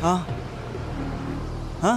हाँ हाँ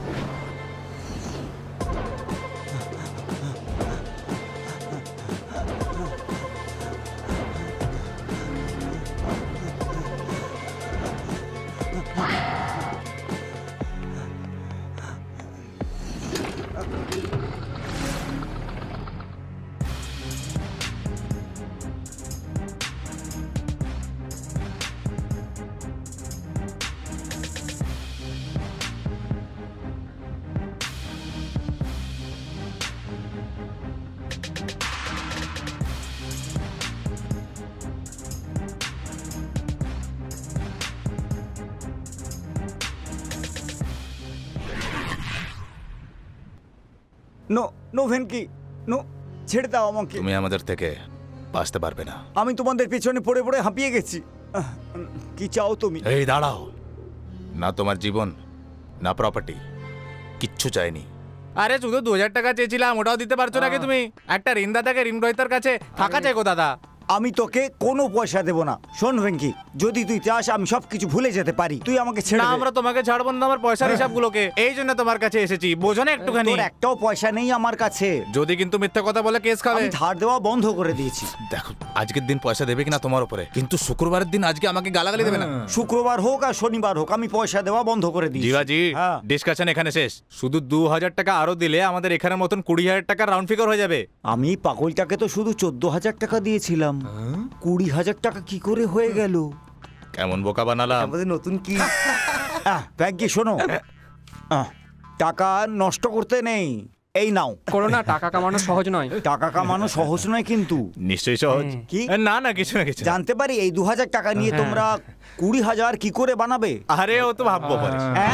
no no Venky no, ছেড়ে দাও আমাকে। তুমি আমাদের থেকে বাঁচতে পারবে না। আমি তোমাদের পেছনে পড়ে পড়ে হাঁপিয়ে গেছি। কি চাও তুমি? এই দাঁড়াও, না তোমার জীবন না প্রপার্টি, কিচ্ছু চাইনি। আরে শুধু 2000 টাকা চেয়েছিলাম, ওটাও দিতে পারছো নাকি তুমি? একটা ঋণদাতাকে ঋণগ্রহীতার কাছে টাকা চাই গো দাদা। আমি তোকে কোনো পয়সা দেব না। শোন ভেঙ্কি, যদি তুই চাস আমি সবকিছু ভুলে যেতে পারি, তুই আমাকে ছেড়ে দে। আমরা তোমাকে ছাড়বো না আমার পয়সার হিসাবগুলোকে, এই জন্য তোমার কাছে এসেছি, বোঝো না একটুখানি? তোর একটাও পয়সা নেই আমার কাছে। যদি কিন্তু মিথ্যা কথা বলে কেস খাবে। আমি ধার দেওয়া বন্ধ করে দিয়েছি। দেখো, আজকের দিন পয়সা দেবে কিনা তোমার উপরে, কিন্তু শুক্রবারের দিন আজকে আমাকে গালাগালি দেবে না। শুক্রবার হোক আর শনিবার হোক, আমি পয়সা দেওয়া বন্ধ করে দিয়েছি। জিগাজি, ডিসকাশন এখানে শেষ। শুধু 2000 টাকা আরো দিলে আমাদের এখানের মতন 20,000 টাকা রাউন্ড ফিগার হয়ে যাবে। আমি পাগলটাকে তো শুধু 14,000 টাকা দিয়েছিলাম, 20,000 টাকা কি করে হয়ে গেল? কেমন বোকা বানালাম আমাদের নতুন কি? ব্যাংকে শোনো, টাকা নষ্ট করতে নেই, এই নাও। করো না, টাকা কামানো সহজ নয়। টাকা কামানো সহজ নয় কিন্তু। নিশ্চয়ই সহজ। কি? না না, কিছু না কিছু। জানতে পারি এই 2000 টাকা নিয়ে তোমরা 20,000 কি করে বানাবে? আরে ও তো ভাববো পারে।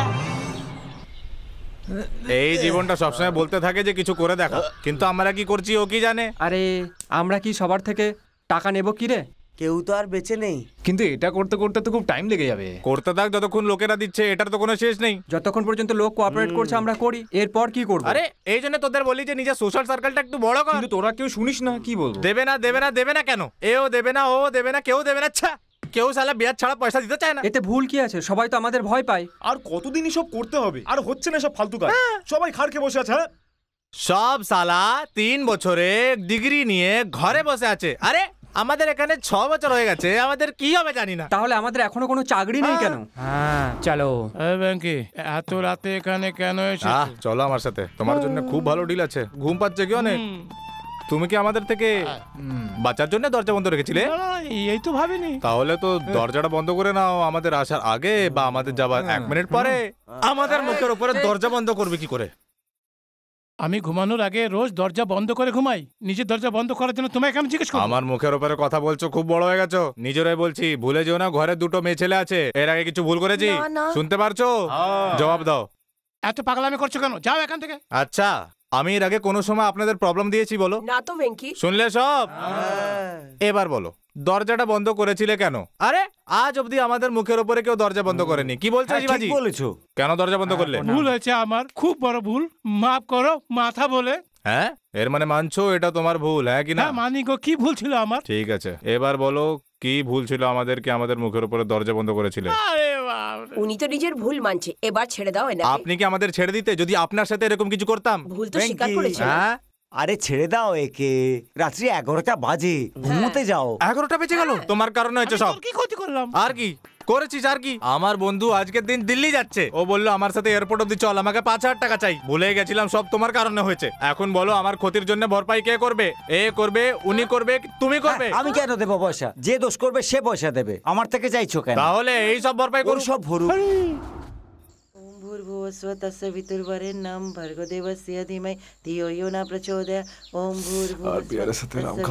এই জীবনটা সবসময় বলতে থাকে যে কিছু করে দেখা, কিন্তু আমরা কি করছি ও কি জানে। আরে আমরা কি সবার থেকে টাকা নেব কি রে? কেউ তো আর বেঁচে নেই। কিন্তু এটা করতে করতে তো খুব টাইম লেগে যাবে। করতে থাক যতক্ষণ লোকেরা দিচ্ছে, এটার তো কোনো শেষ নেই। যতক্ষণ পর্যন্ত লোক কোঅপারেট করছে আমরা করি, এরপর কি করব? আরে এই জন্য তোদের বলি যে নিজের সোশ্যাল সার্কেলটা একটু বড় কর। কিন্তু তোরা কেউ শুনিস না, কি বলবো? দেবে না দেবে না দেবে না কেন? এও দেবে না, ও দেবে না, কেউ দেবে না। আচ্ছা, কেউ শালা বিয়ার ছাড়া পয়সা দিতে চায় না। এতে ভুল কি আছে? সবাই তো আমাদের ভয় পায়। আর কতদিন সব করতে হবে? আর হচ্ছে না সব ফালতু কাজ, সবাই খাড় খেয়ে বসে আছে। সব শালা 3 বছরে ডিগ্রি নিয়ে ঘরে বসে আছে। আরে আমাদের এখানে 6 বছর হয়ে গেছে, আমাদের কি হবে জানি না। তাহলে আমাদের এখনো কোনো চাকরি নেই কেন? হ্যাঁ চলো। ব্যাংকি, এত রাতে এখানে কেন এসেছো? চলো আমার সাথে, তোমার জন্য খুব ভালো ডিল আছে। ঘুম পাচ্ছে কি অনেক? তুমি কি আমাদের থেকে বাঁচার জন্য দরজা বন্ধ রেখেছিলে? এই তো ভাবিনি। তাহলে তো দরজাটা বন্ধ করে নাও, আমাদের আসার আগে বা আমাদের যাবার 1 মিনিট পরে। আমাদের মুখের উপরে দরজা বন্ধ করবে কি করে? আমি ঘুমানোর আগে রোজ দরজা বন্ধ করে ঘুমাই, নিজের দরজা বন্ধ করার জন্য তোমায় কেন জিজ্ঞেস করব? আমার মুখের উপরে কথা বলছো, খুব বড় হয়ে গেছো। নিজেরাই বলছি, ভুলে যেও না ঘরে 2টো মেয়ে ছেলে আছে। এর আগে কিছু ভুল করেছি? শুনতে পারছো? জবাব দাও। এত পাগলামি করছো কেন? যাও এখান থেকে। আচ্ছা, আমি এর আগে কোনো সময় আপনাদের প্রবলেম দিয়েছি বলো? না তো ভেঙ্কি। শুনলে সব? এবার বলো, দরজাটা বন্ধ করেছিলে কেন? আরে আজ অবধি আমাদের মুখের উপরে কেউ দরজা বন্ধ করেনি। কি বলছো শিবাজি? ঠিক বলেছো। কেন দরজা বন্ধ করলে? ভুল হয়েছে আমার, খুব বড় ভুল, মাফ করো মাথা বলে। হ্যাঁ, এর মানে মানছো এটা তোমার ভুল, হ্যাঁ কি না? মানি গো, কি ভুল ছিল আমার? ঠিক আছে, এবার বলো কি ভুল ছিল আমাদেরকে আমাদের মুখের উপরে দরজা বন্ধ করেছিলে? উনি তো নিজের ভুল মানছে, এবার ছেড়ে দাও এনাকে। আপনি কি আমাদের ছেড়ে দিতে যদি আপনার সাথে এরকম কিছু করতাম? ভুল তো স্বীকার করেছে। হ্যাঁ, আরে ছেড়ে দাও একে, রাত্রি 11টা বাজে, ঘুমোতে যাও। 11টা বেজে গেল, তোমার কারণে হয়েছে সব। কি ক্ষতি করলাম? আর কি করেছিস? আর কি? আমার বন্ধু আজকের দিন দিল্লি যাচ্ছে, ও বললো আমার সাথে এয়ারপোর্ট অব্দি চল, আমাকে 5,000 টাকা চাই। ভুলে গেছিলাম সব তোমার কারণে হয়েছে। এখন বলো আমার ক্ষতির জন্য ভরপাই কে করবে? এ করবে, উনি করবে, তুমি করবে? আমি কেন দেবো পয়সা? যে দোষ করবে সে পয়সা দেবে, আমার থেকে চাইছো কেন? তাহলে এই সব ভরপাই করো, সব ভরু। भूर्भुवस्वतस्य वितुर्वरेण्यं भर्गो देवस्य धीमहि धियो यो न प्रचोदयात्। ओम भूर्भुवस्वतस्य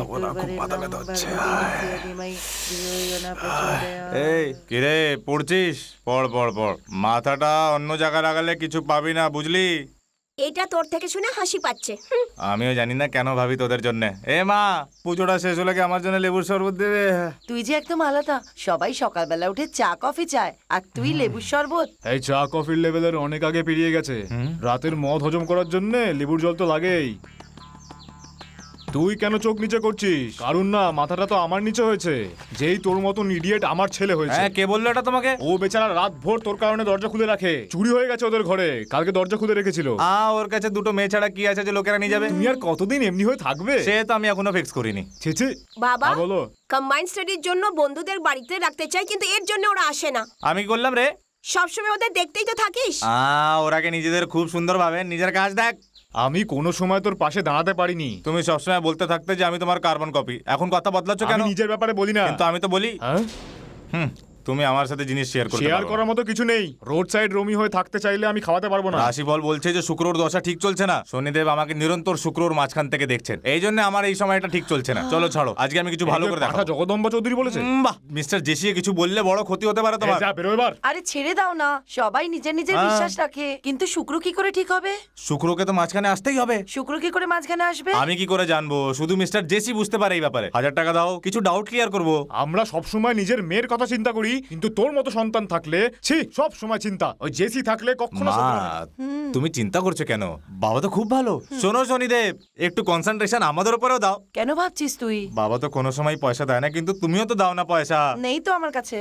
धीमहि धियो यो न प्रचोदयात्। এই কি রে পড়ছিস? পড় পড় পড়, মাথাটা অন্য জায়গায় লাগালে কিছু পাবি না, বুঝলি? এটা তোর থেকে শুনে হাসি পাচ্ছে। আমিও জানি না কেন ভাবি তোদের জন্য। এ মা, পুজোটা শেষ হলে কি আমার জন্য লেবুর শরবত দেবে? তুই যে একদম আলাদা, সবাই সকালবেলা উঠে চা কফি চায়, আর তুই লেবুর শরবত। এই চা কফির লেভেলের অনেক আগে পেরিয়ে গেছে। রাতের মদ হজম করার জন্য লেবুর জল তো লাগেই। তুই কেন চোখ নিচে করছিস? কারণ না, মাথাটা তো আমার নিচে হয়েছে। যেই তোর মতন ইডিয়েট আমার ছেলে হয়েছে। হ্যাঁ, কে বললো এটা তোমাকে? ও বেচারা রাত ভোর তোর কারণে দরজা খুলে রাখে। চুরি হয়ে গেছে ওদের ঘরে, কালকে দরজা খুলে রেখেছিল। ওর কাছে দুটো মেয়ে ছাড়া কি আছে যে লোকেরা নিয়ে যাবে? তুমি আর কতদিন এমনি হয়ে থাকবে? সে তো আমি এখনো ফিক্স করিনি। ছিছি। বাবা বলো। কম্বাইন্ড স্টাডির জন্য বন্ধুদের বাড়িতে রাখতে চাই, কিন্তু এর জন্য ওরা আসে না। আমি কি করলাম রে? সবসময় ওদের দেখতেই তো থাকিস। ওরাকে নিজেদের খুব সুন্দর ভাবে, নিজের কাজ দেখ। আমি কোনো সময় তোর পাশে দাঁড়াতে পারিনি। তুমি সবসময় বলতে থাকতে যে আমি তোমার কার্বন কপি, এখন কথা বদলাচ্ছ কেন? আমি নিজের ব্যাপারে বলি না। কিন্তু আমি তো বলি। হ্যাঁ, তুমি আমার সাথে জিনিস শেয়ার করতে শেয়ার পারো। করার মতো কিছু নেই। রোড সাইড রোমি হয়ে থাকতে চাইলে আমি খাওয়াতে পারবো না। রাশিফল বলছে যে শুক্রর দশা ঠিক চলছে না। শনিদেব আমাকে নিরন্তর শুক্রর মাঝখান থেকে দেখছেন, এই জন্য আমার এই সময়টা ঠিক চলছে না। চলো ছাড়ো, আজকে আমি কিছু ভালো করে দেখাবো। কথা জগদম্বা চৌধুরী বলেছে। বাহ, মিস্টার জেসিয়ে কিছু বললে বড় ক্ষতি হতে পারে তোমার। যা বেরো এবার। আরে ছেড়ে দাও না, সবাই নিজের নিজের বিশ্বাস রাখে, কিন্তু শুক্র কি করে ঠিক হবে? শুক্রকে তো মাঝখানে আসতেই হবে। শুক্র কি করে মাঝখানে আসবে? আমি কি করে জানবো? শুধু মিস্টার জেসি বুঝতে পারে এই ব্যাপারে। 1000 টাকা দাও, কিছু ডাউট ক্লিয়ার করবো। আমরা সব সময় নিজের মেয়ের কথা চিন্তা করি, কিন্তু তোর মতো সন্তান থাকলে সব সময় চিন্তা। ওই জেসি থাকলে কখনো মা, তুমি চিন্তা করছো কেন? বাবা তো খুব ভালো। শোনো শনিদেব, একটু কনসেন্ট্রেশন আমাদের উপরেও দাও। কেন ভাবছিস তুই? বাবা তো কোনো সময় পয়সা দেয় না, কিন্তু তুমিও তো দাও না পয়সা। নেই তো আমার কাছে।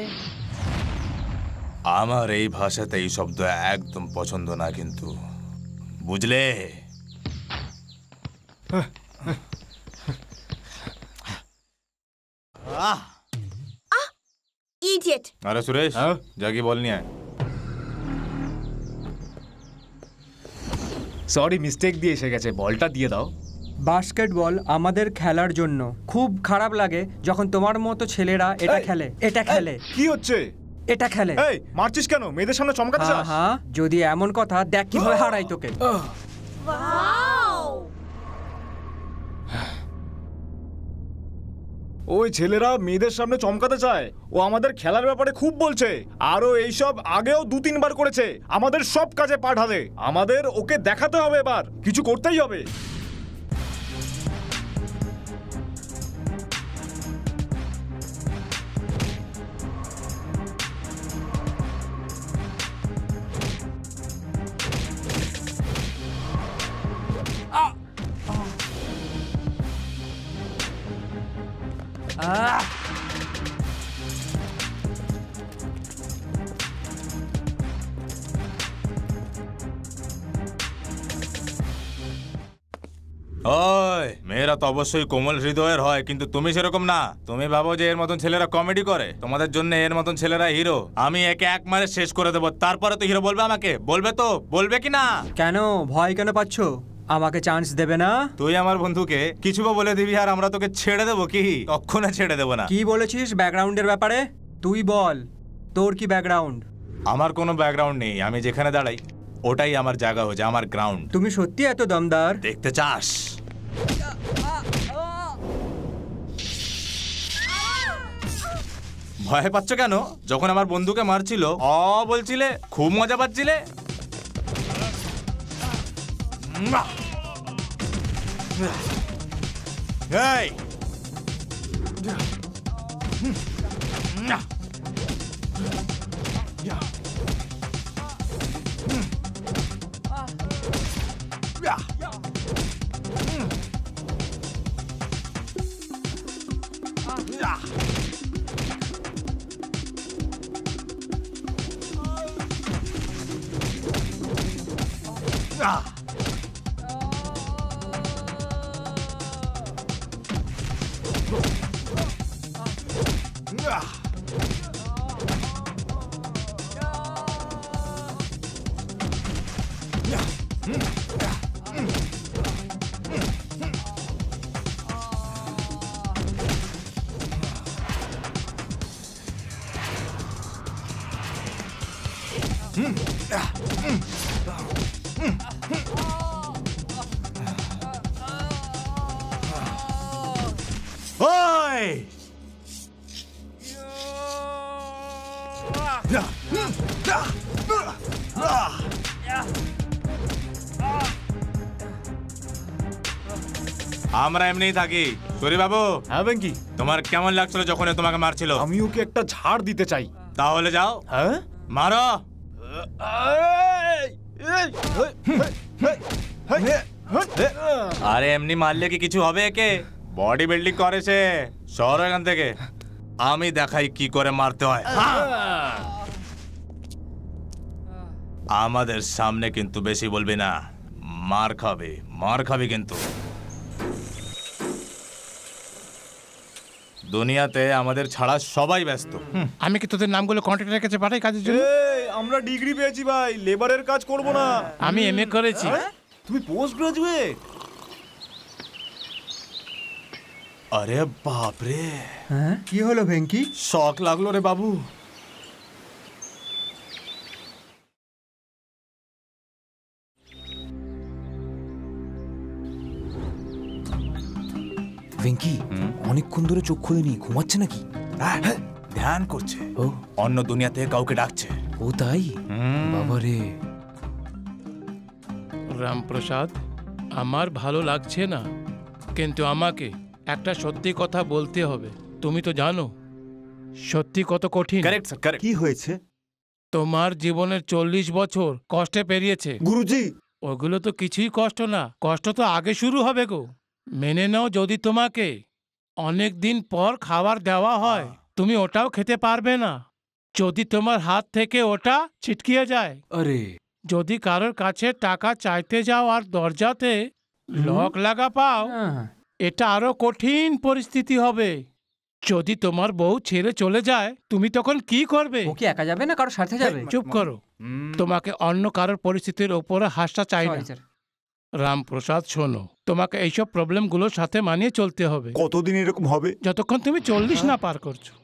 আমার এই ভাষাতে এই শব্দ একদম পছন্দ না, কিন্তু বুঝলে? ইডিয়েট। আরে সুরেশ, হ্যাঁ? যা কি বল নিয়ে আয়। সরি, মিস্টেক দিয়ে এসে গেছে। বলটা দিয়ে দাও। বাস্কেটবল আমাদের খেলার জন্য খুব খারাপ লাগে যখন তোমার মতো ছেলেরা এটা খেলে, এটা খেলে, কি হচ্ছে? এটা খেলে। এই মারছিস কেন? মেয়েদের সামনে চমকাতে হ্যাঁ চাস? হ্যাঁ, যদি এমন কথা, দেখ কিভাবে হারাই তোকে। ওই ছেলেরা মেয়েদের সামনে চমকাতে চায়। ও আমাদের খেলার ব্যাপারে খুব বলছে, আরো এইসব আগেও 2-3 বার করেছে। আমাদের সব কাজে পা ঢালে। আমাদের ওকে দেখাতে হবে, এবার কিছু করতেই হবে। ওই মেয়েরা তো অবশ্যই কোমল হৃদয়ের হয়, কিন্তু তুমি সেরকম না। তুমি ভাবো যে এর মতন ছেলেরা কমেডি করে, তোমাদের জন্য এর মতন ছেলেরা হিরো। আমি একে এক মারে শেষ করে দেবো, তারপরে তো হিরো বলবে আমাকে। বলবে তো, বলবে কি না? কেন ভয় কেন পাচ্ছ? আমাকে চান্স দেবে না? তুই আমার বন্ধুকে কিছু বা বলে দিবি আর আমরা তোকে ছেড়ে দেবো কি? কখনো ছেড়ে দেবো না। কি বলেছিস ব্যাকগ্রাউন্ডের ব্যাপারে? তুই বল, তোর কি ব্যাকগ্রাউন্ড? আমার কোনো ব্যাকগ্রাউন্ড নেই, আমি যেখানে দাঁড়াই ওটাই আমার জায়গা হচ্ছে, আমার গ্রাউন্ড। তুমি সত্যি এত দমদার? দেখতে চাস? ভয় পাচ্ছ কেন? যখন আমার বন্ধুকে মারছিল বলছিলে, খুব মজা পাচ্ছিলে। এই ওই আমরা এমনিই থাকি। সরি বাবু। হ্যাঁ ভেঙ্কি, তোমার কেমন লাগছিল যখন এ তোমাকে মারছিল? আমি ওকে একটা ঝাড় দিতে চাই। তাহলে যাও, হ্যাঁ মারো। আরে এমনি মারলে কি কিছু হবে একে? বডি বিল্ডিং করেছে। সর এখান থেকে, আমি দেখাই কি করে মারতে হয়। আমাদের সামনে কিন্তু বেশি বলবি না, মার খাবি কিন্তু। দুনিয়াতে আমাদের ছাড়া সবাই ব্যস্ত। আমি কি তোদের নামগুলো কন্ট্রাক্টরের কাছে পাঠাই কাজের জন্য? এই আমরা ডিগ্রি পেয়েছি ভাই, লেবারের কাজ করব না। আমি এমএ করেছি। তুমি পোস্ট গ্রাজুয়েট? আরে বাপরে, হ্যাঁ কি হলো ভেঙ্কি? শক লাগলো রে বাবু। ভেঙ্কি অনেকক্ষণ ধরে চোখ খোলেনি, ঘুমাচ্ছে নাকি? ধ্যান করছে, ও অন্য দুনিয়াতে কাউকে ডাকছে। ও তাই? বাবারে। রামপ্রসাদ, আমার ভালো লাগছে না, কিন্তু আমাকে একটা সত্যি কথা বলতে হবে। তুমি তো জানো সত্যি কত কঠিন। Correct sir, correct. কি হয়েছে তোমার জীবনের 40 বছর কষ্টে পেরিয়েছে। গুরুজি? ওগুলো তো কিছুই কষ্ট না, কষ্ট তো আগে শুরু হবে গো। মেনে নাও, যদি তোমাকে অনেক দিন পর খাবার দেওয়া হয় তুমি ওটাও খেতে পারবে না, যদি তোমার হাত থেকে ওটা ছিটকিয়ে যায়। আরে যদি কারোর কাছে টাকা চাইতে যাও আর দরজাতে লক লাগা পাও, এটা আরো কঠিন পরিস্থিতি হবে। যদি তোমার বউ ছেড়ে চলে যায় তুমি তখন কি করবে? ও কি একা যাবে না কারোর সাথে যাবে? চুপ করো, তোমাকে অন্য কারোর পরিস্থিতির ওপরে হাসটা চাই না। Sorry, sir. রামপ্রসাদ শোনো, তোমাকে এইসব প্রবলেমগুলোর সাথে মানিয়ে চলতে হবে কতদিন এরকম হবে? যতক্ষণ তুমি 40 না পার করছো।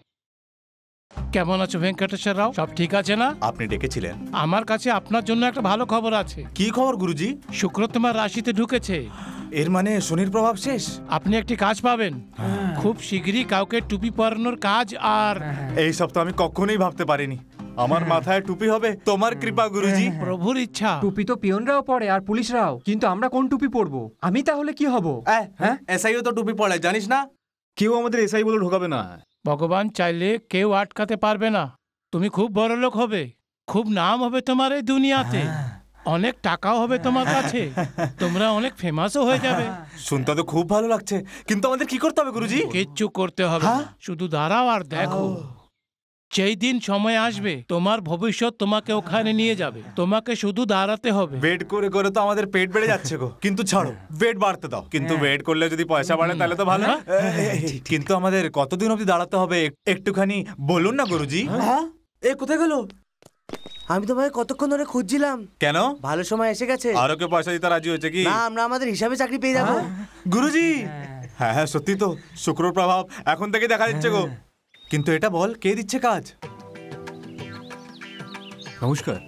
কেমন আছো ভেঙ্কটেশ্বর রাও? সব ঠিক আছে না? আপনি ডেকেছিলেন? আমার কাছে আপনার জন্য একটা ভালো খবর আছে। কি খবর গুরুজি? শুক্র তোমার রাশিতে ঢুকেছে। এর মানে শনির প্রভাব শেষ? আপনি একটি কাজ পাবেন, খুব শীঘ্রই কাউকে টুপি পরানোর কাজ। আর এই সব তো আমি কখনোই ভাবতে পারিনি। আমার মাথায় টুপি হবে তোমার কৃপা গুরুজি। প্রভুর ইচ্ছা। টুপি তো পিয়নরাও পরে আর পুলিশরাও, কিন্তু আমরা কোন টুপি পরবো? আমি তাহলে কি হব? হ্যাঁ, এসআইও তো টুপি পড়ায়, জানিস না? কেউ আমাদের এসআই বলে ঢোকাবে না। ভগবান চাইলে কেউ আটকাতে পারবে না। তুমি খুব বড় লোক হবে, খুব নাম হবে তোমার এই দুনিয়াতে, অনেক টাকাও হবে তোমার কাছে, তোমরা অনেক ফেমাসও হয়ে যাবে। শুনতে তো খুব ভালো লাগছে, কিন্তু আমাদের কি করতে হবে গুরুজি? কিচ্ছু করতে হবে না, শুধু দাঁড়াও আর দেখো। যেই দিন সময় আসবে তোমার ভবিষ্যৎ তোমাকে ওখানে নিয়ে যাবে, তোমাকে শুধু দাঁড়াতে হবে। ওয়েট করে করে তো আমাদের পেট বেড়ে যাচ্ছে গো। কিন্তু ছাড়ো, ওয়েট বাড়তে দাও। কিন্তু ওয়েট করলে যদি পয়সা বাড়ে তাহলে তো ভালো। কিন্তু আমাদের কতদিন অবধি দাঁড়াতে হবে একটুখানি বলুন না গুরুজি। এ কোথায় গেল? আমি তো ভাই কতক্ষণ ধরে খুঁজছিলাম। কেন? ভালো সময় এসে গেছে। আরো কেউ পয়সা দিতে রাজি হয়েছে কি? না, আমরা আমাদের হিসাবে চাকরি পেয়ে যাবো। গুরুজি হ্যাঁ হ্যাঁ সত্যি তো, শুক্র প্রভাব এখন থেকে দেখা দিচ্ছে গো। কিন্তু এটা বল, কে দিচ্ছে কাজ? নমস্কার।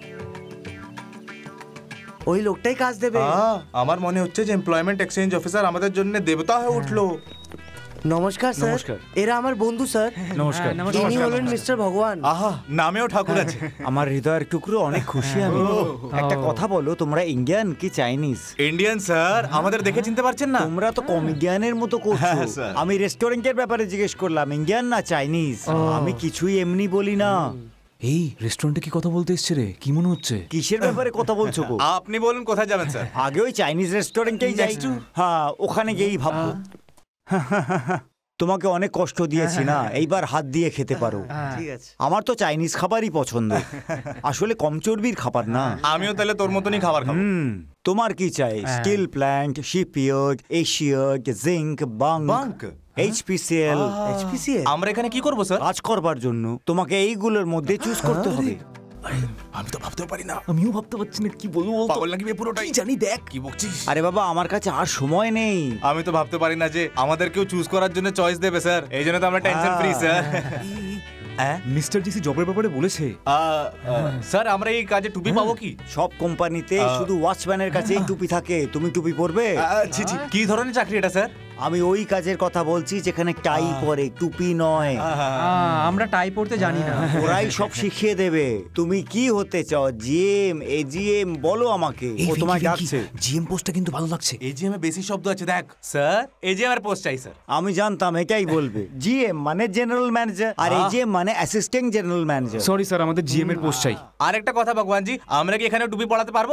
ওই লোকটাই কাজ দেবে। আমার মনে হচ্ছে যে এমপ্লয়মেন্ট এক্সচেঞ্জ অফিসার আমাদের জন্য দেবতা হয়ে উঠলো। নমস্কার স্যার। নমস্কার। এরা আমার বন্ধু স্যার। নমস্কার। ইনি হলেন মিস্টার ভগবান। আহা, নামেও ঠাকুর আছে। আমার হৃদয়ের টুকরো অনেক খুশি আমি। একটা কথা বলো, তোমরা ইন্ডিয়ান কি চাইনিজ? ইন্ডিয়ান স্যার, আমাদের দেখে চিনতে পারছেন না? তোমরা তো কমেডিয়ানের মতো করছো। হ্যাঁ, স্যার। আমি রেস্টুরেন্টের ব্যাপারে জিজ্ঞেস করলাম, ইন্ডিয়ান না চাইনিজ। আমি কিছুই এমনি বলি না। এই রেস্টুরেন্টে কি কথা বলতে এসছে রে? কি মনে হচ্ছে? কিসের ব্যাপারে কথা বলছো গো? আপনি বলুন কোথায় যাবেন স্যার? আগে ওই চাইনিজ রেস্টুরেন্টেই যাই। হ্যাঁ, ওখানে গিয়েই ভাববো। তোমাকে অনেক কষ্ট দিয়েছি না, এইবার হাত দিয়ে খেতে পারো। ঠিক আছে। আমার তো চাইনিজ খাবারই পছন্দ, আসলে কম চর্বির খাবার না। আমিও তাহলে তোর মতনই খাবার খাবো। তোমার কি চাই? Steel plant, shipyard, Asiad, zinc, bank, HPCL. HPCL? আমরা এখানে কি করবো স্যার? কাজ করবার জন্য তোমাকে এইগুলোর মধ্যে চুজ করতে হবে। আমি তো ভাবতেও পারি না। আমিও ভাবতে পারছি না কি বলবো। পাগল নাকি বে পুরোটাই? জানি, দেখ কি বকছিস? আরে বাবা, আমার কাছে আর সময় নেই। আমি তো ভাবতে পারি না যে আমাদের কেউ চুজ করার জন্য চয়েস দেবে স্যার। এই জন্য তো আমরা tension free sir. Mister GC জবের ব্যাপারে বলেছে। স্যার, আমরা এই কাজে টুপি পাবো কি? সব কোম্পানিতে শুধু ওয়াচম্যানের কাছেই টুপি থাকে। তুমি টুপি পরবে? ছি ছি, কি ধরনের চাকরি এটা স্যার? আমি ওই কাজের কথা বলছি যেখানে টাই পরে, টুপি নয়। আমরা টাই পড়তে জানি না। ওরাই সব শিখিয়ে দেবে। তুমি কি হতে চাও? জিএম, এজিএম, বলো আমাকে। ও তোমায় ডাকছে। জিএম পোস্টটা কিন্তু ভালো লাগছে। এজিএম এ বেশি শব্দ আছে দেখ। স্যার, এজিএম এর পোস্ট চাই স্যার। আমি জানতাম এটাই বলবে। জিএম মানে জেনারেল ম্যানেজার, আর এজিএম মানে assistant general manager. Sorry sir, আমাদের জিএম এর পোস্ট চাই। আর একটা কথা ভগবান জি, আমরা কি এখানে টুপি পড়াতে পারবো?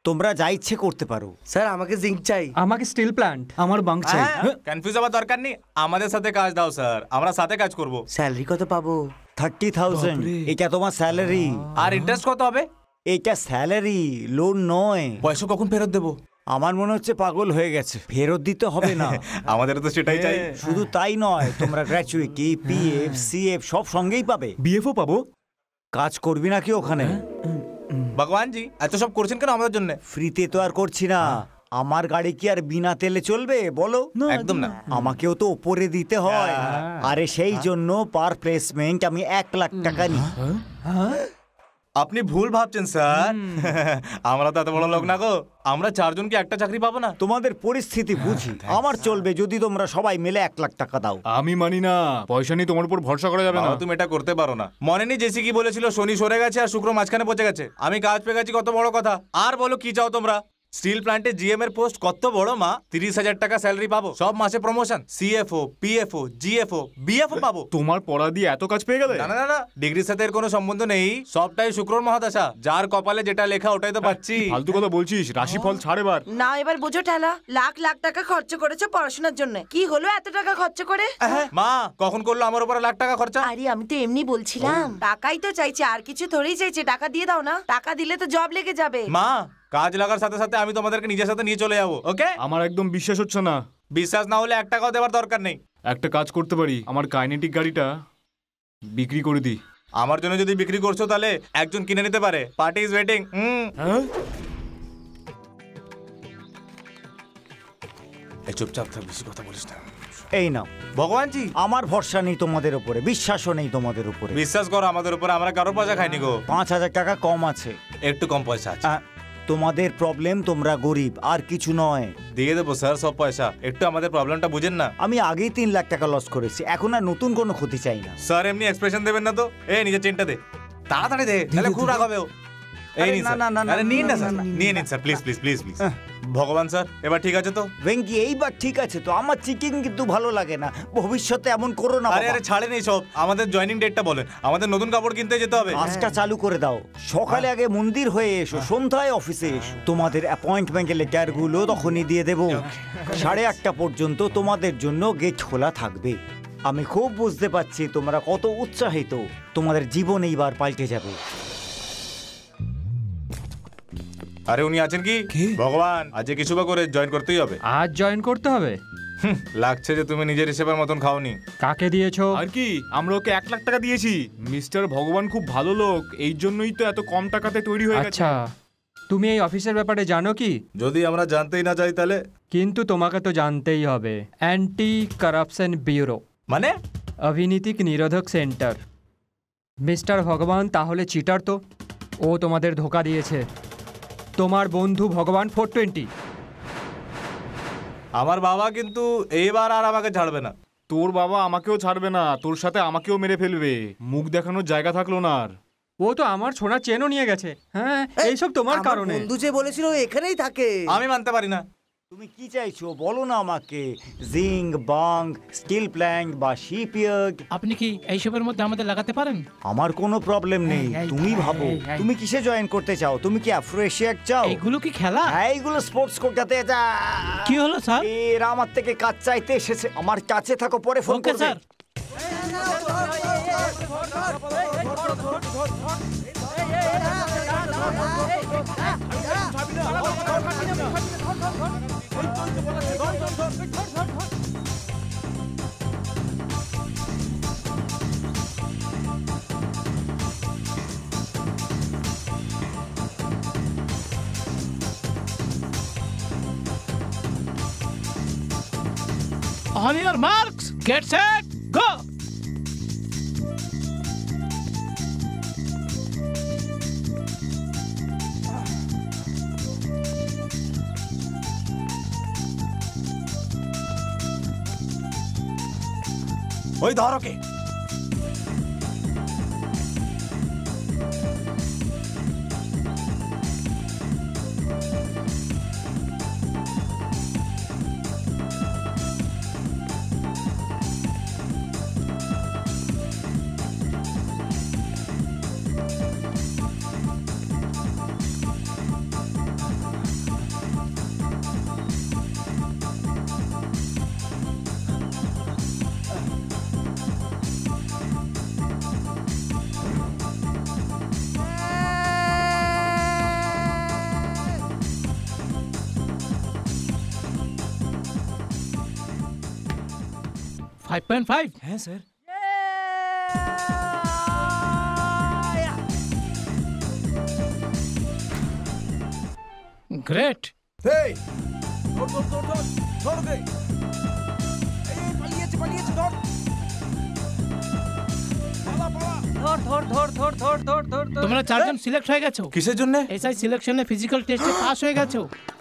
তোমরা যা ইচ্ছে করতে পারো। স্যার আমাকে জিঙ্ক চাই। আমাকে স্টিল প্ল্যান্ট। আমার বাঙ্ক চাই। কনফিউজ হওয়ার দরকার নেই, আমাদের সাথে কাজ দাও স্যার, আমরা সাথে কাজ করব। স্যালারি কত পাবো? 30,000। এটা তোমার স্যালারি। আর ইন্টারেস্ট কত হবে? এটা স্যালারি, লোন নয়। পয়সা কখন ফেরত দেবো? আমার মনে হচ্ছে পাগল হয়ে গেছে, ফেরত দিতে হবে না। আমাদের তো সেটাই চাই। শুধু তাই নয়, তোমরা গ্র্যাচুইটি, পিএফ, সিএফ সব সঙ্গেই পাবে। বিএফও পাবো। কাজ করবি নাকি ওখানে? ভগবান জি এত সব করছেন কেন আমাদের জন্য? ফ্রিতে তো আর করছি না। আমার গাড়ি কি আর বিনা তেলে চলবে বলো? একদম না। আমাকেও তো ওপরে দিতে হয়। আরে সেই জন্য পার প্লেসমেন্ট আমি 1 লাখ টাকা নিই। আপনি ভুল ভাবছেন স্যার, আমরা তো এত বড় লোক না গো, আমরা 4 জন কি একটা চাকরি পাবো না? তোমাদের পরিস্থিতি বুঝি, আমার চলবে যদি তোমরা সবাই মিলে 1 লাখ টাকা দাও। আমি মানি না, পয়সা নিয়ে তোমার উপর ভরসা করা যাবে না। তুমি এটা করতে পারো না। মনে নেই জেসি কি বলেছিল, শনি সরে গেছে আর শুক্র মাঝখানে পৌঁছে গেছে। আমি কাজ পেয়ে গেছি, কত বড় কথা। আর বলো কি চাও তোমরা? স্টিল প্ল্যান্টে জিএম এর পোস্ট কত বড় মা, 30,000 টাকা স্যালারি পাবো, সব মাসে promotion, CFO, PFO, GFO, BFO পাবো। তোমার পড়া দিয়ে এত কাজ পেয়ে গেলে? না না না, ডিগ্রির সাথে এর কোনো সম্বন্ধ নেই, সবটাই শুক্রর মহাদশা। যার কপালে যেটা লেখা ওটাই তো পাচ্ছি। ফালতু কথা বলছিস, রাশিফল ছাড় এবার। না এবার বুঝো ঠেলা, লাখ লাখ টাকা খরচ করেছো পড়াশোনার জন্য, কি হলো এত টাকা খরচ করে? মা কখন করলো আমার উপর লাখ টাকা খরচা? আরে আমি তো এমনি বলছিলাম, টাকাই তো চাইছে, আর কিছু থোড়েই চাইছে, টাকা দিয়ে দাও না, টাকা দিলে তো জব লেগে যাবে। মা কাজ লাগার সাথে সাথে আমি তোমাদেরকে নিজের সাথে নিয়ে চলে যাবো, ওকে? আমার একদম বিশ্বাস হচ্ছে না। বিশ্বাস না হলে 1 টাকাও দেওয়ার দরকার নেই। একটা কাজ করতে পারি, আমার কাইনেটিক গাড়িটা বিক্রি করে দিই। আমার জন্য যদি বিক্রি করছো তাহলে একজন কিনে নিতে পারে। Party is waiting. এই চুপচাপ থাক, বেশি কথা বলিস না। এই নাও ভগবান জি, আমার ভরসা নেই তোমাদের উপরে, বিশ্বাসও নেই তোমাদের উপরে। বিশ্বাস করো আমাদের উপরে, আমরা কারো পয়সা খাইনি গো। 5,000 টাকা কম আছে। একটু কম পয়সা আছে। তোমাদের প্রবলেম, তোমরা গরিব, আর কিছু নয়। দিয়ে দেবো স্যার সব পয়সা, একটু আমাদের প্রবলেমটা বুঝেন না। আমি আগেই 3 লাখ টাকা লস করেছি, এখন আর নতুন কোনো ক্ষতি চাই না। স্যার এমনি এক্সপ্রেশন দেবেন না তো। এই নিজের চেনটা দে, তাড়াতাড়ি দে, তাহলে খুব রাগ হবে ও। এই নিন স্যার, আরে নিন না স্যার, নিয়ে নিন sir, please please please please. ভগবান স্যার এবার ঠিক আছে তো? ভেঙ্কি এইবার ঠিক আছে তো? আমার চিকেন কিন্তু ভালো লাগে না, ভবিষ্যতে এমন করো না। আরে আরে ছাড়েন এই সব, আমাদের জয়েনিং ডেটটা বলেন, আমাদের নতুন কাপড় কিনতে যেতে হবে। কাজটা চালু করে দাও, সকালে আগে মন্দির হয়ে এসো, সন্ধ্যায় অফিসে এসো। তোমাদের অ্যাপয়েন্টমেন্টের লেটারগুলো তখনই দিয়ে দেবো। 8:30 পর্যন্ত তোমাদের জন্য গেট খোলা থাকবে। আমি খুব বুঝতে পারছি তোমরা কত উৎসাহিত, তোমাদের জীবন এইবার পাল্টে যাবে। আরে উনি আছেন কি? ভগবান আজ কিছু বা করে জয়েন করতেই হবে। আজ জয়েন করতে হবে? লাগছে যে তুমি নিজের হিসেবের মতন খাওনি। কাকে দিয়েছো? আর কি, আমরা ওকে 1 লাখ টাকা দিয়েছি। মিস্টার ভগবান খুব ভালো লোক, এই জন্যই তো এত কম টাকাতে তৈরি হয়ে গেছে। আচ্ছা, তুমি এই অফিসের ব্যাপারে জানো কি? যদি আমরা জানতেই না চাই তাহলে? কিন্তু তোমাকে তো জানতেই হবে। অ্যান্টি কারাপশন ব্যুরো, মানে অভিনীতিক নিরোধক সেন্টার। মিস্টার ভগবান তাহলে চিটার তো? ও তোমাদের ধোকা দিয়েছে। তোমার বন্ধু ভগবান 420। আমার বাবা কিন্তু এইবার আর আমাকে ছাড়বে না। তোর বাবা আমাকেও ছাড়বে না, তোর সাথে আমাকেও মেরে ফেলবে, মুখ দেখানোর জায়গা থাকলো না আর। ও তো আমার সোনার চেনও নিয়ে গেছে। হ্যাঁ, এইসব তোমার কারণে। বন্ধু যে বলেছিল এখানেই থাকে। আমি মানতে পারি না। তুমি কি চাইছো বলো না আমাকে? জিঙ্ক, বাং, স্টিল প্ল্যান্ট বা শিপইয়ার্ড? আপনি কি এইসবের মধ্যে আমাদের লাগাতে পারেন? আমার কোনো প্রবলেম নেই, তুমি ভাবো তুমি কিসে জয়েন করতে চাও? তুমি কি আফ্রো এশিয়াক চাও? এগুলো কি খেলা? হ্যাঁ, এইগুলো স্পোর্টস কোটাতে যা। কি হলো স্যার? এরা আমার থেকে কাজ চাইতে এসেছে, আমার কাছে থাকো, পরে ফোন ওকে করবে। Sir. On your marks, get set, go! ওই ধরো কে? 5.5? হ্যাঁ স্যার। গ্রেট। এই ধর ধর ধর ধর ধর ওকে। এই পালিয়েছে পালিয়েছে ধর। পালা পালা। তোমরা চারজন সিলেক্ট হয়ে গেছো। কিসের জন্য? এসআই সিলেকশনে ফিজিক্যাল টেস্টে পাস হয়ে গেছো।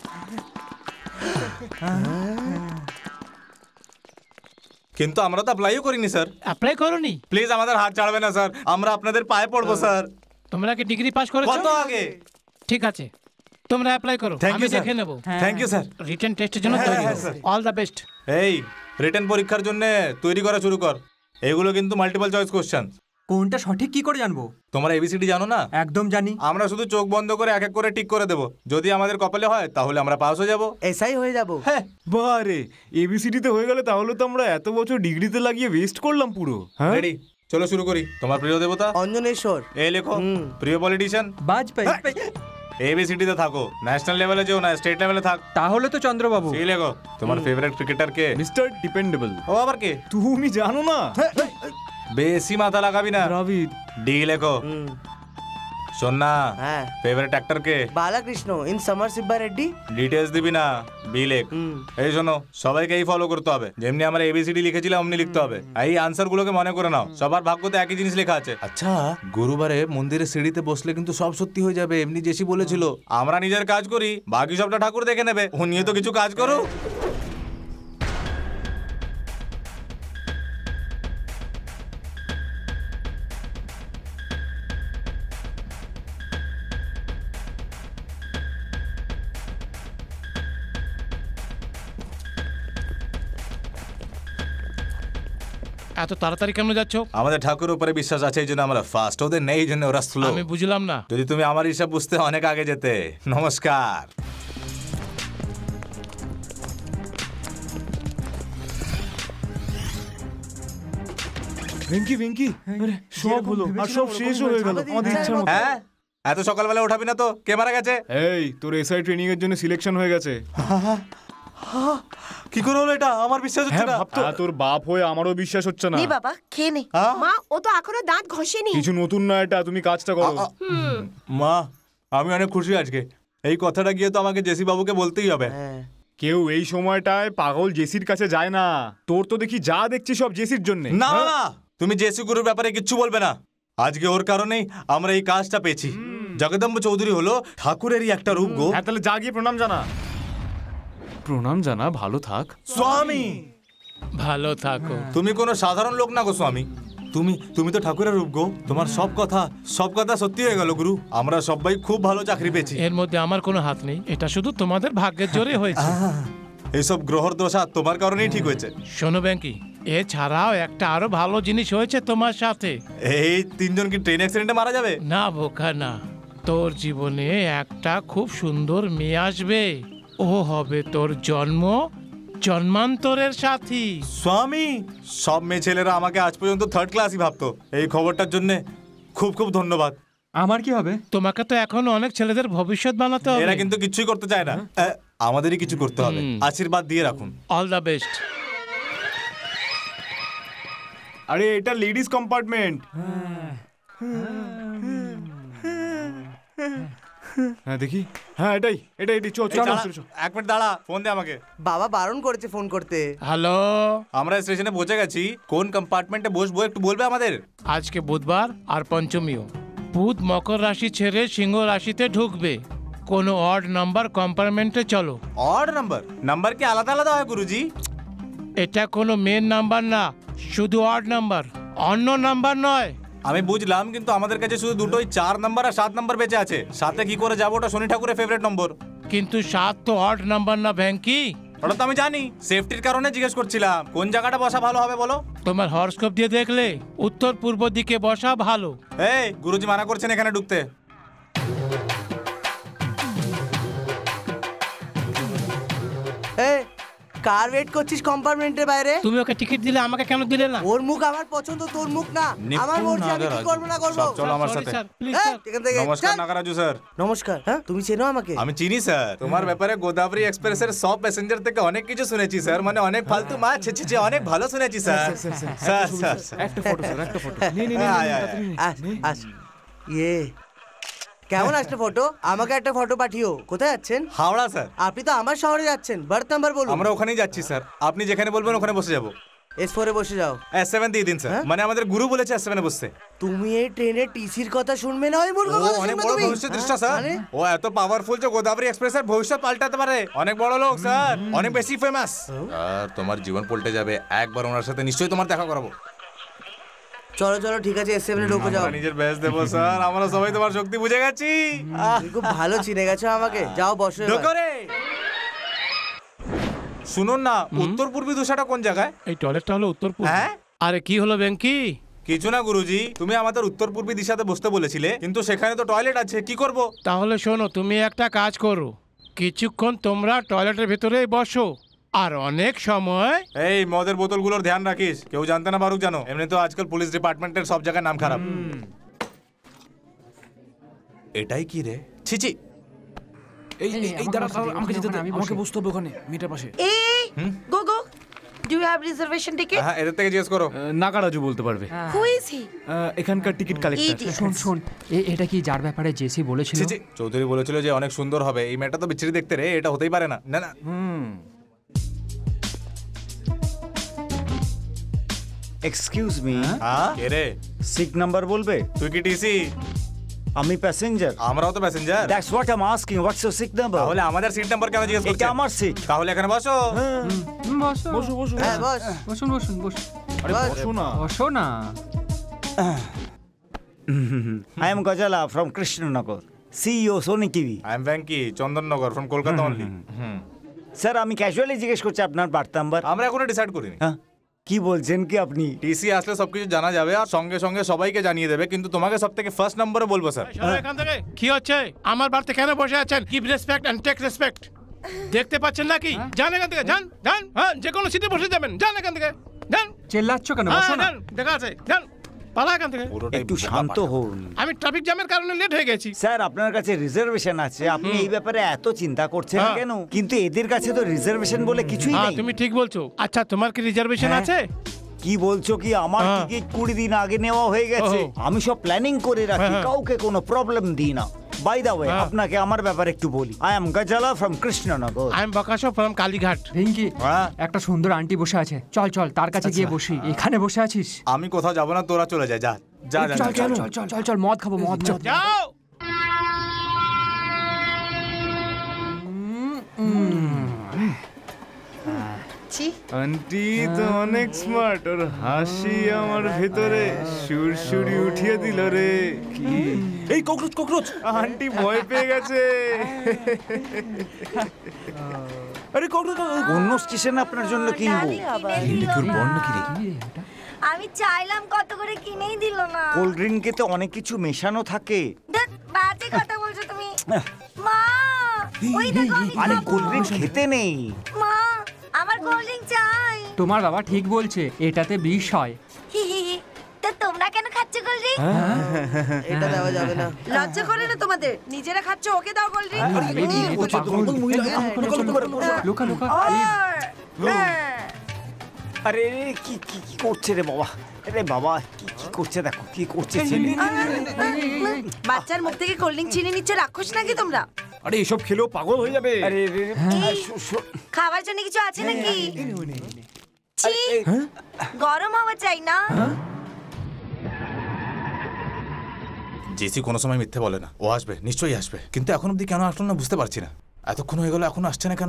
কিন্তু আমরা তো অ্যাপ্লাইও করিনি স্যার। অ্যাপ্লাই করোনি? প্লিজ আমাদের হাত ছাড়বে না স্যার, আমরা আপনাদের পায়ে পড়বো স্যার। তোমরা কি ডিগ্রি পাস করেছো? কত আগে? ঠিক আছে, তোমরা অ্যাপ্লাই করো, Thank you, আমি sir. দেখে নেব। Thank you sir. রিটেন টেস্টের জন্য হ্যাঁ, তৈরি হ্যাঁ, হও। sir. All the best. এই রিটেন পরীক্ষার জন্য তৈরি করা শুরু কর। এগুলো কিন্তু মাল্টিপল চয়েস কোশ্চেন। কোনটা সঠিক কি করে জানবো? তোমরা এবিসিডি জানো না? একদম জানি। আমরা শুধু চোখ বন্ধ করে এক এক করে টিক করে দেব। যদি আমাদের কপালে হয় তাহলে আমরা পাস হয়ে যাব। এসআই হয়ে যাব। হ্যাঁ, বারে এবিসিডিতে হয়ে গেলে তাহলে তো আমরা এত বছর ডিগ্রিতে লাগিয়ে ওয়েস্ট করলাম পুরো। হ্যাঁ রেডি, চলো শুরু করি। তোমার প্রিয় দেবতা? অঞ্জনেশ্বর। এই লেখো। প্রিয় পলিটিশিয়ান? বাজপেয়ী। এবিসিডিতে থাকো, ন্যাশনাল লেভেলে যেও না, স্টেট লেভেলে থাক। তাহলে তো চন্দ্রবাবু। সেই লেখো। তোমার ফেভারিট ক্রিকেটার কে? Mister dependable. ও আবার কে? তুমি জানো না? বেশি মাথা লাগাবি না। দ্রাবিড়। ডি লেখো। শোন না, হ্যাঁ। ফেভারিট অ্যাক্টর কে? Balakrishna in Samarasimha Reddy. Details দিবি না, বি লেখ। এই শোনো, সবাইকে এই ফলো করতে হবে। যেমনি আমরা এবিসিডি লিখেছিলাম অমনি লিখতে হবে। এই আনসার গুলোকে মনে করে নাও। সবার ভাগ্যতে একই জিনিস লেখা আছে। আচ্ছা, গুরুবারে মন্দিরের সিঁড়িতে বসলে কিন্তু সব সত্যি হয়ে যাবে, এমনি জেসি বলেছিল। আমরা নিজের কাজ করি, বাকি সবটা ঠাকুর দেখে নেবে। ও নিয়ে তো কিছু কাজ করো। এত তাড়াতাড়ি কেন যাচ্ছ? আমাদের ঠাকুর উপরে বিশ্বাস আছে, এই জন্য আমরা ফার্স্ট। ওদের নেই, এই জন্য ওরা স্লো। আমি বুঝলাম না। যদি তুমি আমার হিসাব বুঝতে অনেক আগে যেতে। নমস্কার। ভেঙ্কি ভেঙ্কি, সব হলো আর সব শেষ হয়ে গেল আমাদের ইচ্ছা মতো। হ্যাঁ, এত সকালবেলা উঠাবি না তো। কে মারা গেছে? এই তোর এসআই ট্রেনিং এর জন্য সিলেকশন হয়ে গেছে। কি করে হলো এটা? আমার বিশ্বাস হচ্ছে হ্যাঁ না। ভাবতো তোর বাপ হয়ে আমারও বিশ্বাস হচ্ছে না। নে বাবা খেয়ে নে। মা ও তো এখনো দাঁত ঘষেনি। কিছু নতুন না এটা, তুমি কাজটা করো। মা, আমি অনেক খুশি আজকে। এই কথাটা গিয়ে তো আমাকে জেসি বাবুকে বলতেই হবে। কেউ এই সময়টায় পাগল জেসির কাছে যায় না। তোর তো দেখি যা দেখছি সব জেসির জন্য। না না, তুমি জেসি গুরুর ব্যাপারে কিচ্ছু বলবে না। আজকে ওর কারণেই আমরা এই কাজটা পেয়েছি। জগদম্ব চৌধুরী হলো ঠাকুরেরই একটা রূপ গো। হ্যাঁ, তাহলে যা গিয়ে প্রণাম জানা। প্রণাম জানা, ভালো থাক। স্বামী ভালো থাকো। তুমি কোনো সাধারণ লোক না গো স্বামী। তুমি তো ঠাকুরের রূপ গো। তোমার সব কথা সত্যি হয়ে গেল গুরু। আমরা সবাই খুব ভালো চাকরি পেয়েছি। এর মধ্যে আমার কোনো হাত নেই, এটা শুধু তোমাদের ভাগ্যের জোরে হয়েছে। এইসব গ্রহর দশা তোমার কারণেই ঠিক হয়েছে। শোনো ব্যাঙ্কি, এছাড়াও একটা আরো ভালো জিনিস হয়েছে তোমার সাথে। এই তিনজন কি ট্রেন অ্যাক্সিডেন্টে মারা যাবে? না বোকা না, তোর জীবনে একটা খুব সুন্দর মেয়ে আসবে। ও হবে তোর জন্মান্তরের সাথী। স্বামী, সব মেয়ে ছেলেরা আমাকে আজ পর্যন্ত থার্ড ক্লাসই ভাবতো। এই খবরটার জন্য খুব খুব ধন্যবাদ। আমার কি হবে? তোমাকে তো এখন অনেক ছেলেদের ভবিষ্যৎ বানাতে হবে। এরা কিন্তু কিছুই করতে চায় না। আমাদেরই কিছু করতে হবে। আশীর্বাদ দিয়ে রাখুন। All the best. আরে এটা লেডিস কম্পার্টমেন্ট। হ্যাঁ দেখি, হ্যাঁ এটাই। চল চল চল। এক মিনিট দাঁড়া, ফোন দে আমাকে। বাবা বারণ করেছে ফোন করতে। হ্যালো, আমরা স্টেশনে পৌঁছে গেছি। কোন কম্পার্টমেন্টে বসবো একটু বলবে আমাদের? আজকে বুধবার আর পঞ্চমীও। বুধ মকর রাশি ছেড়ে সিংহ রাশিতে ঢুকবে। কোনো অড নাম্বার কম্পার্টমেন্টে চলো। অড নাম্বার কি আলাদা আলাদা হয় গুরুজি? এটা কোনো মেন নাম্বার না, শুধু অড নাম্বার, অন্য নাম্বার নয়। আমি বুঝলাম, কিন্তু আমাদের কাছে শুধু দুটোই 4 নাম্বার আর 7 নাম্বার বেঁচে আছে। সাথে কি করে যাবো? ওটা শনি ঠাকুরের ফেভারিট নম্বর। কিন্তু 7 তো অড নাম্বার না ভ্যাঙ্কি। ওটা তো আমি জানি, সেফটির কারণে জিজ্ঞেস করছিলাম কোন জায়গাটা বসা ভালো হবে বলো। তোমার হরস্কোপ দিয়ে দেখলে উত্তর পূর্ব দিকে বসা ভালো। এই গুরুজি মানা করছেন এখানে ঢুকতে। কার ওয়েট করছিস কম্পার্টমেন্টের বাইরে? তুমি ওকে টিকিট দিলে আমাকে কেন দিলে না? ওর মুখ আমার পছন্দ, তোর মুখ না। আমার মর্জি, আমি কি করবো না করবো। চলো আমার সাথে। নমস্কার নাগরাজু স্যার। নমস্কার। হ্যাঁ, তুমি চেনো আমাকে? আমি চিনি স্যার। তোমার ব্যাপারে গোদাবরী এক্সপ্রেসের সব প্যাসেঞ্জার থেকে অনেক কিছু শুনেছি স্যার, মানে অনেক ফালতু মাছ ছেচেছে, অনেক ভালো শুনেছি স্যার। স্যার স্যার একটা ফটো স্যার, একটা ফটো। ইয়ে কেমন আসছে ফটো? আমাকে একটা ফটো পাঠিও। কোথায় যাচ্ছেন? হাওড়া স্যার। আপনি তো আমার শহরে যাচ্ছেন, বার্থ নাম্বার বলুন। আমরা ওখানেই যাচ্ছি স্যার, আপনি যেখানে বলবেন ওখানে বসে যাবো। S4 এ বসে যাও। S7 দিয়ে দিন স্যার, মানে আমাদের গুরু বলেছে S7 এ বসতে। তুমি এই ট্রেনের টিসির কথা শুনবে না? ওই মূর্খ কথা শুনবে অনেক বড় তুমি? ভবিষ্যৎ দৃষ্টা স্যার, ও এত পাওয়ারফুল যে গোদাবরী এক্সপ্রেসের ভবিষ্যৎ পাল্টাতে পারে। অনেক বড় লোক স্যার, অনেক বেশি ফেমাস। আর তোমার জীবন পাল্টে যাবে একবার ওনার সাথে, নিশ্চয়ই তোমার দেখা করাবো। চলো চলো, ঠিক আছে, S7 এ ঢুকে যাও। আমরা নিজের বেস্ট দেবো স্যার, আমরা সবাই তোমার শক্তি বুঝে গেছি। তুমি খুব ভালো চিনে গেছো আমাকে। যাও বসো এবার। ঢোকো রে। শুনুন না, উত্তর পূর্বী দিশাটা কোন জায়গায়? এই টয়লেটটা হলো উত্তর পূর্ব। হ্যাঁ? আরে কি হলো বেঙ্কি? কিছু না গুরুজি, তুমি আমাদের উত্তর পূর্বী দিশাতে বসতে বলেছিলে, কিন্তু সেখানে তো টয়লেট আছে, কি করব? তাহলে শোনো, তুমি একটা কাজ করো, কিছুক্ষণ তোমরা টয়লেটের ভেতরেই বসো, আর অনেক সময় এই মদের বোতলগুলোর ধ্যান রাখিস, কেউ জানতে না পারুক জানো। এমনি তো আজকাল পুলিশ ডিপার্টমেন্টের সব জায়গায় নাম খারাপ। এটাই কি রে? ছিছি। এই দাঁড়া, আমাকে যেতে দে, আমাকে বসতে হবে ওখানে মিটার পাশে। Go go, do you have reservation ticket? হ্যাঁ, এদের থেকে জিজ্ঞেস করো। নাগারাজু বলতে পারবে। Who is he? এখানকার টিকিট কালেক্টর। শোন শোন, এটা কি যার ব্যাপারে জেসি বলেছিল? ছিছি, চৌধুরী বলেছিল যে অনেক সুন্দর হবে। এই মেয়েটা তো বিচ্ছিরি দেখতে রে, এটা হতেই পারে না। না না। এক্সকিউজ মি, হ্যাঁ কে রে? সিট নাম্বার বলবে? তুই কি টিসি? আমি প্যাসেঞ্জার। আমরাও তো passenger. That's what I am asking, what's your seat number? তাহলে আমাদের সিট নাম্বার কেন জিজ্ঞেস করছিস? এটা আমার সিট। তাহলে এখানে বসো। বসো বসো বসো। হ্যাঁ বস। বসুন বসুন বসুন। আরে বসো না। বসো না। I am Ghazala from Krishnanagar, CEO Sony TV. I am Venky, Chandannagar, from Kolkata only. Sir, আমি ক্যাজুয়ালি জিজ্ঞেস করছি আপনার বার্থ নাম্বার। আমরা এখনো ডিসাইড করিনি। হ্যাঁ, কি বলছেন কি আপনি? টিসি আসলে সবকিছু জানা যাবে আর সঙ্গে সঙ্গে সবাইকে জানিয়ে দেবে, কিন্তু তোমাকে সবথেকে ফার্স্ট নম্বরে বলবো স্যার। এখান থেকে কি হচ্ছে? আমার বাড়িতে কেন বসে আছেন? Give respect and take respect. দেখতে পাচ্ছেন নাকি? যান এখান থেকে, যান যান। হ্যাঁ, যে কোনো সিটে বসে যাবেন, যান এখান থেকে, যান। চেল্লাচ্ছ কেন? হ্যাঁ, বসো না। যান, দেখা আছে, যান, পালা এখান থেকে। একটু শান্ত হন। আমি ট্রাফিক জ্যামের কারণে লেট হয়ে গেছি। স্যার, আপনার কাছে রিজার্ভেশন আছে, আপনি এই ব্যাপারে এত চিন্তা করছেন হ্যাঁ। কেন? কিন্তু এদের কাছে তো রিজার্ভেশন বলে কিছুই হ্যাঁ, নেই। তুমি ঠিক বলছো। আচ্ছা, তোমার কি রিজার্ভেশন হ্যাঁ। আছে? কি বলছো কি? আমার হ্যাঁ। টিকিট 20 দিন আগে নেওয়া হয়ে গেছে। ওহো। আমি সব প্ল্যানিং করে রাখি, হ্যাঁ। কাউকে কোনো প্রবলেম দিই না। বাই দা ওয়ে, হ্যাঁ। আপনাকে আমার ব্যাপারে একটু বলি। I am Ghazala from Krishnanagar. I am Bakasho from Kalighat. Rinki, হ্যাঁ? একটা সুন্দর আন্টি বসে আছে, চল চল তার কাছে গিয়ে বসি। এখানে বসে আছিস? আমি কোথাও যাবো না, তোরা চলে যা। যা যা যা, চল যা। চল চল চল চল চল, মদ খাবো, মদ মদ। যাও। ছি, আন্টি তো অনেক স্মার্ট, ওর হাসি আমার ভেতরে সুরসুরি উঠিয়ে দিল রে। কি এই ককরোচ ককরোচ। আন্টি ভয় পেয়ে গেছে। আরে ককরোচ। অন্য স্টেশনে আপনার জন্য কিনবো। আমি চাইলাম কত করে কিনেই দিল না। কোল্ড ড্রিঙ্কে তো অনেক কিছু মেশানো থাকে। ধ্যাৎ, বাজে কথা বলছো তুমি। মা, ওই দেখো আমি আরে খাবো। কোল্ড ড্রিঙ্ক খেতে নেই। মা, আমার কোল্ড ড্রিঙ্ক চাই। তোমার বাবা ঠিক বলছে, এটাতে বিষ হয়। হি হি হি। তো তোমরা কেন খাচ্ছ কোল্ড ড্রিঙ্ক? এটা দেওয়া যাবে না। লজ্জা করে না তোমাদের? নিজেরা খাচ্ছ, ওকে দাও কোল্ড ড্রিঙ্ক। লোকা লোকা। আরে কি কি কি করছে রে বাবা? আরে বাবা, কি কি করছে দেখো, কি করছে ছেলে। বাচ্চার মুখ থেকে কোল্ড ড্রিঙ্ক চিনি নিচ্ছে, রাক্ষস নাকি তোমরা? আরে এসব খেলেও পাগল হয়ে যাবে। আরে খাবার জন্য কিছু আছে নাকি? ছি, গরম হওয়া চাই না? জেসি কোনো সময় মিথ্যে বলে না, ও আসবে, নিশ্চয়ই আসবে, কিন্তু এখন অব্দি কেন আসলো না বুঝতে পারছি না। এতক্ষণ হয়ে গেল, এখন আসছে না কেন?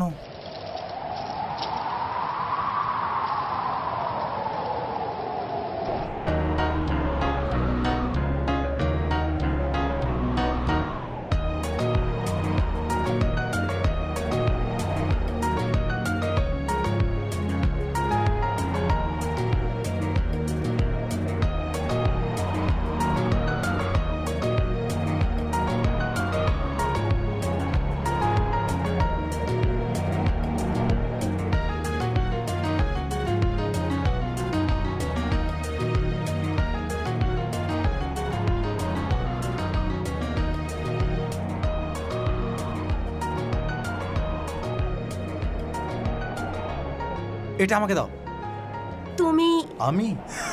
এটা আমাকে দাও। তুমি আমি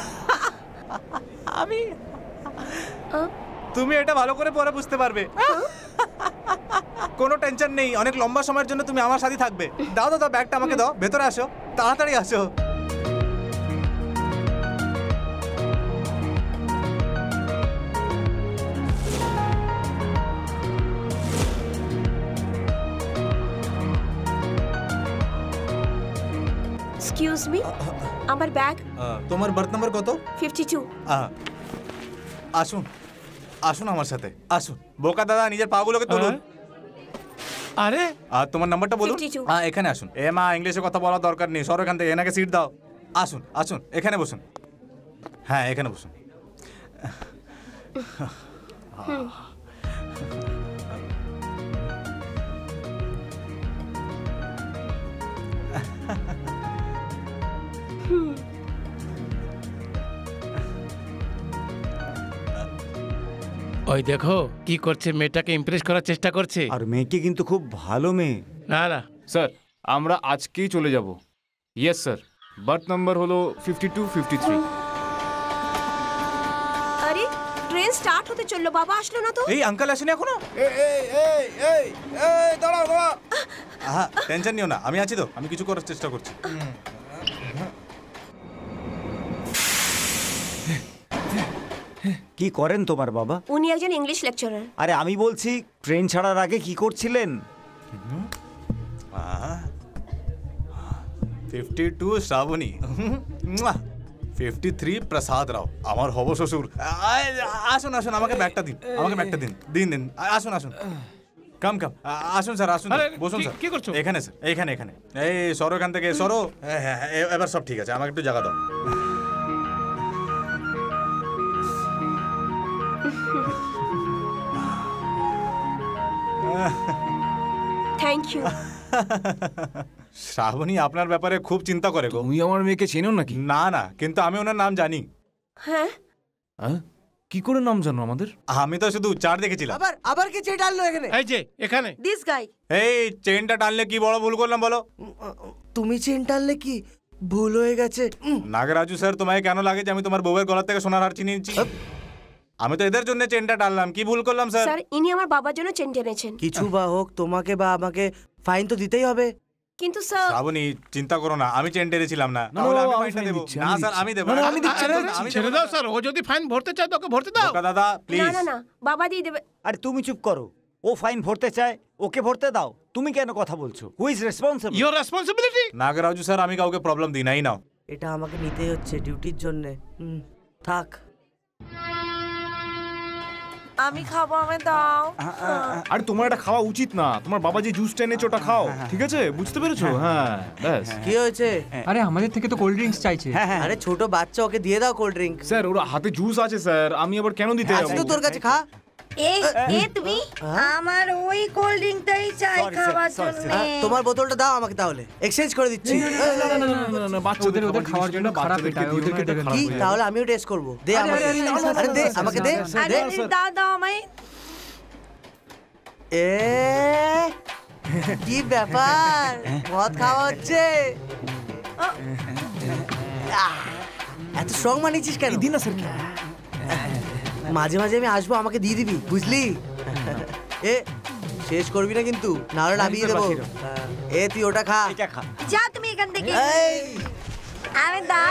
আমি তুমি এটা ভালো করে পরে বুঝতে পারবে। কোনো টেনশন নেই, অনেক লম্বা সময়ের জন্য তুমি আমার সাথে থাকবে। দাও দাও দাও, ব্যাগটা আমাকে দাও, ভেতরে আসো, তাড়াতাড়ি আসো। এক্সকিউজ মি, আমার ব্যাগ। তোমার বার্থ নাম্বার কত? 52। আসুন আসুন আমার সাথে আসুন। বোকা দাদা, নিজের পাগুলোকে তুলুন। আরে আর তোমার নাম্বারটা বলুন। 52। এখানে আসুন। এ মা, ইংলিশে কথা বলার দরকার নেই, সর এখান থেকে, এনাকে সিট দাও। আসুন আসুন, এখানে বসুন। হ্যাঁ, এখানে বসুন। ওই দেখো কি করছে, মেয়েটাকে ইমপ্রেস করার চেষ্টা করছে। আর মেয়েটি কিন্তু খুব ভালো মেয়ে। না না, স্যার আমরা আজকেই চলে যাব। ইয়েস স্যার, বার্থ নাম্বার হলো 5253। আরে ট্রেন স্টার্ট হতে চললো, বাবা আসলো না তো? এই আঙ্কেল আসেনি এখনো? দাঁড়াও দাঁড়াও। হ্যাঁ, টেনশন নিও না, আমি আছি তো, আমি কিছু করার চেষ্টা করছি। কি করেন তোমার বাবা? উনি একজন ইংলিশ লেকচারার। আরে আমি বলছি ট্রেন ছাড়ার আগে কি করছিলেন? 52 শ্রাবণী, 53 প্রসাদ রাও, আমার হব শ্বশুর। আসুন আসুন, আমাকে ব্যাগটা দিন, আমাকে ব্যাগটা দিন দিন দিন। আসুন আসুন, কাম কাম, আসুন স্যার, আসুন, বসুন স্যার। কি করছো? এখানে স্যার, এইখানে এখানে। এই সরো এখান থেকে, সরো। হ্যাঁ হ্যাঁ, এবার সব ঠিক আছে, আমাকে একটু জায়গা দাও। Thank you. শ্রাবণী আপনার ব্যাপারে খুব চিন্তা করে গো। তুমি আমার মেয়েকে চেনো নাকি? না না, কিন্তু আমি ওনার নাম জানি। হ্যাঁ, কি করে নাম জানো আমাদের? আমি তো শুধু চার দেখেছিলাম। আবার আবার কে চেয়ে ডাললো এখানে? এই যে এখানে দিস গাই। এই চেনটা টানলে কি বড় ভুল করলাম বলো? তুমি চেন টানলে কি ভুল হয়ে গেছে? নাগরাজু স্যার, তোমায় কেন লাগে যে আমি তোমার বউয়ের গলা থেকে সোনার হার চিনিয়ে নিচ্ছি? আমি তো এদের জন্য চেনটা টানলাম, কি ভুল করলাম স্যার? স্যার, ইনি আমার বাবার জন্য চেন টেনেছেন। কিছু বা হোক, তোমাকে বা আমাকে ফাইন তো দিতেই হবে। কিন্তু স্যার, শ্রাবণী চিন্তা করো না, আমি চেন টেনেছিলাম না। না, তাহলে আমি আমি ফাইনটা ফাইন দেবো। দিচ্ছি, না আমি স্যার, আমি দেবো। না, না, আমি দিচ্ছি, আরে, আমি আমি ছেড়ে দেবো দাও না। স্যার, ও যদি ফাইন ভরতে চায় তোকে ভরতে দাও। বোকা দাদা না প্লিজ। না না, বাবা দিয়ে দেবে। আরে তুমি চুপ করো, ও ফাইন ভরতে চায়, ওকে ভরতে দাও। তুমি কেন কথা বলছো? Who is responsible? Your responsibility. Nagaraju sir, আমি কাউকে প্রবলেম দিই নাই। নাও। এটা আমাকে নিতেই হচ্ছে ডিউটির জন্য। থাক। আমি খাবো, আমায় দাও। আরে তোমার এটা খাওয়া উচিত না, তোমার বাবা যে জুসটা এনেছে ওটা খাও, ঠিক আছে? বুঝতে পেরেছো? হ্যাঁ, ব্যাস। কি হয়েছে? আরে আমাদের থেকে তো কোল্ড ড্রিঙ্কস চাইছে। হ্যাঁ। আরে ছোট বাচ্চা, ওকে দিয়ে দাও কোল্ড ড্রিঙ্ক। স্যার ওর হাতে জুস আছে স্যার, আমি আবার কেন দিতে আছে তো যাবো? তোর কাছে, খা। এ তুমি, আমার ওই কোল্ড ড্রিঙ্কটাই চাই Sorry, sir, খাবার sorry, জন্য। sir. তোমার বোতলটা দাও আমাকে, তাহলে এক্সচেঞ্জ করে দিচ্ছি। না, বাচ্চাদের ওদের খাওয়ার জন্য খারাপ এটা, ওদেরকে ওদেরকে খারাপ কি? হয়ে যাবে। তাহলে আমিও টেস্ট করব। দে আমাকে। আরে দে আমাকে, দে আরে দে। দাও দাও আমায়। এ কি ব্যাপার, মদ খাওয়া হচ্ছে? এত স্ট্রং মানিয়েছিস কেন? দিন না স্যার। মাঝে মাঝে আমি আসবো, আমাকে দিয়ে দিবি, বুঝলি? এ শেষ করবি না কিন্তু, না হলে নামিয়ে দেবো। এ তুই ওটা খা। এটা খা। যা তুমি এখান থেকে। এই, আমি দাও।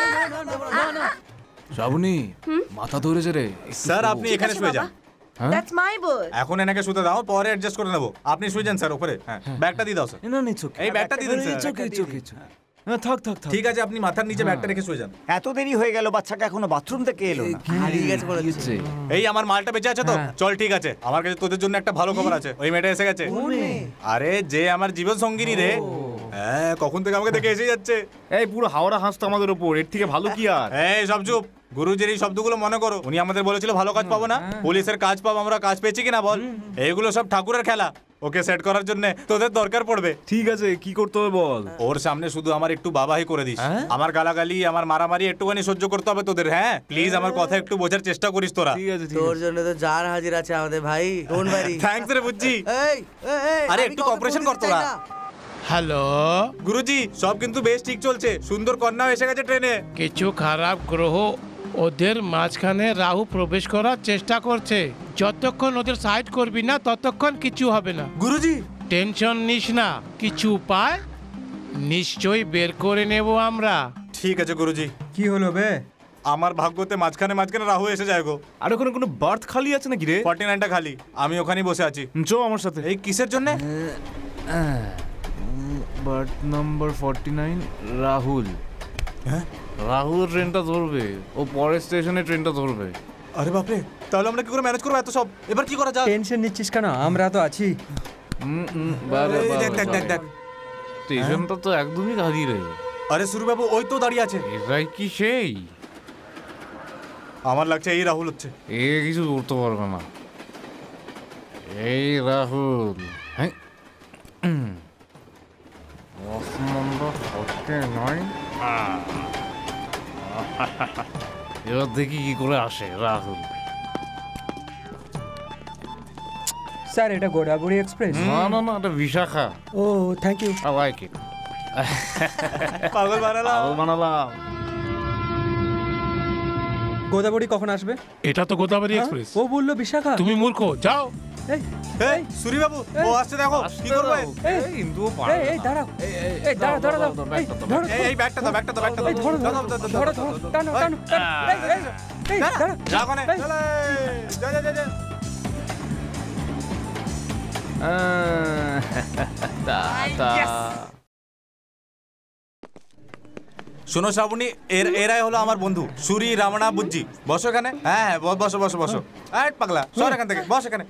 শ্রাবণী, মাথা ধরেছে রে। স্যার আপনি এখানে শুয়ে যান। That's my boy. এখন এনাকে শুতে দাও, পরে অ্যাডজাস্ট করে নেবো। আপনি শুয়ে যান স্যার উপরে। হ্যাঁ, ব্যাগটা দিয়ে দাও স্যার। না নিচু। এই ব্যাগটা দিয়ে দিন স্যার। না থাক থাক থাক। ঠিক আছে, আপনি মাথার নিচে ব্যাগটা রেখে শুয়ে যান। এত দেরি হয়ে গেল, বাচ্চাটা এখনো বাথরুম থেকে এলো না। হারিয়ে গেছে মনে হচ্ছে। এই আমার মালটা বেঁচে আছে তো? চল ঠিক আছে, আমার কাছে তোদের জন্য একটা ভালো খবর আছে। ওই মেয়েটা এসে গেছে। আরে যে আমার জীবন সঙ্গিনী রে। হ্যাঁ, কখন থেকে আমাকে দেখে এসে যাচ্ছে। এই পুরো হাওড়া হাসতো আমাদের উপর, এর থেকে ভালো কি আর? এই সব চুপ। গুরুজির এই শব্দগুলো মনে করো। উনি আমাদের বলেছিল ভালো কাজ পাবো না, পুলিশের কাজ পাবো। আমরা কাজ পেয়েছি কিনা বল? এইগুলো সব ঠাকুরের খেলা। ওকে সেট করার জন্য তোদের দরকার পড়বে। ঠিক আছে, কি করতে হবে বল? ওর সামনে শুধু আমার একটু বাবাই করে দিস। আমার গালাগালি, আমার মারামারি একটুখানি সহ্য করতে হবে তোদের। হ্যাঁ প্লিজ, আমার কথা একটু বোঝার চেষ্টা করিস তোরা। ঠিক আছে, ঠিক তোর আছে। জন্য তো জান হাজির আছে আমাদের ভাই। Don't worry. থ্যাঙ্কস রে বুঝছি। এই, এই, আরে আমি একটু কাউকে cooperation ফোন কর দিতে চাই তোরা। না। হ্যালো, গুরুজি সব কিন্তু বেশ ঠিক চলছে, সুন্দর কন্যাও এসে গেছে ট্রেনে। কিছু খারাপ গ্রহ ওদের মাঝখানে রাহু প্রবেশ করার চেষ্টা করছে। যতক্ষণ ওদের সাইড করবি না ততক্ষণ কিছু হবে না। গুরুজি টেনশন নিস না, কিছু উপায় নিশ্চয়ই বের করে নেব আমরা। ঠিক আছে গুরুজি। কি হলো বে? আমার ভাগ্যতে মাঝখানে মাঝখানে রাহু এসে যায় গো। আর ওখানে কোনো বার্থ খালি আছে নাকি রে? 49টা খালি, আমি ওখানেই বসে আছি। চো আমার সাথে। এই কিসের জন্য? Berth number 49 Rahul. হ্যাঁ রাহুল ট্রেনটা ধরবে, ও পরের স্টেশনে ট্রেনটা ধরবে। আরে বাপরে, তাহলে আমরা কি করে ম্যানেজ করবো এত সব? এবার কি করা যায়? টেনশন নিচ্ছিস কেন? আমরা তো আছি। দেখ দেখ দেখ দেখ, স্টেশনটা তো একদমই খালি রে। আরে সুরু বাবু ওই তো দাঁড়িয়ে আছে। এটাই কি সেই? আমার লাগছে এই রাহুল হচ্ছে। এ কিছু করতে পারবে না। এই রাহুল। হ্যাঁ, এবার দেখি কি করে আসে রাহুল। স্যার এটা গোদাবরী এক্সপ্রেস? না না না, এটা বিশাখা। ও thank you. I like it. পাগল বানালাম। পাগল বানালাম। গোদাবরী কখন আসবে? এটা তো গোদাবরী এক্সপ্রেস। ও বললো বিশাখা। তুমি মূর্খ, যাও। এই এই সুরি বাবু ও আসছে, দেখো কি করবে। কিন্তু এই দাঁড়াও, এই দাঁড়াও দাঁড়াও দাঁড়াও, এই ধরো এই ব্যাগটা দাও, ব্যাগটা দাও, ব্যাগটা দাও। এই ধরো ধরো ধরো ধরো, টানো টানো টানো, এই দাঁড়াও। যা কোনে চলে, যা যা যা যা। শোনো শ্রাবণী, এরাই হলো আমার বন্ধু সুরি, রামনা, বুজ্জি। বসো এখানে। হ্যাঁ হ্যাঁ বসো বসো বসো। এই পাগলা সর এখান থেকে, বস এখানে।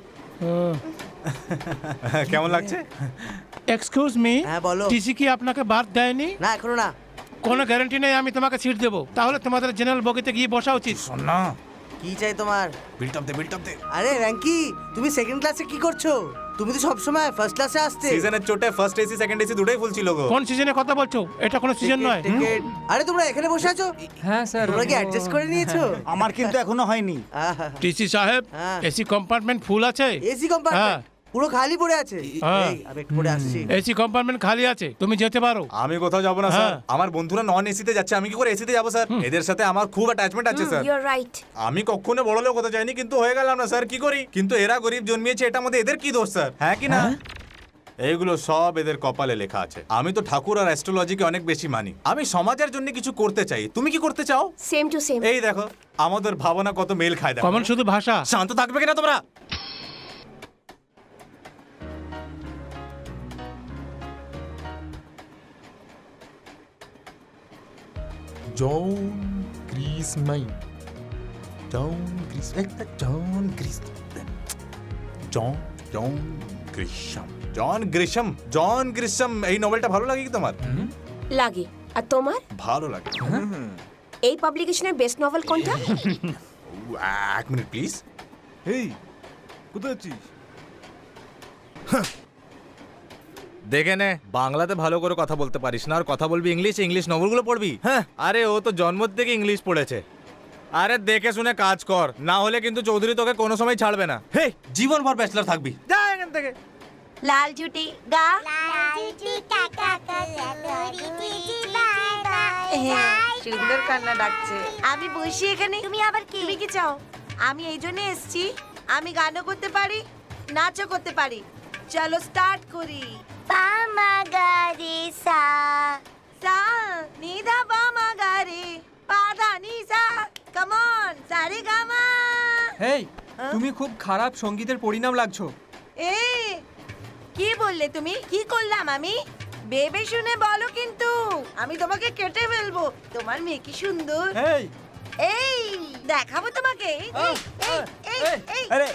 কেমন লাগছে? এক্সকিউজ মি, হ্যাঁ বলো। টিসি কি আপনাকে বাদ দেয়নি? না এখনো না। কোনো গ্যারান্টি নেই আমি তোমাকে সিট দেবো। তাহলে তোমাদের জেনারেল বগিতে গিয়ে বসা উচিত। শোন না, কি চাই তোমার? বিল্ট আপ দে, বিল্ট আপ দে। আরে র্যাঙ্কি, তুমি সেকেন্ড ক্লাসে কি করছো? তুমি তো সবসময় ফার্স্ট ক্লাসে আসতে। সিজনের চোটে ফার্স্ট এসি সেকেন্ড এসি দুটোই ফুল ছিল গো। কোন সিজনে কথা বলছো? এটা কোনো সিজন নয়। টিকেট। আরে তোমরা এখানে বসে আছো? হ্যাঁ স্যার। তোমরা কি অ্যাডজাস্ট করে নিয়েছো? আমার কিন্তু এখনো হয়নি। আহা, টিসি সাহেব, হ্যাঁ। এসি কম্পার্টমেন্ট ফুল আছে? এসি কম্পার্টমেন্ট পুরো খালি পড়ে আছে। হ্যাঁ। এই, আমি একটু পরে আসছি। এসি কম্পার্টমেন্ট খালি আছে, তুমি যেতে পারো। আমি কোথাও যাবো না স্যার, হ্যাঁ। আমার বন্ধুরা নন এসিতে যাচ্ছে, আমি কি করে এসিতে যাবো স্যার? এদের সাথে আমার খুব অ্যাটাচমেন্ট আছে স্যার। You R right. আমি কখনো বড় লোক হতে চাইনি, কিন্তু হয়ে গেলাম না স্যার, কি করি? কিন্তু এরা গরিব জন্মিয়েছে, এটা আমাদের এদের কি দোষ স্যার? হ্যাঁ কি না? এইগুলো সব এদের কপালে লেখা আছে। আমি তো ঠাকুর আর অ্যাস্ট্রোলজিকে অনেক বেশি মানি। আমি সমাজের জন্য কিছু করতে চাই। তুমি কি করতে চাও? Same to same. এই দেখো আমাদের ভাবনা কত মেল খায়। দেখো কমন শুধু ভাষা। শান্ত থাকবে কিনা তোমরা? John Grisham. John Grisham. John Grisham. John Grisham. John Grisham, John Grisham. এই নোবেলটা ভালো লাগে কি তোমার? লাগে। আর তোমার? ভালো লাগে। এই পাবলিকেশনের বেস্ট নভেল কোনটা? এক মিনিট প্লিজ। এই কোথায় আছিস? দেখে নে, বাংলাতে ভালো করে কথা বলতে পারিস না, আর কথা বলবি ইংলিশ, ইংলিশ নভেলগুলো পড়বি। হ্যাঁ, আরে ও তো জন্ম থেকে ইংলিশ পড়েছে। আরে দেখে শুনে কাজ কর, না হলে কিন্তু চৌধুরী তোকে কোনো সময় ছাড়বে না। হে, জীবনভর ব্যাচেলর থাকবি। যা এখান থেকে। লাল জুটি গা। সুন্দর কান্না ডাকছে। আমি বসি এখানে। তুমি আবার কি? তুমি কি চাও? আমি এই জন্য এসেছি, আমি গানও করতে পারি, নাচও করতে পারি। চলো স্টার্ট করি। পা মা গা রে সা, সা নি দা পা মা গা রে, পা ধা নি সা। কাম অন, সারে গা মা। হেই, তুমি খুব খারাপ সঙ্গীতের পরিণাম লাগছো। এ কি বললে তুমি? কি করলাম আমি? বেবে শুনে বলো, কিন্তু আমি তোমাকে কেটে ফেলবো। তোমার মেয়ে কি সুন্দর। এই এই দেখাবো তোমাকে। আরে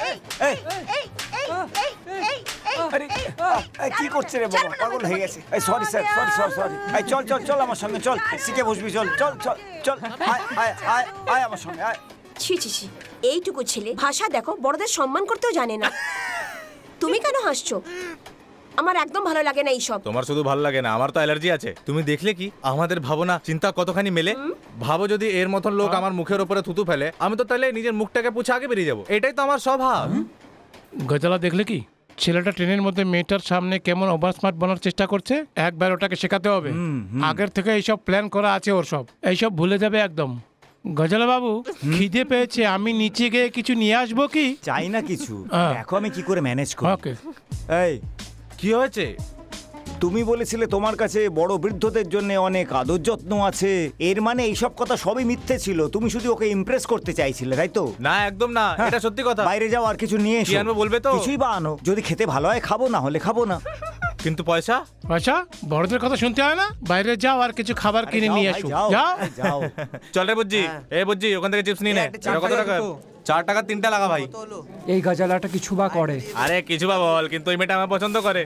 কি করছে রে বাবা? পাগল হয়ে গেছে। Sorry sir, sorry sorry sorry. চল চল চল আমার সঙ্গে চল, শিখে বসবি। চল চল চল চল, আয় আয় আয় আয় আমার সঙ্গে আয়। ছি ছি ছি, এইটুকু ছেলে ভাষা দেখো, বড়দের সম্মান করতেও জানে না। তুমি কেন হাসছো? আমার একদম ভালো লাগে না এইসব। তোমার শুধু ভালো লাগে না, আমার তো অ্যালার্জি আছে। তুমি দেখলে কি আমাদের ভাবনা চিন্তা কতখানি মেলে? ভাবো যদি এর মতন লোক আমার মুখের উপরে থুতু ফেলে, আমি তো তাহলে নিজের মুখটাকে পুছে আগে বেরিয়ে যাবো। এটাই তো আমার স্বভাব। গজলা দেখলে কি? ছেলেটা ট্রেনের মধ্যে মেয়েটার সামনে কেমন ওভার স্মার্ট বানার চেষ্টা করছে, একবার ওটাকে শেখাতে হবে। আগের থেকে এইসব প্ল্যান করা আছে ওর সব, এইসব ভুলে যাবে একদম। গজালা বাবু, খিদে পেয়েছে, আমি নিচে গিয়ে কিছু নিয়ে আসবো কি? চাই না কিছু, দেখো আমি কি করে ম্যানেজ করি। ওকে। এই কি হয়েছে? তুমি বলেছিলে তোমার কাছে বড় বৃদ্ধদের জন্য অনেক আদর যত্ন আছে, এর মানে এইসব কথা সবই মিথ্যে ছিল, তুমি শুধু ওকে ইমপ্রেস করতে চাইছিলে, তাই তো? না একদম না, এটা সত্যি কথা। বাইরে যাও আর কিছু নিয়ে এসো। কি আনবো বলবে তো? কিছুই বা আনো, যদি খেতে ভালো হয় খাবো, না হলে খাবো না। কিন্তু পয়সা? পয়সা বড়দের কথা শুনতে হয় না, বাইরে যাও আর কিছু খাবার কিনে নিয়ে এসো। যাও যাও। চল রে বুজ্জি, এ বুজ্জি ওখান থেকে চিপস নিয়ে নে। কত টাকা? 4 টাকা 3টা লাগা ভাই। এই গজালাটা কিছু বা করে। আরে কিছু বা বল, কিন্তু ওই মেয়েটা আমার পছন্দ করে।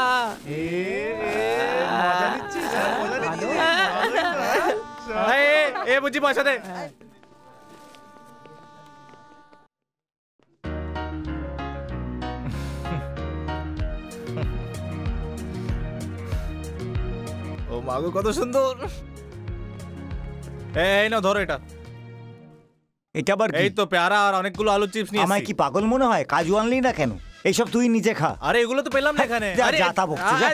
এ বুজ্জি পয়সা দে। ও মাগো কত সুন্দর। এই নাও ধরো এটা। এটা আবার এই তো পেয়ারা আর অনেকগুলো আলু চিপস নিয়ে আমায় কি পাগল মনে হয়? কাজু আনলি না কেন? এইসব তুই নিজে খা। আরে এগুলো তো পেলাম না এখানে। আরে যা তা বকছিস, যা।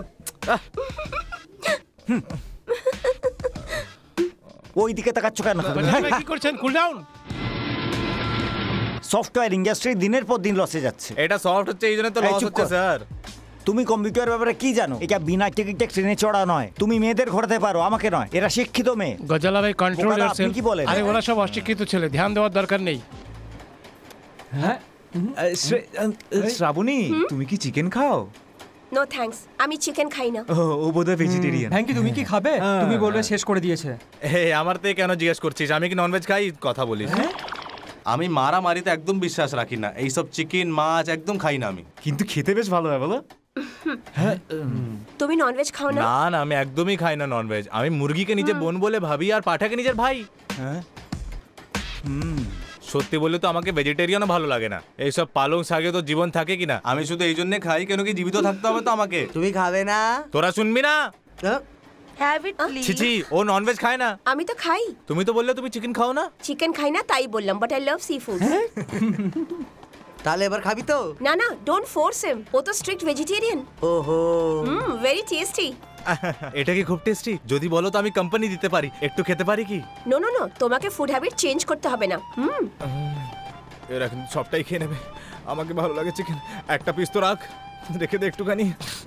ওই দিকে তাকাচ্ছ কেন? কি করছেন? Cool down. সফটওয়্যার ইন্ডাস্ট্রি দিনের পর দিন লসে যাচ্ছে। এটা সফট হচ্ছে এই জন্য তো লস হচ্ছে স্যার। তুমি কম্পিউটার ব্যাপারে কি জানো? এটা বিনা টিকিটে ট্রেনে চড়া নয়, তুমি মেয়েদের ঘোরাতে পারো, আমাকে নয়। এরা শিক্ষিত মেয়ে। গজালা ভাই কন্ট্রোল বোকারা, ইয়োরসেলফ। আপনি কি বলেন? আরে ওরা সব অশিক্ষিত ছেলে, ধ্যান দেওয়ার দরকার নেই। হ্যাঁ শ্রাবণী, তুমি কি চিকেন খাও? নো থ্যাঙ্কস, আমি চিকেন খাই না। ও বোধহয় ভেজিটেরিয়ান। Thank you. তুমি কি খাবে? তুমি বলবে শেষ করে দিয়েছে। আমার থেকে কেন জিজ্ঞেস করছিস? আমি কি ননভেজ খাই? কথা বলিস। আমি মারামারিতে একদম বিশ্বাস রাখি না, এইসব চিকেন মাছ একদম খাই না আমি। কিন্তু খেতে বেশ ভালো হয় বলো। তুমি ননভেজ খাও না? না না, আমি একদমই খাই না ননভেজ। আমি মুরগিকে নিজের বোন বলে ভাবি আর পাঠাকে নিজের ভাই। সত্যি বললে তো আমাকে ভেজিটেরিয়ানও ভালো লাগে না। এইসব পালং শাকে তো জীবন থাকে কিনা। আমি শুধু এই জন্য খাই কেন কি জীবিত থাকতে হবে তো আমাকে। তুমি খাবে না? তোরা শুনবি না? Have it please. ছিছি, ও ননভেজ খায় না। আমি তো খাই। তুমি তো বললে তুমি চিকেন খাও না। চিকেন খাই না তাই বললাম, but I love seafood. তাহলে এবার খাবি তো? না না, ডোন্ট ফোর্স হিম, ও তো স্ট্রিক্ট ভেজিটেরিয়ান। ওহো, ভেরি টেস্টি। এটা কি খুব টেস্টি? যদি বলো তো আমি কোম্পানি দিতে পারি, একটু খেতে পারি কি? নো নো নো, তোমাকে ফুড হ্যাবিট চেঞ্জ করতে হবে না। এরা কিন্তু সবটাই খেয়ে নেবে। আমাকে ভালো লাগে চিকেন, একটা পিস তো রাখ, রেখে দে একটুখানি।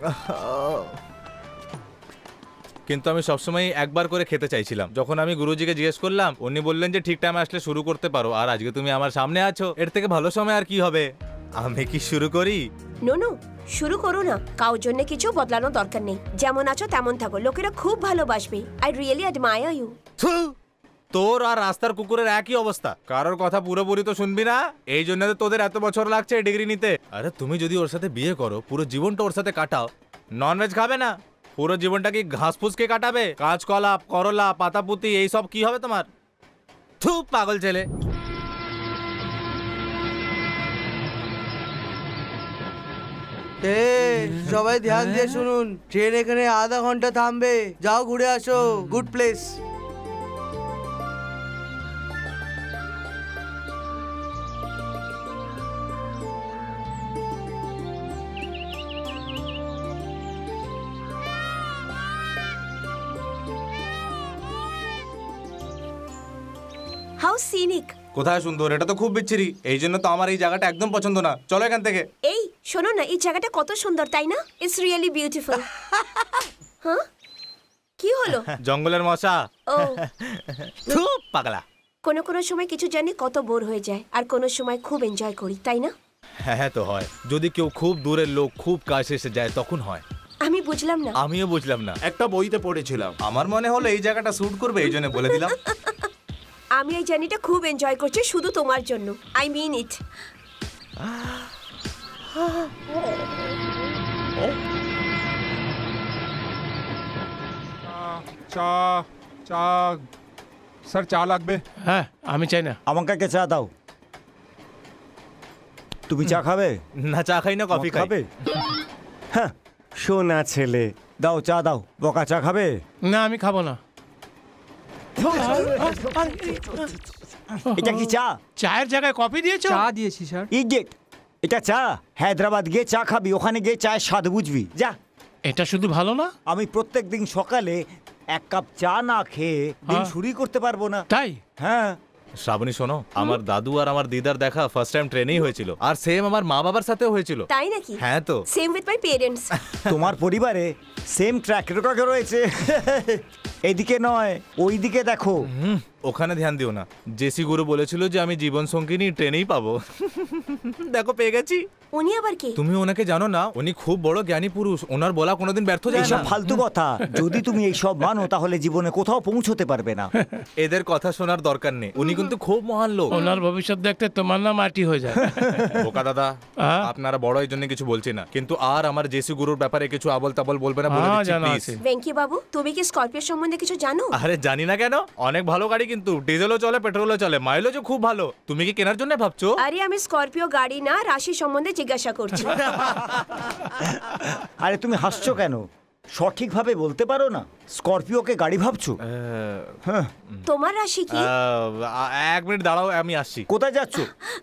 কিন্তু আমি সবসময় একবার করে খেতে চাইছিলাম। যখন আমি গুরুজিকে জিজ্ঞেস করলাম, উনি বললেন যে ঠিক টাইমে আসলে শুরু করতে পারো। আর আজকে তুমি আমার সামনে আছো, এর থেকে ভালো সময় আর কি হবে? আমি কি শুরু করি? নো নো, শুরু করো না। কারোর জন্য কিছু বদলানোর দরকার নেই। যেমন আছো তেমন থাকো, লোকেরা খুব ভালোবাসবে। I really admire you. তোর আর রাস্তার কুকুরের একই অবস্থা, কারোর কথা পুরোপুরি তো শুনবি না। এই জন্য তো তোদের এত বছর লাগছে এই ডিগ্রি নিতে। আরে তুমি যদি ওর সাথে বিয়ে করো, পুরো জীবনটা ওর সাথে কাটাও, ননভেজ খাবে না, পুরো জীবনটা কি ঘাস ফুসকে কাটাবে? কাঁচকলা, করলা, পাতাপুতি এই সব কি হবে তোমার? থু, পাগল ছেলে। সবাই ধ্যান দিয়ে শুনুন, ট্রেন এখানে আধা ঘন্টা থামবে, যাও ঘুরে আসো, গুড প্লেস। How scenic. কোথায় সুন্দর? এটা তো খুব বিচ্ছিরি। এই জন্য তো আমার এই জায়গাটা একদম পছন্দ না। চলো এখান থেকে। এই শোনো না, এই জায়গাটা কত সুন্দর তাই না? It's really beautiful. হ্যাঁ, কি হলো? জঙ্গলের মশা। ও থু, পাগলা। কোনো কোনো সময় কিছু জানি কত বোর হয়ে যায়, আর কোনো সময় খুব এনজয় করি, তাই না? হ্যাঁ তো হয়। যদি কেউ খুব দূরের লোক খুব কাছে এসে যায় তখন হয়। আমি বুঝলাম না। আমিও বুঝলাম না। একটা বইতে পড়েছিলাম, আমার মনে হলো এই জায়গাটা স্যুট করবে, এই জন্য বলে দিলাম। আমি এই জার্নিটা খুব এনজয় করছি শুধু তোমার জন্য। I mean it. চা চা স্যার, চা লাগবে? হ্যাঁ, আমি চাই না। আমাকে চা দাও। তুমি চা খাবে? না, চা খাই না, কফি খাবে। হ্যাঁ, শোনা ছেলে, দাও চা দাও। বকা চা খাবে? না, আমি খাবো না। এটা কি চা? চায়ের জায়গায় কফি দিয়েছো? চা দিয়েছি স্যার। ইডিয়েট, এটা চা, হায়দ্রাবাদ গিয়ে চা খাবি, ওখানে গিয়ে চায়ের স্বাদ বুঝবি। যা। এটা শুধু ভালো না? আমি প্রত্যেক দিন সকালে 1 কাপ চা না খেয়ে দিন শুরুই করতে পারবো না। তাই? হ্যাঁ। শ্রাবণী শোনো, আমার দাদু আর আমার দিদার দেখা ফার্স্ট টাইম ট্রেনেই হয়েছিল, আর সেম আমার মা বাবার সাথেও হয়েছিল। তাই নাকি? হ্যাঁ তো। Same with my parents. তোমার পরিবারে সেম ট্র্যাক রেকর্ড রয়েছে। এইদিকে নয়, ওইদিকে দেখো। ওখানে ধ্যান দিও না। জেসি গুরু বলেছিল যে আমি জীবন সঙ্গিনী ট্রেনেই পাবো। দেখো পেয়ে গেছি। উনি আবার কে? তুমি ওনাকে জানো না? উনি খুব বড় জ্ঞানী পুরুষ, ওনার বলা কোনোদিন ব্যর্থ যায় এইসব না। ফালতু কথা। যদি তুমি এইসব মানো তাহলে জীবনে কোথাও পৌঁছতে পারবে না। এদের কথা শোনার দরকার নেই, উনি কিন্তু খুব মহান লোক। ওনার ভবিষ্যৎ দেখতে তোমার না মাটি হয়ে যায়। বোকা দাদা, আপনারা বড় এই জন্য কিছু বলছি না, কিন্তু আর আমার জেসি গুরুর ব্যাপারে কিছু আবল তাবল বলবে না, বলে দিচ্ছি প্লিজ। ভেঙ্কি বাবু, তুমি কি স্করপিও সম্বন্ধে কিছু জানো? আরে জানি না কেন, অনেক ভালো গাড়ি, কিন্তু ডিজেলও চলে, পেট্রোলও চলে, মাইলেজও খুব ভালো। তুমি কি কেনার জন্য ভাবছো? আরে আমি স্করপিও গাড়ি না, রাশি সম্বন্ধে জিজ্ঞাসা করছি। আরে তুমি হাসছো কেন? সঠিকভাবে বলতে পারো না? স্করপিওকে গাড়ি ভাবছো? হ্যাঁ। তোমার রাশি কি? 1 মিনিট দাঁড়াও, আমি আসছি। কোথায় যাচ্ছ?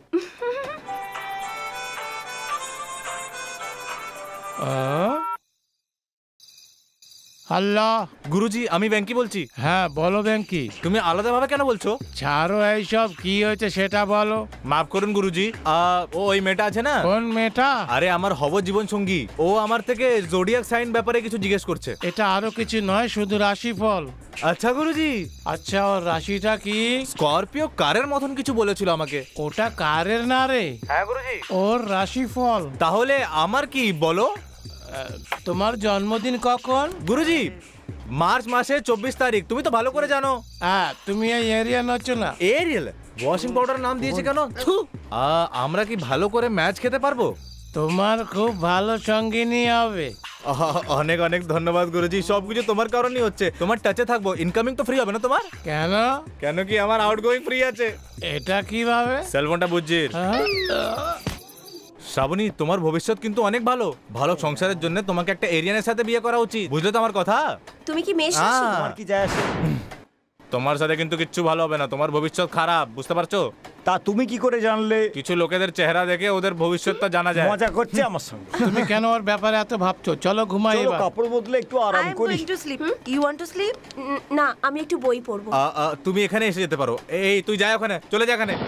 আল্লাহ। গুরুজি, আমি ব্যাংকি বলছি। হ্যাঁ বলো ব্যাংকি। তুমি আলাদাভাবে কেন বলছো? ছাড়ো এইসব, কি হয়েছে সেটা বলো। মাফ করুন গুরুজি, ও ওই মেয়েটা আছে না? কোন মেয়েটা? আরে আমার হব জীবন সঙ্গী, ও আমার থেকে জোডিয়াক সাইন ব্যাপারে কিছু জিজ্ঞেস করছে। এটা আরো কিছু নয়, শুধু রাশিফল। আচ্ছা গুরুজি। আচ্ছা, ওর রাশিটা কি? স্করপিও কারের মতন কিছু বলেছিল আমাকে। ওটা কারের না রে। হ্যাঁ গুরুজি। ওর রাশিফল। তাহলে আমার কি বলো? তোমার জন্মদিন কখন? গুরুজি, মার্চ মাসে 24 তারিখ। তুমি তো ভালো করে জানো। হ্যাঁ, তুমি এই এরিয়া নচ্ছ না। এরিয়াল ওয়াশিং পাউডার নাম দিয়েছে কেন? আমরা কি ভালো করে ম্যাচ খেতে পারবো? তোমার খুব ভালো সঙ্গিনী হবে। অনেক অনেক ধন্যবাদ গুরুজি, সবকিছু তোমার কারণেই হচ্ছে। তোমার টাচে থাকবো। ইনকামিং তো ফ্রি হবে না তোমার? কেন? কেন কি আমার আউটগোয়িং ফ্রি আছে। এটা কিভাবে? সেলফোনটা বুঝছিস? শ্রাবণী, তোমার ভবিষ্যৎ কিন্তু অনেক ভালো। ভালো সংসারের জন্য তোমাকে একটা এরিয়ানের সাথে বিয়ে করা উচিত, বুঝলে তো আমার কথা? তুমি কি মেষ রাশি? তোমার কি যায় আসে? তোমার সাথে কিন্তু কিচ্ছু ভালো হবে না, তোমার ভবিষ্যৎ খারাপ, বুঝতে পারছো? তা তুমি কি করে জানলে? কিছু লোকেদের চেহারা দেখে ওদের ভবিষ্যৎটা জানা যায়। মজা করছে আমার সঙ্গে? তুমি কেন ওর ব্যাপারে এত ভাবছো? চলো ঘুমাই চলো এবার। কাপড় বদলে একটু আরাম I am করি। going to sleep. You want to sleep? না, আমি একটু বই পড়বো। তুমি এখানে এসে যেতে পারো। এই তুই যা ওখানে, চলে যা এখানে।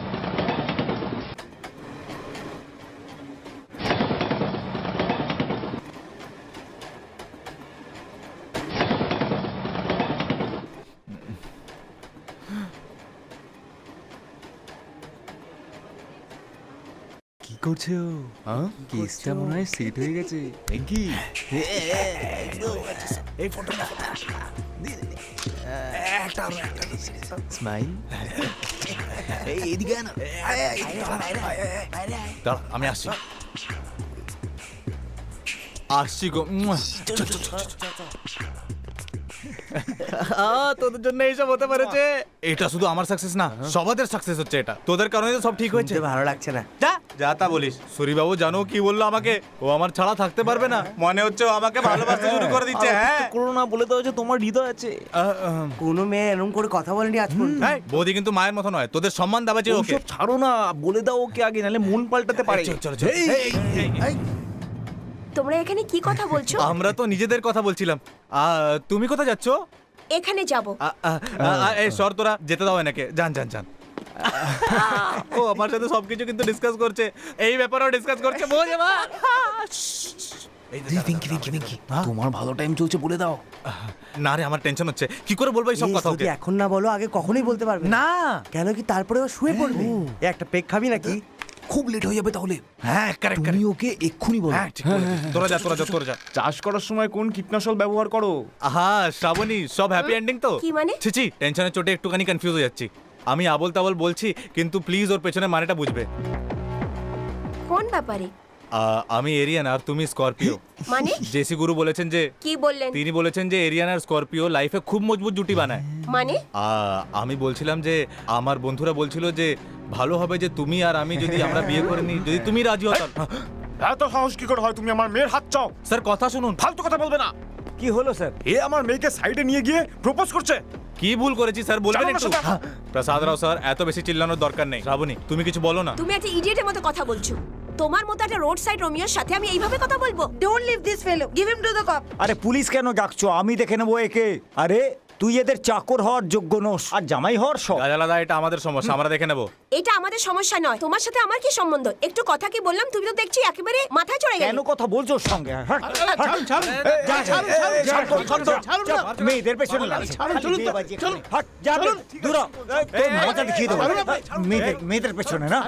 কি করছে ও? কেসটা মনে হয় সেট হয়ে গেছে। কি এই ফটোটা স্মাইল। এই এদিকে না, দাঁড়া, আমি আসছি। আসছি গো। তোদের জন্য এইসব হতে পারেছে। এটা শুধু আমার সাকসেস না, সবাদের সাকসেস হচ্ছে এটা। তোদের কারণে তো সব ঠিক হয়েছে। ভালো লাগছে না। যা যা তা বলিস। সূরিবাবু জানো কি বললো আমাকে? ও আমার ছাড়া থাকতে পারবে না। মনে হচ্ছে ও আমাকে ভালোবাসতে শুরু করে দিচ্ছে। হ্যাঁ, করোনা বলে দাও যে তোমার হৃদয় আছে। কোনো মেয়ে এরকম করে কথা বলেনি আজ পর্যন্ত। বৌদি কিন্তু মায়ের মতো নয়, তোদের সম্মান দেওয়া ওকে। ওসব ছাড়ো না, বলে দাও ওকে আগে, নাহলে মন পাল্টাতে পারে। চল চল। তোমরা এখানে কি কথা বলছো? আমরা তো নিজেদের কথা বলছিলাম। তুমি কোথায় যাচ্ছ? এখানে যাব। এই সর, তোরা যেতে দাও এনাকে। যান যান যান। ও আমার সাথে সবকিছু কিন্তু ডিসকাস করছে, এই ব্যাপারেও ডিসকাস করছে। বোঝ এবার। তোমার ভালো টাইম চলছে, বলে দাও। না রে, আমার টেনশন হচ্ছে। কি করে বলবো এই সব কথা ওকে? এখন না বলো, আগে কখনোই বলতে পারবে না। কেন কি তারপরে ও শুয়ে পড়বে? একটা পেক খাবি নাকি? খুব লেট হয়ে যাবে তাহলে। হ্যাঁ, কারেক্ট। তুমি ওকে এক্ষুনি বলো। হ্যাঁ, ঠিক বলেছিস। তোরা যা তোরা যা তোরা যা। চাষ করার সময় কোন কীটনাশক ব্যবহার করো? হ্যাঁ শ্রাবণী, সব হ্যাপি এন্ডিং তো? কি মানে? ছিছি, টেনশনের চোটে একটুখানি কনফিউজ হয়ে যাচ্ছি। আমি আবল তাবল বলছি, কিন্তু প্লিজ ওর পেছনে মানেটা বুঝবে। কোন ব্যাপারে? আমি এরিয়ান আর তুমি স্করপিও। মানে? জেসি গুরু বলেছেন যে, কি বললেন? তিনি বলেছেন যে এরিয়ান আর স্করপিও লাইফে খুব মজবুত জুটি বানায়। মানে? আমি বলছিলাম যে আমার বন্ধুরা বলছিল যে ভালো হবে যে তুমি আর আমি যদি আমরা বিয়ে করে নিই, যদি তুমি রাজি হও। এত সাহস কি করে হয় তুমি আমার মেয়ের হাত চাও? স্যার কথা শুনুন। ফালতু কথা বলবে না। কি হলো স্যার? এ আমার মেয়েকে সাইডে নিয়ে গিয়ে প্রপোজ করছে। কি ভুল করেছি স্যার, বলবেন একটু? প্রসাদ রাও স্যার, এত বেশি চিল্লানোর দরকার নেই। শ্রাবণী, তুমি কিছু বলো না। তুমি একটা ইডিয়েটের মতো কথা বলছো। তোমার মতো একটা রোড সাইড রোমিওর সাথে আমি এইভাবে কথা বলবো? Don't leave this fellow, give him to the cop. আরে পুলিশ কেন ডাকছো? আমি দেখে নেবো একে। আরে তুই এদের চাকর হওয়ার যোগ্য নোস আর জামাই হওয়ার শখ। গাজালাদা, এটা আমাদের সমস্যা, আমরা দেখে নেব। এটা আমাদের সমস্যা নয়, তোমার সাথে আমার কি সম্বন্ধ? একটু কথা কি বললাম, তুমি তো দেখছি একেবারে মাথায় চড়ে গেলে। কেন কথা বলছো ওর সঙ্গে? মেয়েদের পেছনে মেয়েদের পেছনে না,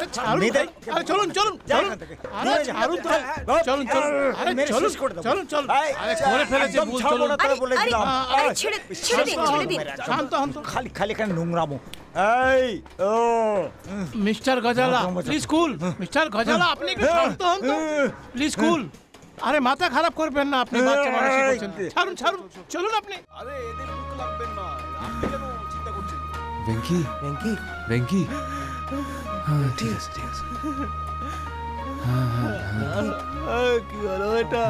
খালি খালি এখানে নোংরামো। Mister Gajala please cool. Mister Gajala আপনি একটু শান্ত হন তো প্লিজ কুল। আরে মাথা খারাপ করবেন না আপনি, বাচ্চা মানুষ বলছেন। ছাড়ুন ছাড়ুন, চলুন আপনি। আরে এদের মুখ লাগবেন না, আপনি কেন চিন্তা করছেন? ভেঙ্কি ভেঙ্কি ভেঙ্কি, হ্যাঁ ঠিক আছে ঠিক আছে। কি হলো এটা?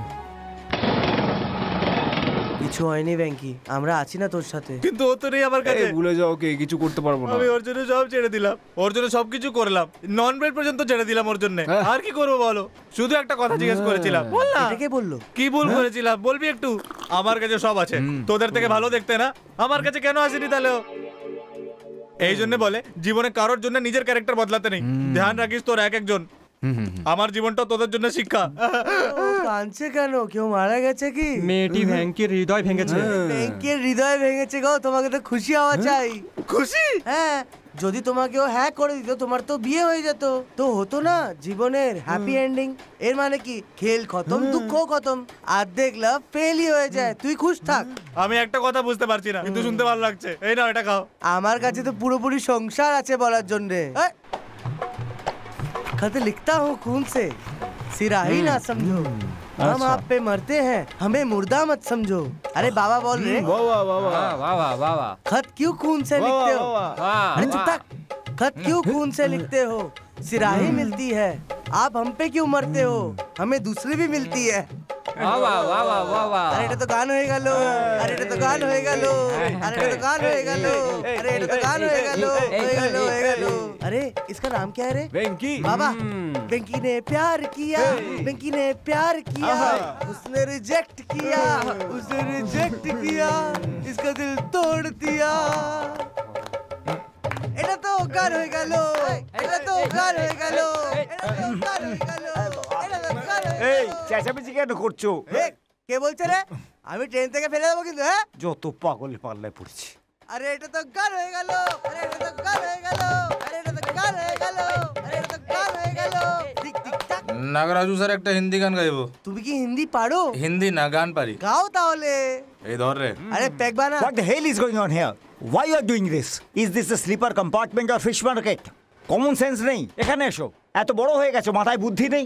কিছু হয়নি ভেঙ্কি, আমরা আছি না তোর সাথে। কিন্তু ও তো নেই আমার কাছে। ভুলে যাও, কে কিছু করতে পারবো না। আমি ওর জন্য সব ছেড়ে দিলাম, ওর জন্য সবকিছু করলাম, নন ব্রেড পর্যন্ত ছেড়ে দিলাম ওর জন্য। আর কি করবো বলো? শুধু একটা কথা জিজ্ঞেস করেছিলাম। বল না, কে বললো? কি ভুল করেছিলাম বলবি একটু? আমার কাছে সব আছে, তোদের থেকে ভালো দেখতে না? আমার কাছে কেন আসেনি তাহলে? এই জন্য বলে জীবনে কারোর জন্য নিজের ক্যারেক্টার বদলাতে নেই। ধ্যান রাখিস তোর এক একজন। আমার জীবনটা তোদের জন্য শিক্ষা। কাঁদছে কেন? কেউ মারা গেছে কি? মেয়েটি ভ্যাঙ্কির হৃদয় ভেঙেছে। ভ্যাঙ্কির হৃদয় ভেঙেছে গো, তোমাকে তো খুশি হওয়া চাই। খুশি? হ্যাঁ, যদি তোমাকে ও হ্যাক করে দিত তোমার তো বিয়ে হয়ে যেত, তো হতো না জীবনের হ্যাপি এন্ডিং। এর মানে কি, খেল খতম, দুঃখ খতম, অর্ধেক লাভ ফেলই হয়ে যায়। তুই খুশ থাক। আমি একটা কথা বুঝতে পারছি না, কিন্তু শুনতে ভালো লাগছে। এই নাও, এটা খাও। আমার কাছে তো পুরোপুরি সংসার আছে বলার জন্য। खत लिखता हूँ खून से, सिराही ना समझो, हम आप पे मरते हैं, हमें मुर्दा मत समझो। अरे बाबा बोल रहे, खत क्यों खून से लिखते हो? अरे चुप तक, खत क्यों खून से लिखते हो? सिराही मिलती है, आप हम पे क्यों मरते हो? हमें दूसरी भी मिलती है। अरे এটা তো গান হয়ে গেল, আরে এটা তো গান হয়ে গেল, আরে এটা তো গান হয়ে গেল, আরে এটা তো গান হয়ে গেল, হয়ে গেল। अरे इसका नाम क्या है रे? वेंकी। बाबा, वेंकी ने प्यार किया, वेंकी ने प्यार किया, उसने रिजेक्ट किया, उसने रिजेक्ट किया, इसका दिल तोड़ दिया। এটা তো গান হয়ে গেল, এটা তো গান হয়ে গেল, এটা তো গান হয়ে গেল, এটা তো গান হয়ে গেল। এই চেঁচামেচি কেন করছো? কে বলছে রে? আমি ট্রেন থেকে ফেলে দেবো কিন্তু। হ্যাঁ, যত পাগল পাল্লায় পড়ছি। আরে এটা তো গান হয়ে গেল, আরে এটা তো গান হয়ে গেল, আরে এটা তো গান হয়ে গেল, আরে এটা তো গান হয়ে গেল। ঠিক ঠিক ঠিক। নাগরাজু স্যার একটা হিন্দি গান গাইবো। তুমি কি হিন্দি পারো? হিন্দি না, গান পারি। গাও তাহলে। এই ধর রে। আরে প্যাক বানা। What the hell is going on here? Why you are doing this? Is this a sleeper compartment or fish market? Common sense নেই? এখানে এসো। এত বড় হয়ে গেছো, মাথায় বুদ্ধি নেই?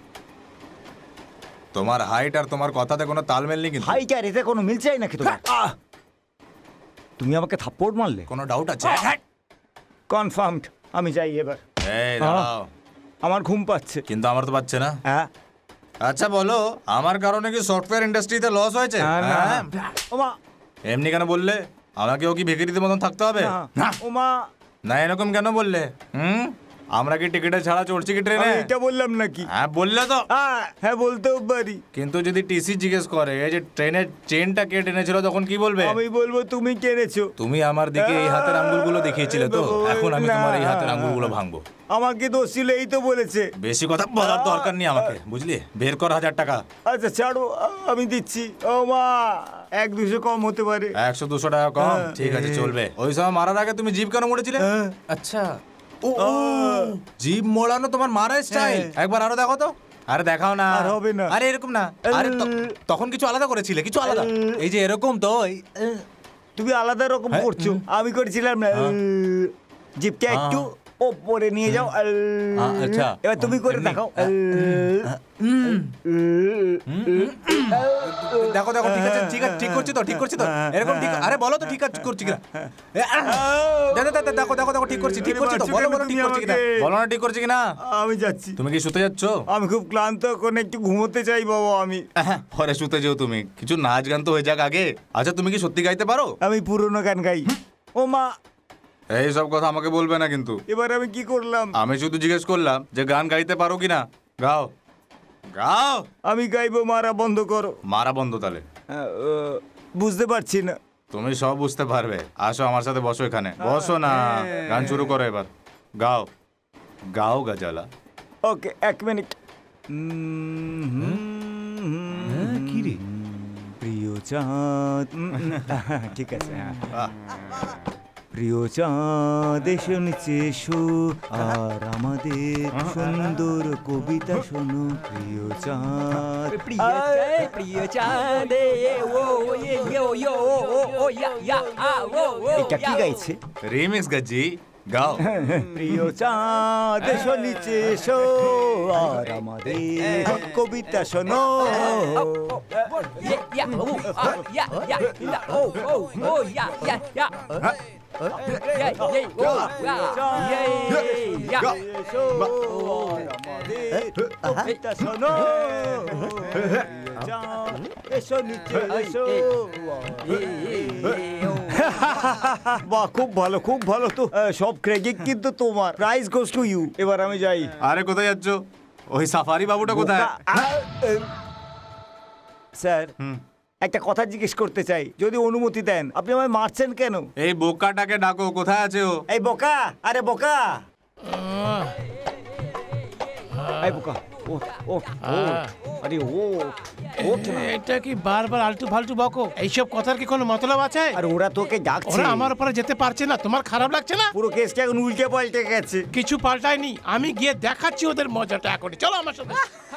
তোমার হাইট আর তোমার কথাতে কোনো তালমেল নেই কিন্তু। হাইট আর এতে কোনো মিল চাই নাকি তোমার? তুমি আমাকে থাপ্পড় মারলে? কোনো ডাউট আছে? কনফার্মড। আমি যাই এবার। এই দাঁড়াও, আমার ঘুম পাচ্ছে। কিন্তু আমার তো পাচ্ছে না। হ্যাঁ, আচ্ছা বলো, আমার কারণে কি সফটওয়্যার ইন্ডাস্ট্রিতে লস হয়েছে? ওমা, এমনি কেন বললে? আমাকেও কি ভিখারিদের মতন থাকতে হবে? ওমা, না এরকম কেন বললে? আমরা কি টিকিটে ছাড়া চড়ছি কি ট্রেনে? এটা বললাম নাকি? হ্যাঁ বললে তো। হ্যাঁ বলতেও পারি, কিন্তু যদি টিসি জিজ্ঞেস করে এই যে ট্রেনের চেনটা কে টেনেছিল, তখন কি বলবে? আমি বলবো তুমি টেনেছো। তুমি আমার দিকে এই হাতের আঙ্গুলগুলো দেখিয়েছিলে তো, এখন আমি তোমার এই হাতের আঙ্গুলগুলো ভাঙবো। আমাকে দোষ ছিল, এই তো বলেছে। বেশি কথা বলার দরকার নেই আমাকে, বুঝলি? বের কর 1000 টাকা। আচ্ছা ছাড়ো, আমি দিচ্ছি। ও মা, 100-200 কম হতে পারে। 100-200 টাকা কম? ঠিক আছে চলবে। ওই সময় মারার আগে তুমি জিভ কেন মোড়েছিলে? আচ্ছা, ও জিভ মোড়ানো তোমার মারার স্টাইল। একবার আরো দেখো তো। আরে দেখাও না। আর হবে না। আরে এরকম না। আরে তখন কিছু আলাদা করেছিলে, কিছু আলাদা। এই যে এরকম তো। তুমি আলাদা রকম করছো, আমি করেছিলাম না। জিভটা একটু ওপরে নিয়ে যাও। আচ্ছা, এবার তুমি করে দেখাও। দেখো দেখো, ঠিক আছে, ঠিক আছে, ঠিক করছি তো, ঠিক করছি তো। এরকম ঠিক। আরে বলো তো ঠিক আছে, করছি কিনা? দেখো দেখো দেখো, ঠিক করছি, ঠিক করছি তো। বলো বলো, ঠিক করছি কিনা? বলো না ঠিক করছি কিনা? আমি যাচ্ছি। তুমি কি শুতে যাচ্ছ? আমি খুব ক্লান্ত, এখন একটু ঘুমোতে চাই বাবা। আমি পরে শুতে যেও তুমি। কিছু নাচ গান তো হয়ে যাক আগে। আচ্ছা তুমি কি সত্যি গাইতে পারো? আমি পুরোনো গান গাই। ও মা, এই সব কথা আমাকে বলবে না কিন্তু। এবার আমি কি করলাম? আমি শুধু জিজ্ঞেস করলাম যে গান গাইতে পারো কিনা। গাও গাও। আমি গাইবো, মারা বন্ধ করো। মারা বন্ধ তাহলে? বুঝতে পারছি না। তুমি সব বুঝতে পারবে, আসো আমার সাথে বসো এখানে। বসো না, গান শুরু করো এবার। গাও গাও গজালা। ওকে, 1 মিনিট। কি রে প্রিয় চাঁদ, ঠিক আছে। প্রিয় চাঁদ এসো নিচে এসো, আর আমাদের সুন্দর কবিতা শোনো। প্রিয় চাঁদ, প্রিয় চাঁদ, এটা কি গাইছে? রিমিক্স গজ্জি, গাও। প্রিয় চাঁদ এসো নিচে এসো, আর আমাদের কবিতা শোনো। কবিতা শোনো, এসো নিচে এসো। বাহ, খুব ভালো, খুব ভালো। তো সব ক্রেডিট কিন্তু তোমার। Prize goes to you. এবার আমি যাই। আরে কোথায় যাচ্ছ? ওই সাফারি বাবুটা কোথায়? স্যার, একটা কথা জিজ্ঞেস করতে চাই, যদি অনুমতি দেন। আপনি আমায় মারছেন কেন? এই বোকাটাকে ডাকো, কোথায় আছে ও? এই বোকা, আরে বোকা, এই বোকা, ও ও ও, আরে ও এটা কি বারবার আলতু ফালতু বকো? এইসব কথার কি কোনো মতলব আছে? আর ওরা তোকে ডাকছে। ওরা আমার উপরে যেতে পারছে না, তোমার খারাপ লাগছে না? পুরো কেসটা এখন উল্টে পাল্টে গেছে। কিছু পাল্টায়নি, আমি গিয়ে দেখাচ্ছি ওদের মজাটা এখন। চলো আমার সাথে।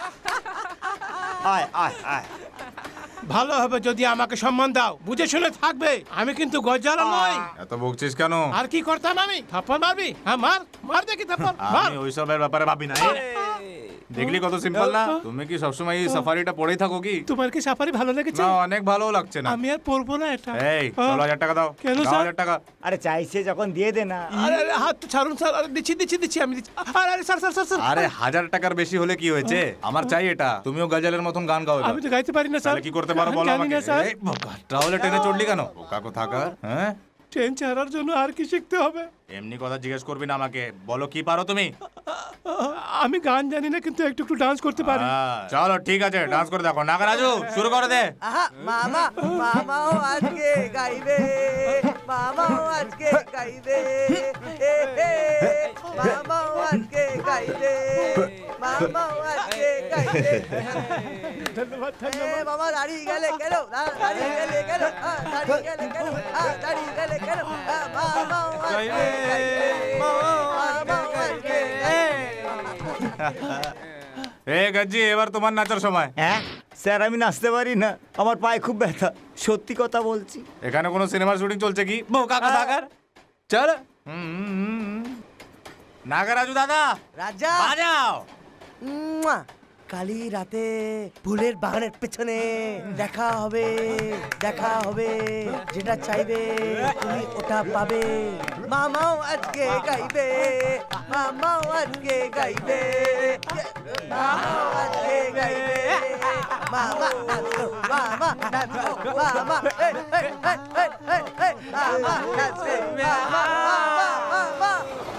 আয় আয় আয়। ভালো হবে যদি আমাকে সম্মান দাও, বুঝে শুনে থাকবে। আমি কিন্তু গজালা নই। এত বকছিস কেন? আর কি করতাম আমি? থাপ্পড় মারবি? হ্যাঁ মার, মার দেখি থাপ্পড় মার। আমি ওইসবের ব্যাপারে ভাবি না। দেখলি কত সিম্পল না? তুমি কি সবসময় এই সাফারিটা পড়েই থাকো কি? তোমার কি সাফারি ভালো লেগেছে? না, অনেক ভালো লাগছে না। আমি আর পড়বো না এটা। এই চলো, 1000 টাকা দাও। কেন দাও স্যার? 1000 টাকা। আরে চাইছে যখন দিয়ে দে না। আরে আরে হাত তো ছাড়ুন স্যার। আরে দিচ্ছি আমি দিচ্ছি। আরে আরে স্যার স্যার স্যার স্যার। আরে 1000 টাকার বেশি হলে কি হয়েছে? আমার চাই এটা। তুমিও গজালের মতন গান গাও এবার। আমি তো গাইতে পারি না স্যার। তাহলে কি করতে পারো বলো জানি আমাকে? না স্যার। এই বাবা, তাহলে ট্রেনে চড়লি কেন? বোকা কোথাকার। হ্যাঁ, ট্রেন ছাড়ার জন্য আর কি শিখতে হবে? এমনি কথা জিজ্ঞেস করবি না আমাকে। বলো কি পারো তুমি? আমি গান জানি না, কিন্তু একটু একটু ডান্স করতে পারি। চলো ঠিক আছে, ডান্স করে দেখো। নাগরাজু শুরু করে দে। মামা মামাও আজকে গাইবে, মামাও আজকে গাইবে, মামাও আজকে গাইবে, মামাও আজকে গাইবে। ধন্যবাদ ধন্যবাদ। মামা দাঁড়িয়ে গেলে কেন? দাঁড়িয়ে গেলে কেন? দাঁড়িয়ে গেলে কেন? দাঁড়িয়ে গেলে কেন? মামাও আজকে গাইবে, মামাও আজকে এ গজ্জি, এবার তোমার নাচার সময়। হ্যাঁ স্যার, আমি নাচতে পারি না, আমার পায়ে খুব ব্যথা। সত্যি কথা বলছি। এখানে কোনো সিনেমার শুটিং চলছে কি? বোকা কোথাকার। চল। নাগরাজু দাদা, রাজা বাজাও। কালি রাতে ফুলের বাগানের পেছনে দেখা হবে, দেখা হবে। যেটা চাইবে তুমি ওটা পাবে। মামাও আজকে গাইবে, মামাও আজকে গাইবে, মামাও আজকে গাইবে। মামা নাচো, মামা নাচো, মামা এই এই এই এই এই মামা নাচে, মামা মামা।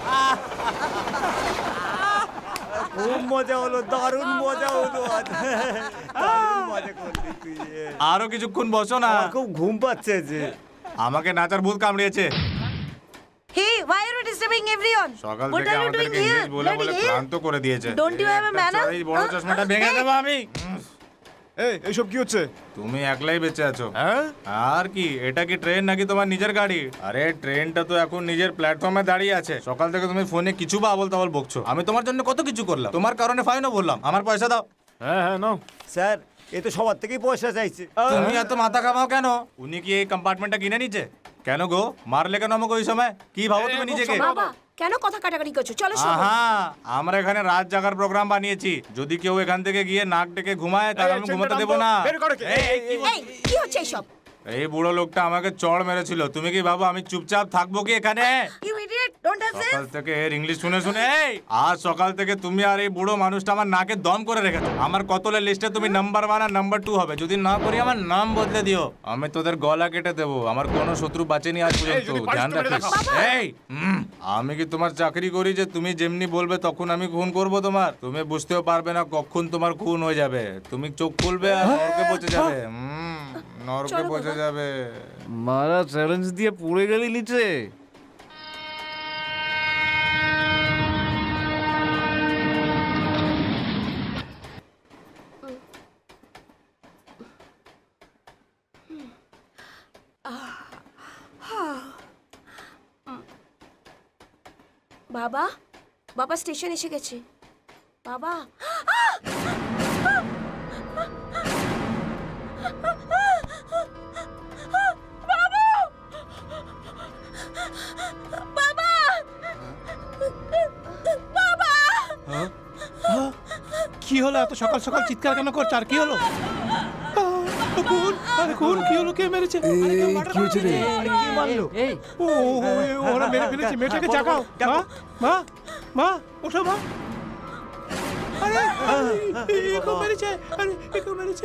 খুব মজা হলো, দারুণ মজা হলো। দারুণ মজা করলি তুই। আরো কিছুক্ষণ বসো না, আমার খুব ঘুম পাচ্ছে যে। আমাকে নাচার ভূত কামড়িয়েছে। Hey, why are you disturbing everyone? সকাল What থেকে are you doing আমাদেরকে here? ইংলিশ বলে বলে Bloody hell. ক্লান্ত করে দিয়েছে। Don't you have a manner? এই বড় চশমাটা ভেঙে Hey. দেবো আমি। এইসব কি হচ্ছে? তুমি একলাই বেঁচে আছো। হ্যাঁ, আর কি, এটা কি ট্রেন নাকি তোমার নিজের গাড়ি? আরে ট্রেনটা তো এখন নিজের প্ল্যাটফর্মে দাঁড়িয়ে আছে। সকাল থেকে তুমি ফোনে কিছু বা আবল তাবল বকছো। আমি তোমার জন্য কত কিছু করলাম, তোমার কারণে ফাইনও বললাম। আমার পয়সা দাও। হ্যাঁ হ্যাঁ নাও। স্যার, এ তো সবার থেকেই পয়সা চাইছে। তুমি এত মাথা কামাও কেন? উনি কি এই কম্পার্টমেন্টটা কিনে নিচ্ছে? কেন গো, মারলে কেন আমাকে ওই সময়? কি ভাবো তুমি নিজেকে? বাবা, কেন কথা কাটাকাটি করছো? চলো শোনো। আহা, আমরা এখানে রাত জাগার প্রোগ্রাম বানিয়েছি। যদি কেউ এখান থেকে গিয়ে নাক ডেকে ঘুমায়, তাহলে আমি ঘুমাতে দেবো না। এই, কি হচ্ছে এইসব? এই বুড়ো লোকটা আমাকে চড় মেরেছিল। তুমি কি ভাবো আমি চুপচাপ থাকবো কি এখানে? You idiot! ডোন্ট হ্যাভ সকাল সেন্স। থেকে এর ইংলিশ শুনে শুনে এই, আজ সকাল থেকে তুমি আর এই বুড়ো মানুষটা আমার নাকে দম করে রেখেছো। আমার কতলের লিস্টে তুমি নাম্বার 1 আর নাম্বার 2 হবে। যদি না করি আমার নাম বদলে দিও, আমি তোদের গলা কেটে দেবো। আমার কোনো শত্রু বাঁচেনি আজ পর্যন্ত, ধ্যান রাখিস। এই আমি কি তোমার চাকরি করি যে তুমি যেমনি বলবে তখন আমি খুন করব তোমার? তুমি বুঝতেও পারবে না কখন তোমার খুন হয়ে যাবে। তুমি চোখ খুলবে আর নরকে পচে যাবে। নরকে পচে যাবে। মারা চ্যালেঞ্জ দিয়ে পড়ে গেলি নিচে। বাবা, বাবা স্টেশন এসে গেছে। বাবা, কি হলো? এত সকাল সকাল চিৎকার কেন করছ? আর কি হলো? খুন! আরে খুন! কি হলো? কে মেরেছে? কি হয়েছে রে? কি মারলো? ওরা মেরে ফেলেছে। মেয়েটাকে জাগাও। মা, মা, মা, ওঠো মা। আরে একে মেরেছে। আরে একে মেরেছে।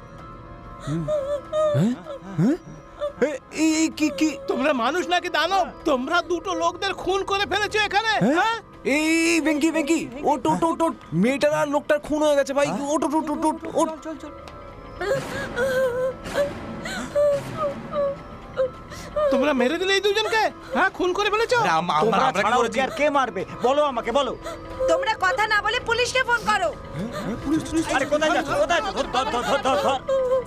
এই কি তোমরা মানুষ নাকি দানব? তোমরা দুটো লোকদের খুন করে ফেলেছো এখানে। হ্যাঁ? এই ভেঙ্কি ওট ওট ওট ওট, মেয়েটার আর লোকটার খুন হয়ে গেছে ভাই। ওট ওট ওট ওট ওট। তোমরা মেরে দিলে এই দুজনকে? হ্যাঁ, খুন করে ফেলেছো। তোমরা ছাড়াও কি আর কে মারবে? বলো আমাকে, বলো। তোমরা কথা না বলে পুলিশকে ফোন করো। আরে কোথায় যাচ্ছ? কোথায় যাচ্ছ? ধর ধর ধর ধর ধর।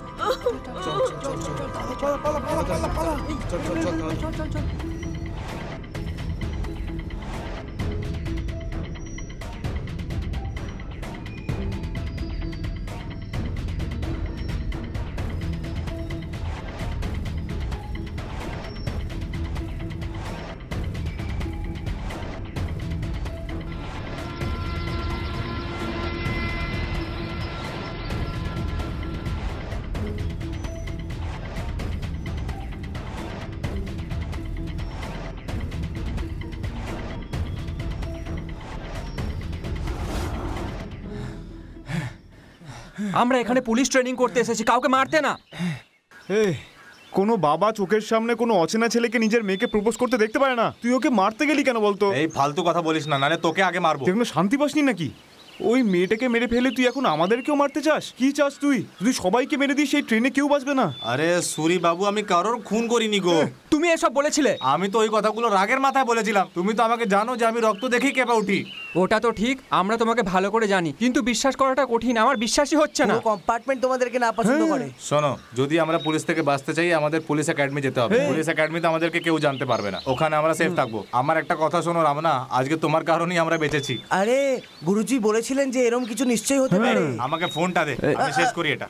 আমরা এখানে পুলিশ ট্রেনিং করতে এসেছি, কাউকে মারতে না। এই কোনো বাবা চোখের সামনে কোনো অচেনা ছেলেকে নিজের মেয়েকে প্রপোজ করতে দেখতে পারে না? তুই ওকে মারতে গেলি কেন বলতো? এই ফালতু কথা বলিস না, নালে তোকে আগে মারবো। তুই এখনো শান্তি পাসনি নাকি? ওই মেয়েটাকে মেরে ফেলে তুই এখন আমাদেরকেও মারতে চাস? কি চাস তুই? তুই সবাইকে মেরে দিস, সেই ট্রেনে কেউ বাঁচবে না। আরে সুরি বাবু, আমি কারোর খুন করিনি গো। তুমি এসব বলেছিলে? আমি তো ওই কথাগুলো রাগের মাথায় বলেছিলাম। তুমি তো আমাকে জানো যে আমি রক্ত দেখেই কেঁপে উঠি। ওটা তো ঠিক, আমরা তোমাকে ভালো করে জানি, কিন্তু বিশ্বাস করাটা কঠিন। আমার বিশ্বাসই হচ্ছে না। কম্পার্টমেন্ট তোমাদেরকে না পছন্দ করে। শোনো, যদি আমরা পুলিশ থেকে বাঁচতে চাই আমাদের পুলিশ একাডেমি যেতে হবে। পুলিশ একাডেমিতে আমাদেরকে কেউ জানতে পারবে না, ওখানে আমরা সেফ থাকবো। আমার একটা কথা শোনো রামনা, আজকে তোমার কারণেই আমরা বেঁচেছি। আরে গুরুজি বলেছিলেন যে এরকম কিছু নিশ্চয়ই হতে পারে। আমাকে ফোনটা দে, আমি শেষ করি এটা।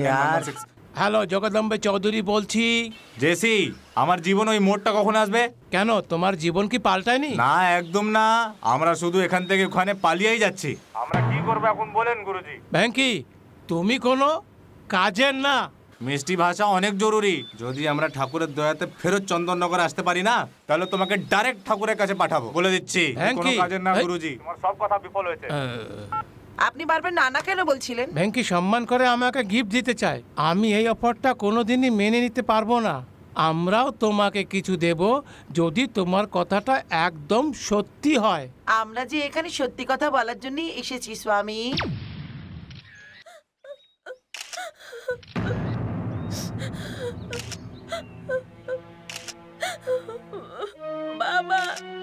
হ্যালো, জগদম্বে চৌধুরী বলছি। জেসি, আমার জীবন ওই মোড়টা কখন আসবে? কেন, তোমার জীবন কি পাল্টায়নি? না, একদম না। আমরা শুধু এখান থেকে ওখানে পালিয়েই যাচ্ছি। আমরা কি করবো এখন বলেন গুরুজি? ভ্যাঙ্কি, তুমি কোনো কাজের না। মিষ্টি ভাষা অনেক জরুরি। যদি আমরা ঠাকুরের দয়াতে ফেরত চন্দননগর আসতে পারি না, তাহলে তোমাকে ডাইরেক্ট ঠাকুরের কাছে পাঠাবো। বলে দিচ্ছি, কোনো কাজের না গুরুজি। তোমার সব কথা বিফল হয়েছে। আপনি বারবার নানা কেন বলছিলেন? ভ্যাঙ্কি সম্মান করে আমাকে গিফট দিতে চায়। আমি এই অফারটা কোনোদিনই মেনে নিতে পারবো না। আমরাও তোমাকে কিছু দেব যদি তোমার কথাটা একদম সত্যি হয়। আমরা যে এখানে সত্যি কথা বলার জন্যই এসেছি স্বামী। বাবা,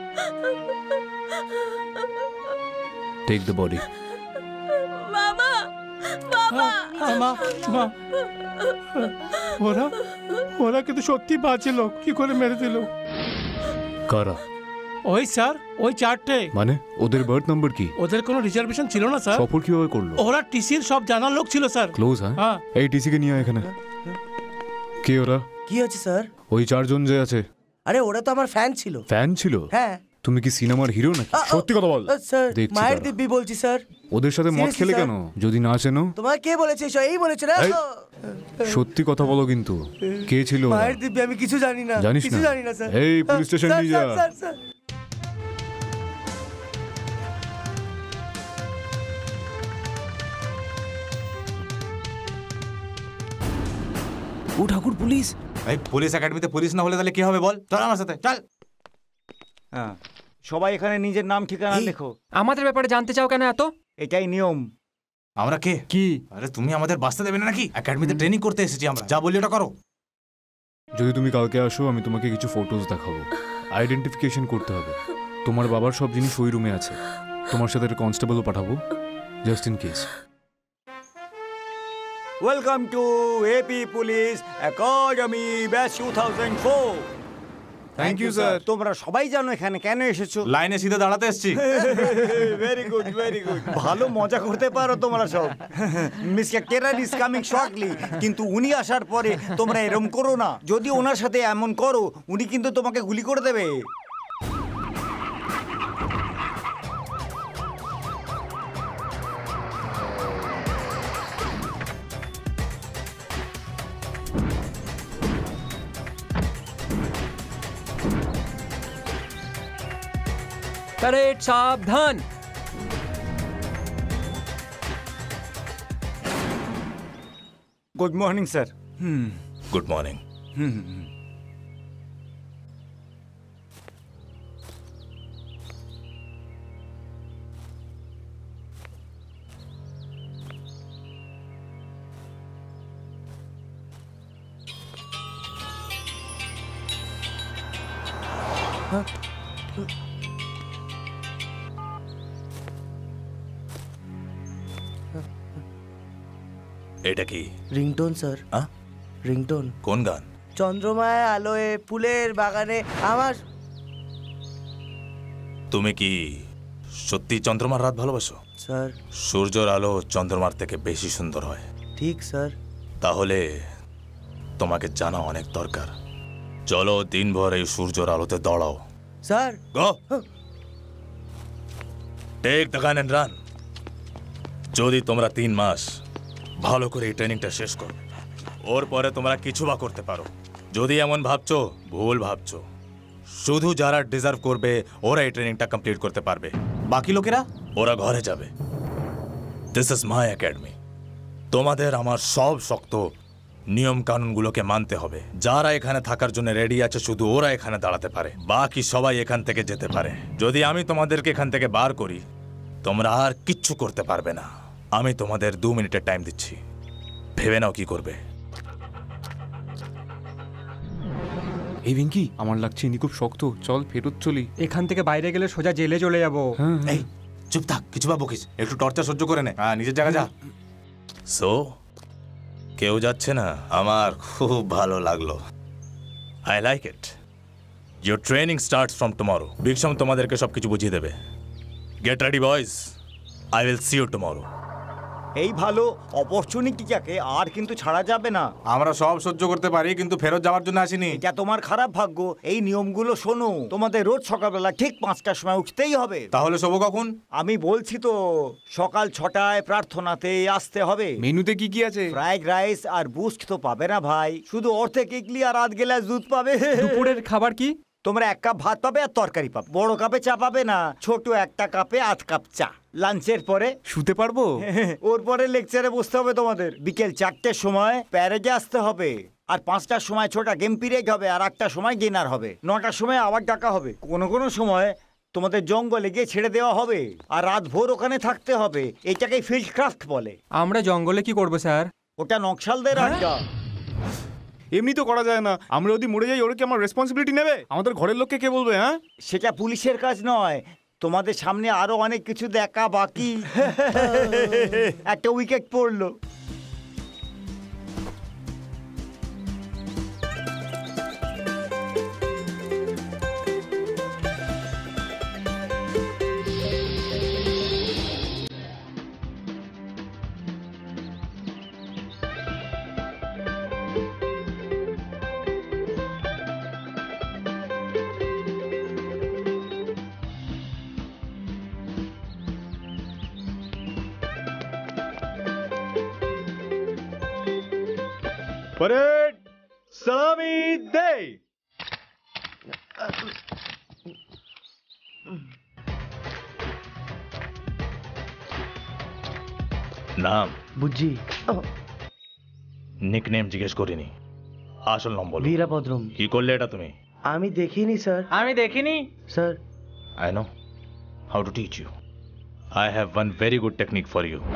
টেক দ্য বডি। বাবা, বাবা। ওরা কিন্তু সত্যি বাঁচল, কি করে মেরে দিল? কারা? ওই স্যার, ওই চারটে। মানে ওদের বার্থ নাম্বার কি? ওদের কোনো রিজার্ভেশন ছিল না স্যার। সফর কিভাবে করলো? ওরা টিসির সব জানার লোক ছিল স্যার। ক্লোজ? হ্যাঁ, এই টিসি কে নিয়ে আয় এখানে। কে ওরা? কি হচ্ছে স্যার? ওই চারজন যে আছে। আরে ওরা তো আমার ফ্যান ছিল। ফ্যান ছিল? হ্যাঁ। তুমি কি সিনেমার হিরো নাকি? সত্যি কথা বল। স্যার, দেখছি মায়ের দাঁড়া। দিব্যি বলছি স্যার। ওদের সাথে মদ খেলে কেন যদি না চেনো? তোমার কে বলেছে এসব? এই বলেছে না? সত্যি কথা বলো কিন্তু, কে ছিল ওরা? মায়ের দিব্যি আমি কিছু জানি না। জানিস কিছু না? জানি না স্যার। এই পুলিশ স্টেশন নিয়ে যা। Sir, sir, sir. ও ঠাকুর পুলিশ। এই পুলিশ একাডেমিতে পুলিশ না হলে তাহলে কি হবে বল? চল আমার সাথে চল। হ্যাঁ, সবাই এখানে নিজের নাম ঠিকানা লেখো। আমাদের ব্যাপারে জানতে চাও কেন এত? এটাই নিয়ম। আমরা কে? কি? আরে তুমি আমাদের বাঁচতে দেবে না নাকি? একাডেমিতে ট্রেনিং করতে এসেছি আমরা, যা বলি ওটা করো। যদি তুমি কালকে আসো আমি তোমাকে কিছু ফটোজ দেখাবো। আইডেন্টিফিকেশন করতে হবে। তোমার বাবার সব জিনিস ওই রুমে আছে। তোমার সাথে একটা কনস্টেবলও পাঠাবো, just in case. Welcome to AP police academy batch 2004। Thank you sir. তোমরা সবাই জানো এখানে কেন এসেছো? লাইনে সিধে দাঁড়াতে এসেছি। Very good, very good. ভালো মজা করতে পারো তোমরা সব। Mister terror is coming shortly, কিন্তু উনি আসার পরে তোমরা এরকম করো না। যদি ওনার সাথে এমন করো, উনি কিন্তু তোমাকে গুলি করে দেবে। প্যারেড সাবধান। Good morning sir. Good morning. এটা কি? Ringtone sir. রিংটোন। কোন গান? চন্দ্রমায় আলোয় ফুলের বাগানে আমার। তুমি কি সত্যি চন্দ্রমার রাত ভালোবাসো? স্যার সূর্যের আলো চন্দ্রমার থেকে বেশি সুন্দর হয়। ঠিক স্যার। তাহলে তোমাকে জানা অনেক দরকার। চলো দিনভর এই সূর্যের আলোতে দৌড়াও। Sir go take the gun and run. যদি তোমরা 3 মাস ভালো করে এই ট্রেনিংটা শেষ করো, ওর পরে তোমরা কিছু বা করতে পারো। যদি এমন ভাবছো, ভুল ভাবছো। শুধু যারা ডিজার্ভ করবে ওরা এই ট্রেনিংটা কমপ্লিট করতে পারবে, বাকি লোকেরা ওরা ঘরে যাবে। This is my academy. তোমাদের আমার সব শক্ত নিয়ম কানুনগুলোকে মানতে হবে। যারা এখানে থাকার জন্য রেডি আছে শুধু ওরা এখানে দাঁড়াতে পারে, বাকি সবাই এখান থেকে যেতে পারে। যদি আমি তোমাদেরকে এখান থেকে বার করি, তোমরা আর কিচ্ছু করতে পারবে না। আমি তোমাদের 2 মিনিটের টাইম দিচ্ছি, ভেবে নাও কি করবে। এই ভেঙ্কি, আমার লাগছে ইনি খুব শক্ত। চল ফেরত চলি। এখান থেকে বাইরে গেলে সোজা জেলে চলে যাবো। এই চুপ থাক, কিছু বা বকিস, একটু টর্চার সহ্য করে নে। হ্যাঁ, নিজের জায়গা যা। সো কেউ যাচ্ছে না, আমার খুব ভালো লাগলো। I like it. Your training starts from tomorrow. Vikram তোমাদেরকে সবকিছু বুঝিয়ে দেবে। Get ready boys, I will see you tomorrow. এই ভালো অপরচুনিটিটাকে আর কিন্তু ছাড়া যাবে না। আমরা সব সহ্য করতে পারি, কিন্তু ফেরত যাওয়ার জন্য আসিনি। এটা তোমার খারাপ ভাগ্য। এই নিয়মগুলো শোনো, তোমাদের রোজ সকালবেলা ঠিক 5টার সময় উঠতেই হবে। তাহলে শোবো কখন? আমি বলছি তো, সকাল 6টায় প্রার্থনাতে আসতে হবে। মেনুতে কি কি আছে? ফ্রাইড রাইস আর বুস্ট তো পাবে না ভাই, শুধু অর্ধেক ইডলি আর 8 গ্লাস দুধ পাবে। দুপুরের খাবার কি? তোমরা 1 কাপ ভাত পাবে আর তরকারি পাবে। বড় কাপে চা পাবে না, ছোট একটা কাপে 8 কাপ চা। লাঞ্চের পরে শুতে পারবো? ওর পরে লেকচারে বসতে হবে তোমাদের। বিকেল 4টের সময় প্যারেডে আসতে হবে, আর 5টার সময় ছোটা গেম পিরিয়ড হবে, আর 8টার সময় ডিনার হবে। 9টার সময় আবার ডাকা হবে। কোনো কোনো সময় তোমাদের জঙ্গলে গিয়ে ছেড়ে দেওয়া হবে, আর রাত ভোর ওখানে থাকতে হবে। এটাকেই ফিল্ড ক্রাফট বলে। আমরা জঙ্গলে কি করবো স্যার? ওটা নকশালদের আড্ডা। এমনি তো করা যায় না। আমরা যদি মরে যাই, ওরা কি আমার রেসপন্সিবিলিটি নেবে? আমাদের ঘরের লোককে কে বলবে? হ্যাঁ, সেটা পুলিশের কাজ নয়। তোমাদের সামনে আরো অনেক কিছু দেখা বাকি। একটা উইকেট পড়লো। পরেড সালামি দে। নাম বুঝি। নিকনেম জিজ্ঞেস করিনি। আসল নাম বলো। বীরাভদ্রম। কি করলে এটা তুমি? আমি দেখিনি স্যার। আমি দেখিনি sir. I know how to teach you. I have one very good technique for you.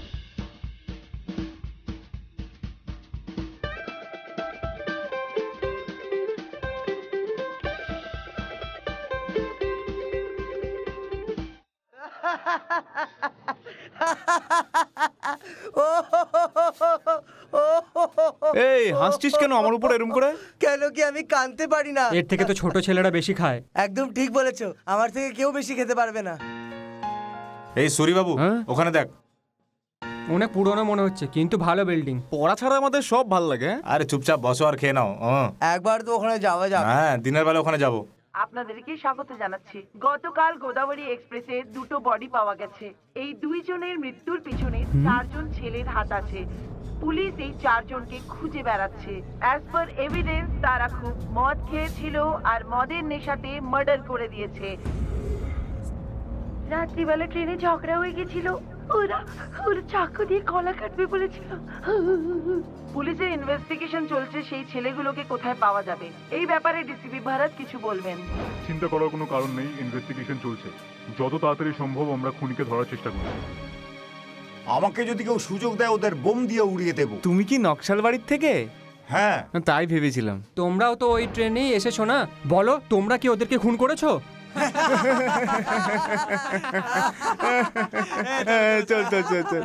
এই হাসছিস কেন আমার উপর এরকম করে? কেন কি আমি কানতে পারি না? এর থেকে তো ছোট ছেলেরা বেশি খায়। একদম ঠিক বলেছো, আমার থেকে কেউ বেশি খেতে পারবে না। এই সুরি বাবু, ওখানে দেখ। অনেক পুরনো মনে হচ্ছে, কিন্তু ভালো বিল্ডিং। পড়া ছাড়া আমাদের সব ভালো লাগে। আরে চুপচাপ বসো আর খেয়ে নাও। একবার তো ওখানে যাওয়া যাবে। হ্যাঁ, দিনের বেলা ওখানে যাবো। আপনাদেরকে স্বাগত জানাচ্ছি। গতকাল গোদাবরী এক্সপ্রেসে দুটো বডি পাওয়া গেছে। এই দুইজনের মৃত্যুর পিছনে 4 জন ছেলের হাত আছে। পুলিশ এই 4 জনকে খুঁজে বেড়াচ্ছে। অ্যাজ পার এভিডেন্স তারা খুব মদ খেয়েছিল আর মদের নেশাতে মার্ডার করে দিয়েছে। রাত্রিবেলা ট্রেনে ঝগড়া হয়ে গেছিল, ওরা চাকু দিয়ে গলা কাটবে বলেছিল। পুলিশের ইনভেস্টিগেশন চলছে সেই ছেলেগুলোকে কোথায় পাওয়া যাবে। এই ব্যাপারে ডিসিপি ভারত কিছু বলবেন। চিন্তা করার কোনো কারণ নেই, ইনভেস্টিগেশন চলছে। যত তাড়াতাড়ি সম্ভব আমরা খুনিকে ধরার চেষ্টা করব। আমাকে যদি কেউ সুযোগ দেয় ওদের বোম দিয়ে উড়িয়ে দেব। তুমি কি নকশাল বাড়ির থেকে? হ্যাঁ, তাই ভেবেছিলাম। তোমরাও তো ওই ট্রেনেই এসেছো না? বলো, তোমরা কি ওদেরকে খুন করেছো? চল চল চল চল।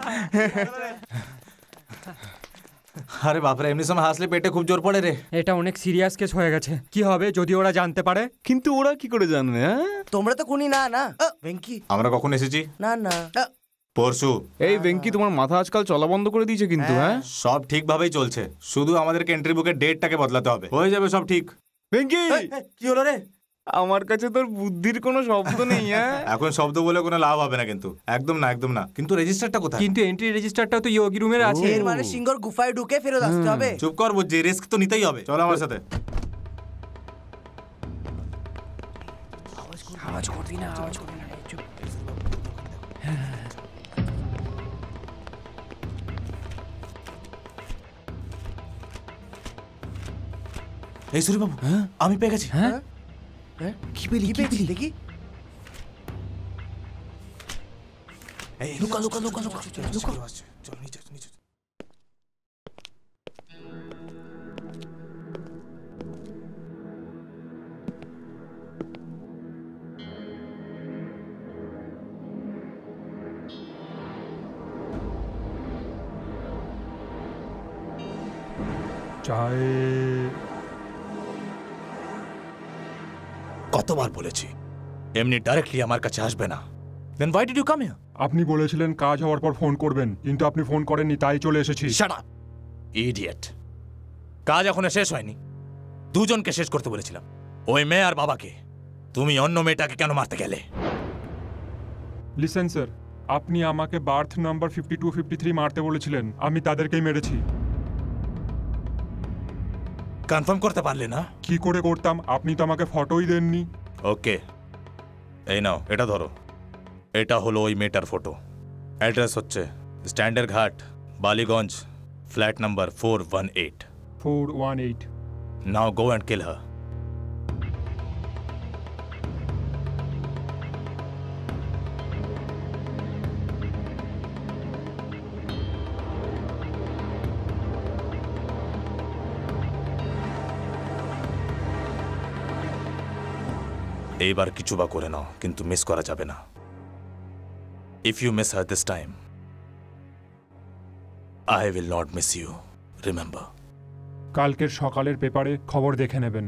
আরে বাপরে, এমনি সময় হাসলে পেটে খুব জোর পড়ে রে। এটা অনেক সিরিয়াস কেস হয়ে গেছে। কি হবে যদি ওরা জানতে পারে? কিন্তু ওরা কি করে জানবে? তোমরা তো খুনি না না ভেঙ্কি? আমরা কখন এসেছি? না না, পরশু। এই ভেঙ্কি, তোমার মাথা আজকাল চলা বন্ধ করে দিয়েছে কিন্তু। হ্যাঁ, সব ঠিকভাবেই চলছে, শুধু আমাদেরকে এন্ট্রি বুকের ডেটটাকে বদলাতে হবে। হয়ে যাবে সব ঠিক। ভেঙ্কি, কি হলো রে? আমার কাছে তোর বুদ্ধির কোনো শব্দ নেই। এখন শব্দ বলে কোনো লাভ হবে না, কিন্তু একদম না, একদম না। কিন্তু রেজিস্টারটা কোথায়? কিন্তু এন্ট্রি রেজিস্টারটা তো ইয়োগি রুমের আছে। এর মানে সিঙ্গর গুফায় ঢুকে ফেরত আসতে হবে। চুপ কর বুঝছি, রিস্ক তো নিতেই হবে। চলো আমার সাথে। আওয়াজ করবি না, আওয়াজ করবি না, চুপ। এই সুরি বাবু, আমি পেয়ে গেছি। হ্যাঁ, কি পেলি দেখি। লুকা লুকা লুকা লুকা লুকা। চল নিচে নিচে। কতবার বলেছি এমনি ডাইরেক্টলি আমার কাছে আসবে না। Then why did you come here? আপনি বলেছিলেন কাজ হওয়ার পর ফোন করবেন, কিন্তু আপনি ফোন করেননি, তাই চলে এসেছি। Shut up, idiot! কাজ এখনো শেষ হয়নি। দুজনকে শেষ করতে বলেছিলাম, ওই মেয়ে আর বাবাকে। তুমি অন্য মেয়েটাকে কেন মারতে গেলে? লিসেন স্যার, আপনি আমাকে বার্থ নাম্বার 5253 মারতে বলেছিলেন, আমি তাদেরকেই মেরেছি। কনফার্ম করতে পারলে না? কি করে করতাম, আপনি তো আমাকে ফটোই দেননি। ওকে, এই নাও, এটা ধরো। এটা হলো ওই মেয়েটার ফটো। অ্যাড্রেস হচ্ছে standard Ghat, Ballygunge, flat number 418। 418। Now go and kill her. এইবার কিছু বা করে নাও, কিন্তু মিস করা যাবে না। If you miss her this time, I will not miss you, remember. কালকের সকালের পেপারে খবর দেখে নেবেন।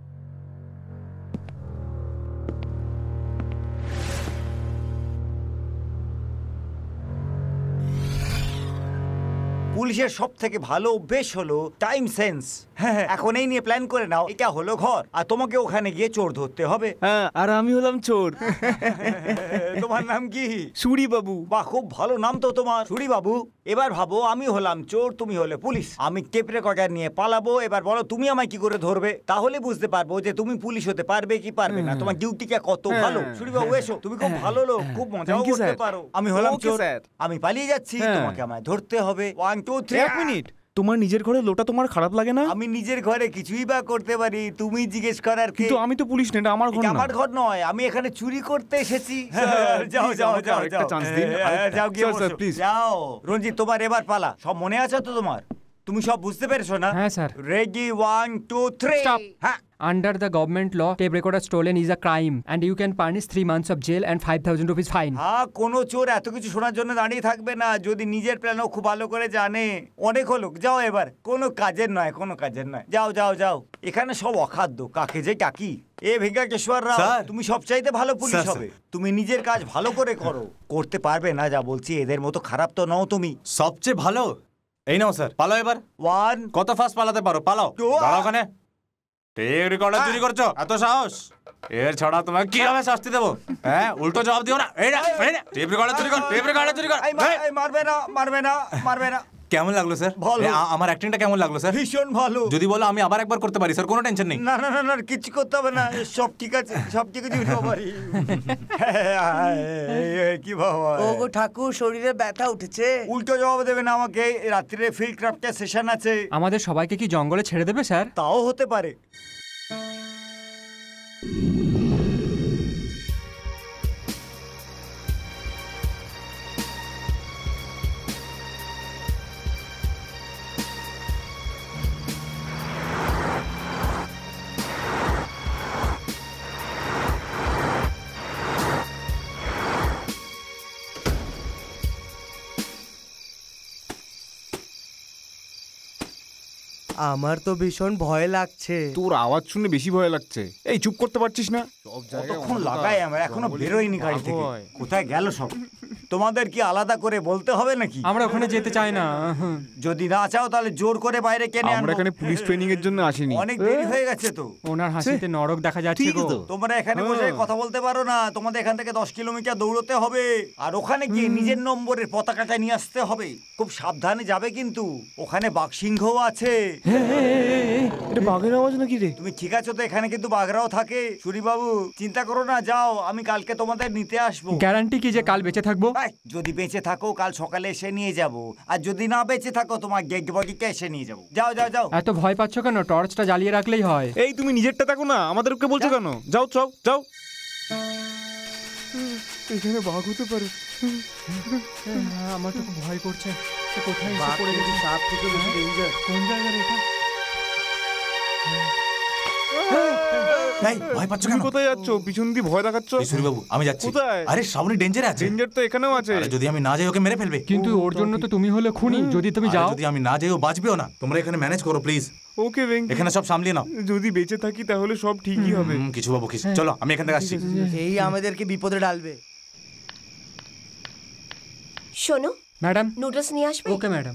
পুলিশের সব থেকে ভালো অভ্যেস হলো টাইম সেন্স। হ্যাঁ, এখন এই নিয়ে প্ল্যান করে নাও, এটা হলো ঘর আর তোমাকে ওখানে গিয়ে চোর ধরতে হবে। হ্যাঁ, আর আমি হলাম চোর। তোমার নাম কি? সুরি বাবু। বাহ, খুব ভালো নাম তো তোমার, সুরি বাবু। এবার ভাবো, আমি হলাম চোর, তুমি হলে পুলিশ। আমি টেপ রেকর্ডার নিয়ে পালাবো। এবার বলো তুমি আমায় কি করে ধরবে, তাহলে বুঝতে পারবো যে তুমি পুলিশ হতে পারবে কি পারবে না। তোমার ডিউটিটা কত ভালো। সুরি বাবু এসো, তুমি খুব ভালো লোক, খুব মজাও করতে পারো। আমি হলাম চোর, আমি পালিয়ে যাচ্ছি, তোমাকে আমায় ধরতে হবে। 1 2 3। এক মিনিট, তোমার নিজের ঘরে লোটা তোমার খারাপ লাগে না? আমি নিজের ঘরে কিছুই বা করতে পারি, তুমি জিজ্ঞেস করার কি? কিন্তু আমি তো পুলিশ না, এটা আমার ঘর এটা না। আমার ঘর নয়, আমি এখানে চুরি করতে এসেছি। যাও যাও যাও আরেকটা যাও চান্স দিন। যাও গিয়ে স্যার, বসো। প্লিজ। যাও রঞ্জিত, তোমার এবার পালা। সব মনে আছে তো তোমার? তুমি সব বুঝতে পেরেছো না? হ্যাঁ স্যার। Ready 1 2 3 Stop. হ্যাঁ। Under the government law, tape recorder stolen is a crime and you can punish 3 months of jail and 5,000 rupees fine. হ্যাঁ, কোনো চোর এত কিছু শোনার জন্য দাঁড়িয়ে থাকবে না, যদি নিজের প্ল্যানও খুব ভালো করে জানে। অনেক হলো, যাও এবার। কোনো কাজের নয়, কোনো কাজের নয়। যাও যাও যাও। এখানে সব অখাদ্য, কাকে যে কাকি। এ ভেঙ্কটেশ্বর রাও, স্যার। তুমি সবচাইতে ভালো পুলিশ স্যার, হবে। তুমি নিজের কাজ ভালো করে করো। করতে পারবে না যা বলছি, এদের মতো খারাপ তো নও তুমি। সবচেয়ে ভালো। এই নাও স্যার, পালাও এবার। 1 কত ফাস্ট পালাতে পারো পালাও। দাঁড়াও ওখানে। টেপ রেকর্ডার চুরি করছো, এত সাহস? এর ছাড়া তোমাকে কিভাবে শাস্তি দেবো? হ্যাঁ, উল্টো জবাব দিও না। এই না, এই না, টেপ রেকর্ডার চুরি কর, টেপ রেকর্ডার চুরি কর। এই মারবে না, মারবে না, মারবে না। কেমন লাগলো স্যার? ভালো। আমার অ্যাক্টিংটা কেমন লাগলো স্যার? ভীষণ ভালো। যদি বলো আমি আবার একবার করতে পারি স্যার, কোনো টেনশন নেই। না না না না, কিছু করতে হবে না, সব ঠিক আছে, সব ঠিক আছে। বাবারি কি বাবা, ওগো ঠাকুর, শরীরে ব্যথা উঠেছে। উল্টো জবাব দেবে না আমাকে। রাত্রে ফিল্ড ক্রাফটের সেশন আছে। আমাদের সবাইকে কি জঙ্গলে ছেড়ে দেবে স্যার? তাও হতে পারে। আমার তো ভীষণ ভয় লাগছে। তোর আওয়াজ শুনে বেশি ভয় লাগছে। এই চুপ করতে পারছিস না? কতক্ষণ লাগাই আমার, এখনো বেরোয়নি গাড়ি থেকে। কোথায় গেল সব? তোমাদের কি আলাদা করে বলতে হবে নাকি? আমরা ওখানে যেতে চাই না। যদি না চাও তাহলে জোর করে বাইরে কেনে আমরা এখানে পুলিশ ট্রেনিং এর জন্য আসিনি। অনেক দেরি হয়ে গেছে তো। ওনার হাসিতে নরক দেখা যাচ্ছে গো। তোমরা এখানে বসে কথা বলতে পারো না, তোমাদের এখান থেকে 10 কিলোমিটার দৌড়তে হবে, আর ওখানে গিয়ে নিজের নম্বরের পতাকাটা নিয়ে আসতে হবে। খুব সাবধানে যাবে কিন্তু, ওখানে বাঘসিংহও আছে। এটা বাঘের আওয়াজ নাকি রে? তুমি ঠিক আছো তো? এখানে কিন্তু বাঘরাও থাকে। সুরি বাবু, চিন্তা করো না, যাও, আমি কালকে তোমাদের নিতে আসবো। গ্যারান্টি কি যে কাল বেঁচে থাকবো? যদি বেঁচে থাকো কাল সকালে এসে নিয়ে যাব, আর যদি না বেঁচে থাকো তোমার ডেড বডিকে এসে নিয়ে যাব। যাও যাও যাও। এত ভয় পাচ্ছ কেন? টর্চটা জ্বালিয়ে রাখলেই হয়। এই তুমি নিজেরটা দেখো না, আমাদেরকে বলছো কেন? যাও যাও যাও। এখানে বাঘ হতে পারে। আমার তো খুব ভয় করছে। কোথায় এসে বাঘ পড়ে কিন্তু গেছি? সাপ থেকে বেশি ডেঞ্জার। কোন জায়গার এটা? এই ভয় পাচ্ছ কেন? তুমি কোথায় যাচ্ছ? পিছন দিয়ে ভয় দেখাচ্ছ। সুরি বাবু, আমি যাচ্ছি। কোথায়? আরে শ্রাবণী ডেঞ্জারে আছে। ডেঞ্জার তো এখানেও আছে। আরে যদি আমি না যাই ওকে মেরে ফেলবে। কিন্তু ওর জন্য তো তুমি হলে খুনি। যদি তুমি যাও। যদি আমি না যাই ও বাঁচবেও না। তোমরা এখানে ম্যানেজ করো প্লিজ। ওকে ভেঙ্কি, এখানে সব সামলিয়ে নাও। যদি বেঁচে থাকি তাহলে সব ঠিকই হবে। কিছু বাবু কিছু। চলো আমি এখান থেকে আসছি। এই আমাদেরকে বিপদে ডালবে। শোনো ম্যাডাম, নুডলস নিয়ে আসবে? Okay madam.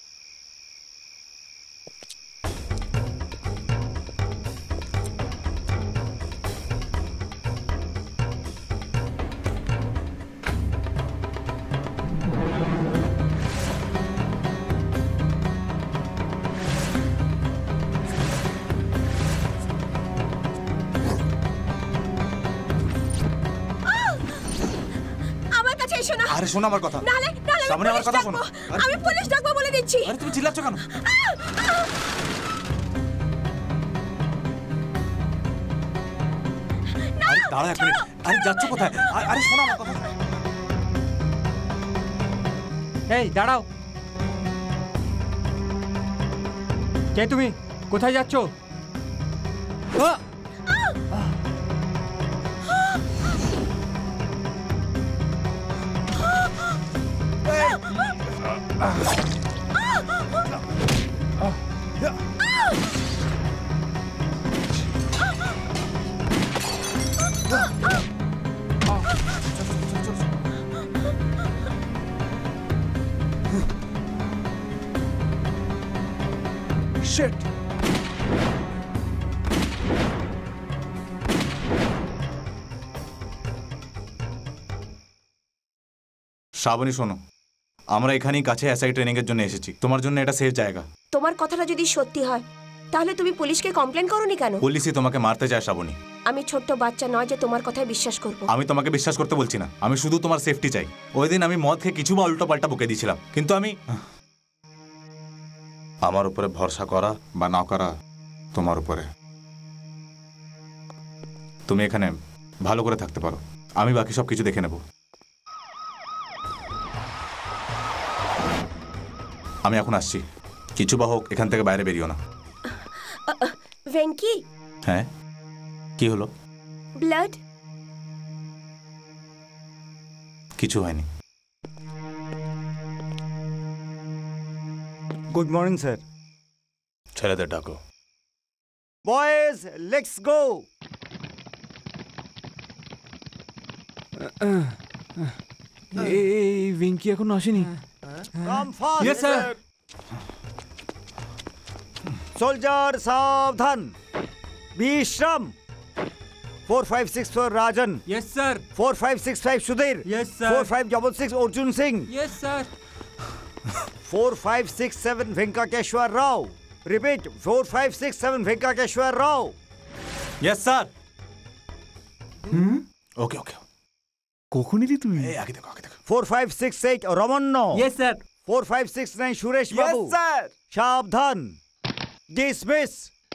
আমার কাছে এসো না। আরে শোনো আমার কথা। নালে নালে সামনে আমার কথা শোনো। আমি পুলিশ ডাকবো বলে দিচ্ছি। আরে তুমি চিল্লাচ্ছ কেন? আরে দাঁড়াও এক মিনিট। আরে যাচ্ছ কোথায়? আরে শোনো আমার কথা। এই দাঁড়াও। কে তুমি? কোথায় যাচ্ছ? Shit! শ্রাবণী শোনো, আমরা এখানেই কাছে এসআই ট্রেনিং এর জন্য এসেছি। তোমার জন্য এটা সেফ জায়গা। তোমার কথাটা যদি সত্যি হয় তাহলে তুমি পুলিশকে কমপ্লেন করোনি কেন? পুলিশই তোমাকে মারতে চায় শ্রাবণী। আমি ছোট্ট বাচ্চা নয় যে তোমার কথায় বিশ্বাস করব। আমি তোমাকে বিশ্বাস করতে বলছি না, আমি শুধু তোমার সেফটি চাই। ওই দিন আমি মদ খেয়ে কিছু বা উল্টো পাল্টা বকে দিয়েছিলাম, কিন্তু আমি আমার উপরে ভরসা করা বা না করা তোমার উপরে। তুমি এখানে ভালো করে থাকতে পারো, আমি বাকি সব কিছু দেখে নেব। আমি এখন আসছি, কিছু বা হোক এখান থেকে বাইরে বেরিও না। ভেঙ্কি, হ্যাঁ কি হলো? ব্লাড। কিছু হয়নি। Good morning sir. ছেলেদের ডাকো। Boys, let's go. এই ভেঙ্কি এখনো আসেনি। Come fast. Yes sir. Soldier সাবধান, বিশ্রাম। 4564 Rajan. Yes sir. 4565 Sudhir. Yes sir. 4566 Arjun Singh. Yes sir. 4567 Venkateshwar Rao. Repeat, 4567 Venkateshwar Rao. Yes sir. Okay okay. কখন এলি তুই? এই আগে দেখো, আগে দেখো। 4568 রমণ্য। Yes sir. 4569 Suresh Babu. Yes sir. সাবধান, ডিসমিস।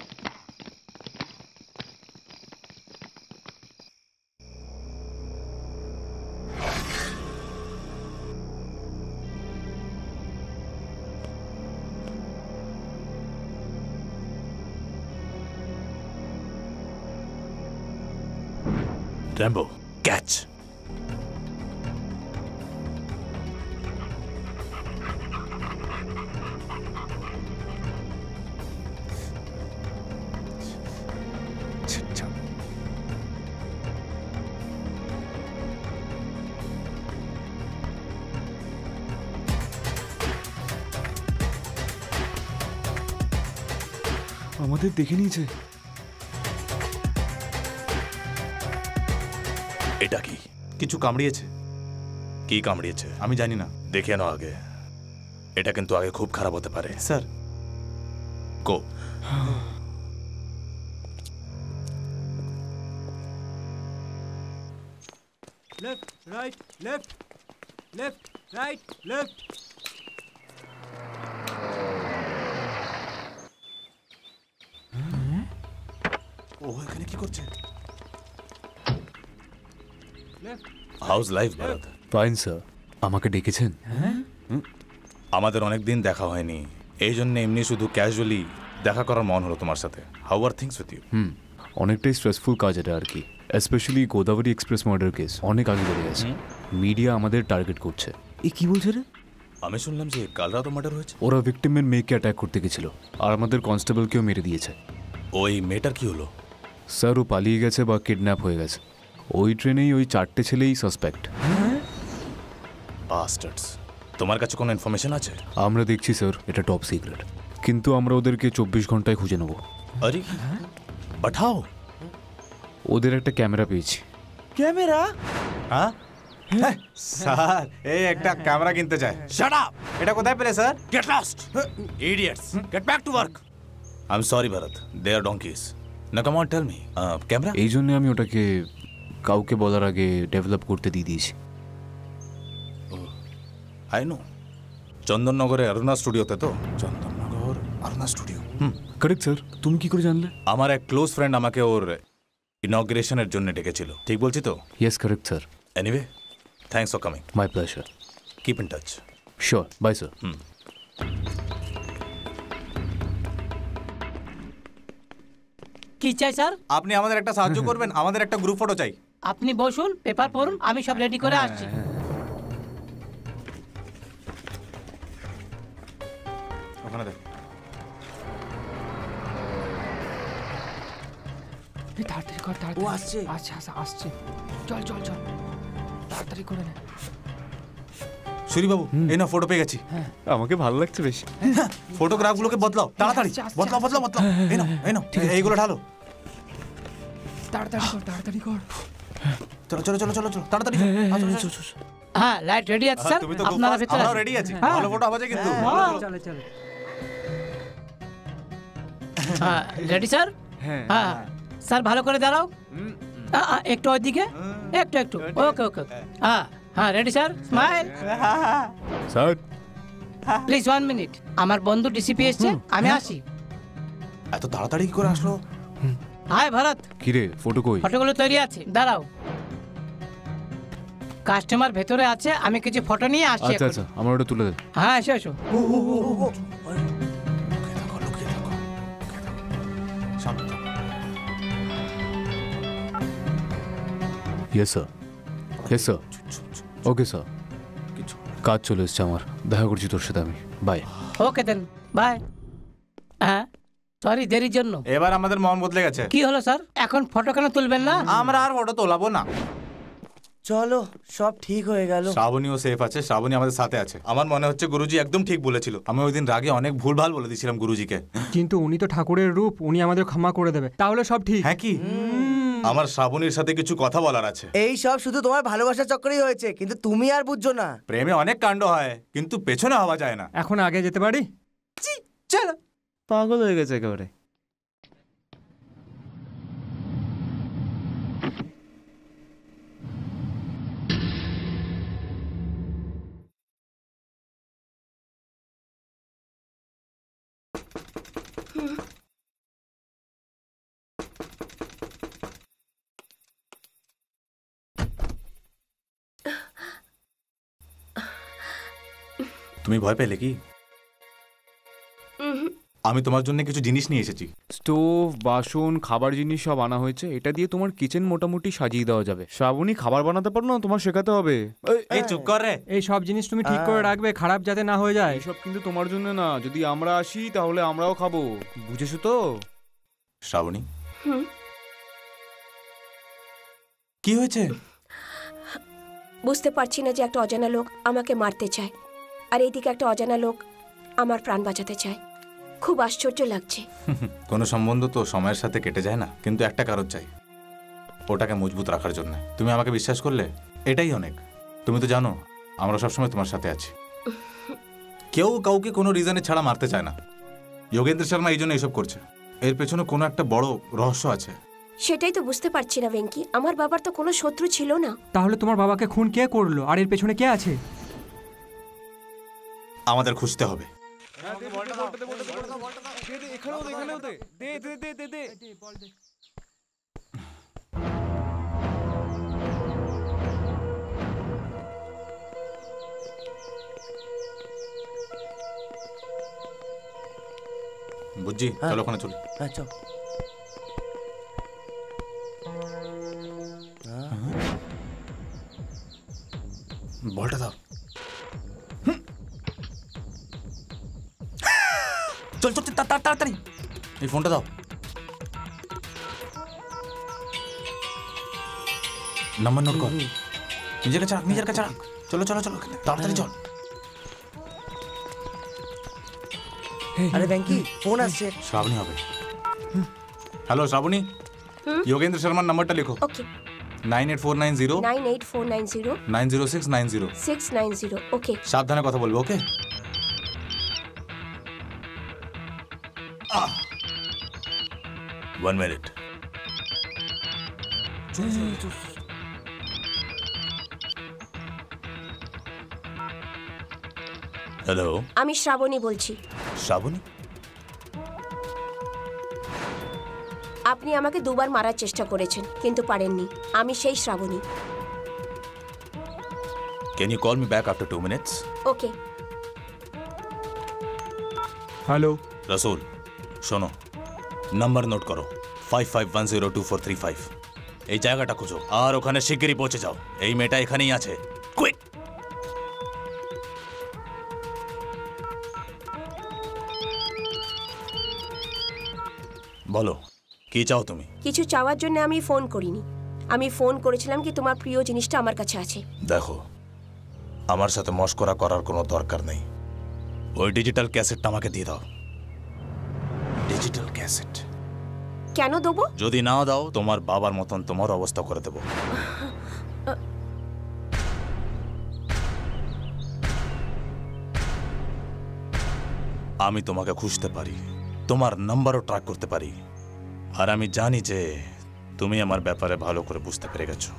Rambo, catch. আমাদের দেখে নিয়েছে। এটা কি? কিছু কামড়িয়েছে? কি কামড়িয়েছে আমি জানি না, দেখে নাও আগে। এটা কিন্তু আগে খুব খারাপ হতে পারে। Sir go. Left right left left right left. ও এখানে কি করছে? How's life Bharat? Fine sir. আমাকে ডেকেছেন? আমাদের অনেক দিন দেখা হয়নি, এই জন্য এমনি শুধু ক্যাজুয়ালি দেখা করার মন হলো তোমার সাথে। How are things with you? অনেকটাই স্ট্রেসফুল কাজ এটা আর কি। Specially Godavari express murder case অনেক আগে বেড়ে গেছে। মিডিয়া আমাদের টার্গেট করছে। এ কি বলছে রে? আমি শুনলাম যে কাল রাতে মার্ডার হয়েছে। ওরা ভিকটিমের মেয়েকে অ্যাটাক করতে গেছিল আর আমাদের কনস্টেবলকেও মেরে দিয়েছে। ওই মেয়েটার কি হলো? স্যার ও পালিয়ে গেছে বা কিডন্যাপ হয়ে গেছে। ওই ট্রেনেই ওই 4টে ছেলেই সাসপেক্ট। বাস্টার্ডস। তোমার কাছে কোনো ইনফরমেশন আছে? আমরা দেখছি স্যার, এটা টপ সিক্রেট, কিন্তু আমরা ওদেরকে 24 ঘন্টায় খুঁজে নেব। আরে বাট হাউ? ওদের একটা ক্যামেরা পেয়েছি। ক্যামেরা? হ্যাঁ স্যার, এই একটা ক্যামেরা কিনতে চাই। Shut up! এটা কোথায় পেলে sir? Get lost idiots, get back to work. I am sorry Bharat, they are donkeys. না come on tell me, camera? এই জন্য আমি ওটাকে কাউকে বলার আগে ডেভেলপ করতে দিয়ে দিয়েছি। আই নো, চন্দননগরে অরুণা স্টুডিওতে তো? Chandannagar Aruna studio. Correct sir. তুমি কি করে জানলে? আমার এক ক্লোজ ফ্রেন্ড আমাকে ওর ইনগ্রেশনের জন্য ডেকেছিল। ঠিক বলছি তো? Yes correct sir. Anyway, thanks for coming. My pleasure. Keep in touch. Sure, bye sir. কি চাই স্যার? আপনি আমাদের একটা সাহায্য করবেন, আমাদের একটা গ্রুপ ফটো চাই। আপনি বসুন, পেপার পড়ুন, আমি সব রেডি করে আসছি। ওখানে দেখ। তাড়াতাড়ি কর, তাড়াতাড়ি। ও আসছে। আচ্ছা আচ্ছা আসছে। চল চল চল, তাড়াতাড়ি করে নে। সুরি বাবু, এই না ফটো পেয়ে গেছি। আমাকে ভালো লাগছে বেশ। ফটোগ্রাফগুলোকে বদলাও তাড়াতাড়ি, বদলাও বদলাও বদলাও। এই নাও, এই নাও, এইগুলো ঢালো। তাড়াতাড়ি কর, তাড়াতাড়ি কর। চলো চলো চলো চলো চলো তাড়াতাড়ি। হ্যাঁ, লাইট রেডি আছে স্যার, আপনারা ভিতরে আমরাও রেডি আছি। ভালো ফটো হবে কিন্তু। চলে চলে। হ্যাঁ, রেডি স্যার? হ্যাঁ স্যার, ভালো করে দাঁড়াও। একটু ওইদিকে, একটু একটু। ওকে ওকে। হ্যাঁ হ্যাঁ, ready sir? Smile. Sir please 1 minute. আমার বন্ধু ডিসিপি এসছে, আমি আসি। এত তাড়াতাড়ি কি করে আসলো? হাই ভরত, কিরে ফটো কই? ফটোগুলো তৈরি আছে, দাঁড়াও। কাস্টমার ভেতরে আছে, আমি কিছু ফটো নিয়ে আসছি। আচ্ছা আচ্ছা, আমার ওটা তুলে দে। হ্যাঁ এসো এসো। Yes sir, yes sir, okay sir. কাজ চলে এসছে আমার, দেখা করছি তোর সাথে আমি। বাই। Okay then, bye. হ্যাঁ সরি দেরির জন্য। এবার আমাদের মন বদলে গেছে। কি হলো স্যার, এখন ফটো কেন তুলবেন না? আমরা আর ফটো তোলাবো না। চলো সব ঠিক হয়ে গেল। শ্রাবণীও সেফ আছে, শ্রাবণী আমাদের সাথে আছে। আমার মনে হচ্ছে গুরুজি একদম ঠিক বলেছিল। আমি ওই দিন রাগে অনেক ভুলভাল বলে দিয়েছিলাম গুরুজিকে। কিন্তু উনি তো ঠাকুরের রূপ, উনি আমাদের ক্ষমা করে দেবে, তাহলে সব ঠিক। হ্যাঁ কি? আমার শ্রাবণীর সাথে কিছু কথা বলার আছে। এই সব শুধু তোমার ভালোবাসার চক্করেই হয়েছে, কিন্তু তুমি আর বুঝছো না। প্রেমে অনেক কাণ্ড হয়, কিন্তু পেছনে হওয়া যায় না। এখন আগে যেতে পারি? চলো। পাগল হয়ে গেছে একেবারে। তুমি ভয় পেলে কি? আমি তোমার জন্য কিছু জিনিস নিয়ে এসেছি। স্টোভ, বাসন, খাবার জিনিস সব আনা হয়েছে। এটা দিয়ে তোমার কিচেন মোটামুটি সাজিয়ে দেওয়া যাবে। শ্রাবণী খাবার বানাতে পারো না, তোমার শেখাতে হবে। এই চুপ কর রে। এই সব জিনিস তুমি ঠিক করে রাখবে, খারাপ যাতে না হয়ে যায়। এইসব কিন্তু তোমার জন্য না, যদি আমরা আসি তাহলে আমরাও খাবো, বুঝেছো তো? শ্রাবণী কি হয়েছে? বুঝতে পারছি না যে একটা অজানা লোক আমাকে মারতে চায়, আর এইদিকে একটা অজানা লোক আমার প্রাণ বাঁচাতে চায়। খুব আশ্চর্য লাগছে। কোনো সম্বন্ধ তো সময়ের সাথে কেটে যায় না, কিন্তু একটা কারণ চাই, ওটাকে মজবুত রাখার জন্য। তুমি আমাকে বিশ্বাস করলে এটাই অনেক। তুমি তো জানো আমরা সবসময় তোমার সাথে আছি। কেউ কাউকে কোনো রিজনে ছাড়া মারতে চায় না। যোগেন্দ্র শর্মা এই জন্য এইসব করছে। এর পেছনে কোনো একটা বড় রহস্য আছে। সেটাই তো বুঝতে পারছি না ভেঙ্কি। আমার বাবার তো কোনো শত্রু ছিল না। তাহলে তোমার বাবাকে খুন কে করলো, আর এর পেছনে কে আছে? আমাদের খুঁজতে হবে। বুঝছি, চলো ওখানে চলি। চল। বলটা দাও। চল চল তাড়াতাড়ি, এই ফোনটা দাও। নাম্বার নোট কর। নিজের কাছে রাখ। চলো তাড়াতাড়ি চল। আরে ব্যাংকি ফোন আসছে। শ্রাবণী হবে। হ্যালো শ্রাবণী, যোগেন্দ্র শর্মার নাম্বারটা লিখো। ওকে। 98490 98490 90690 690। ওকে। সাবধানে কথা বলবো, ওকে? One minute. হ্যালো, আমি শ্রাবণী বলছি। শ্রাবণী? আপনি আমাকে দুবার মারার চেষ্টা করেছেন, কিন্তু পারেননি। আমি সেই Shrabani. Can you call me back after 2 minutes? Okay. Hello Rasul, শোনো, নাম্বার নোট করো 55102435। এই জায়গাটা খুঁজো আর ওখানে শিগগিরই পৌঁছে যাও। এই মেয়েটা এখানেই আছে। কুইক! বলো, কি চাও তুমি? কিছু চাওয়ার জন্য আমি ফোন করিনি। আমি ফোন করেছিলাম কি তোমার প্রিয় জিনিসটা আমার কাছে আছে। দেখো, আমার সাথে মশকরা করার কোনো দরকার নেই। ওই ডিজিটাল ক্যাসেটটা আমাকে দিয়ে দাও। ডিজিটাল ক্যাসেট কেন দেবো? যদি না দাও তোমার বাবার মতন তোমার অবস্থা করে দেবো। আমি তোমাকে খুঁজতে পারি, তোমার নাম্বারও ট্র্যাক করতে পারি, আর আমি জানি যে তুমি আমার ব্যাপারে ভালো করে বুঝতে পেরে গেছো।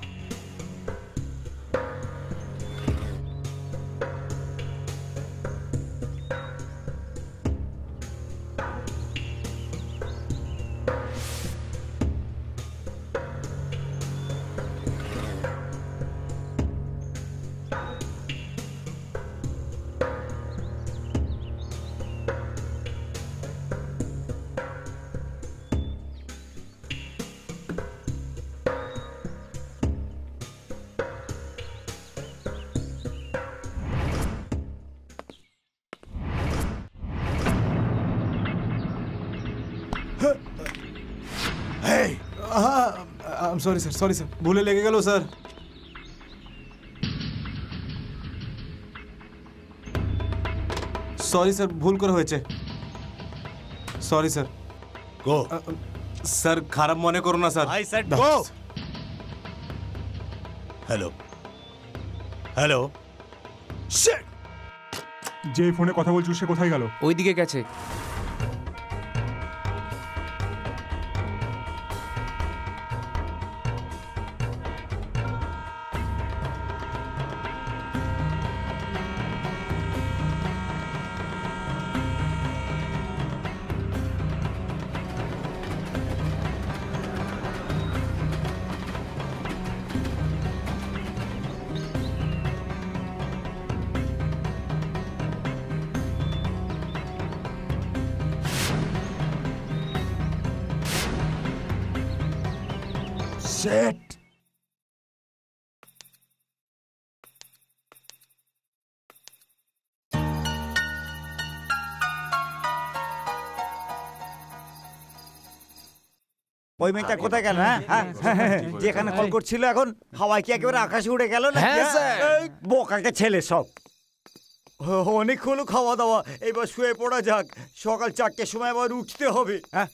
সরি স্যার ভুলে লেগে গেল স্যার। সরি স্যার, ভুল করে হয়েছে। Sorry sir. গো স্যার, খারাপ মনে করো না sir. I said go. Hello hello, shit! যে ফোনে কথা বলছিস সে কোথায় গেল? ওইদিকে গেছে। Shit! ওই মেয়েটা কোথায় গেল? হ্যাঁ যেখানে কল করছিল এখন হাওয়ায় কি একেবারে আকাশে উড়ে গেল না? হ্যাঁ, স্যার। এই বোকাকে ছেলে সব। অনেক হলো খাওয়া দাওয়া, এবার শুয়ে পড়া যাক। সকাল 4টের সময় আবার উঠতে হবে। হ্যাঁ,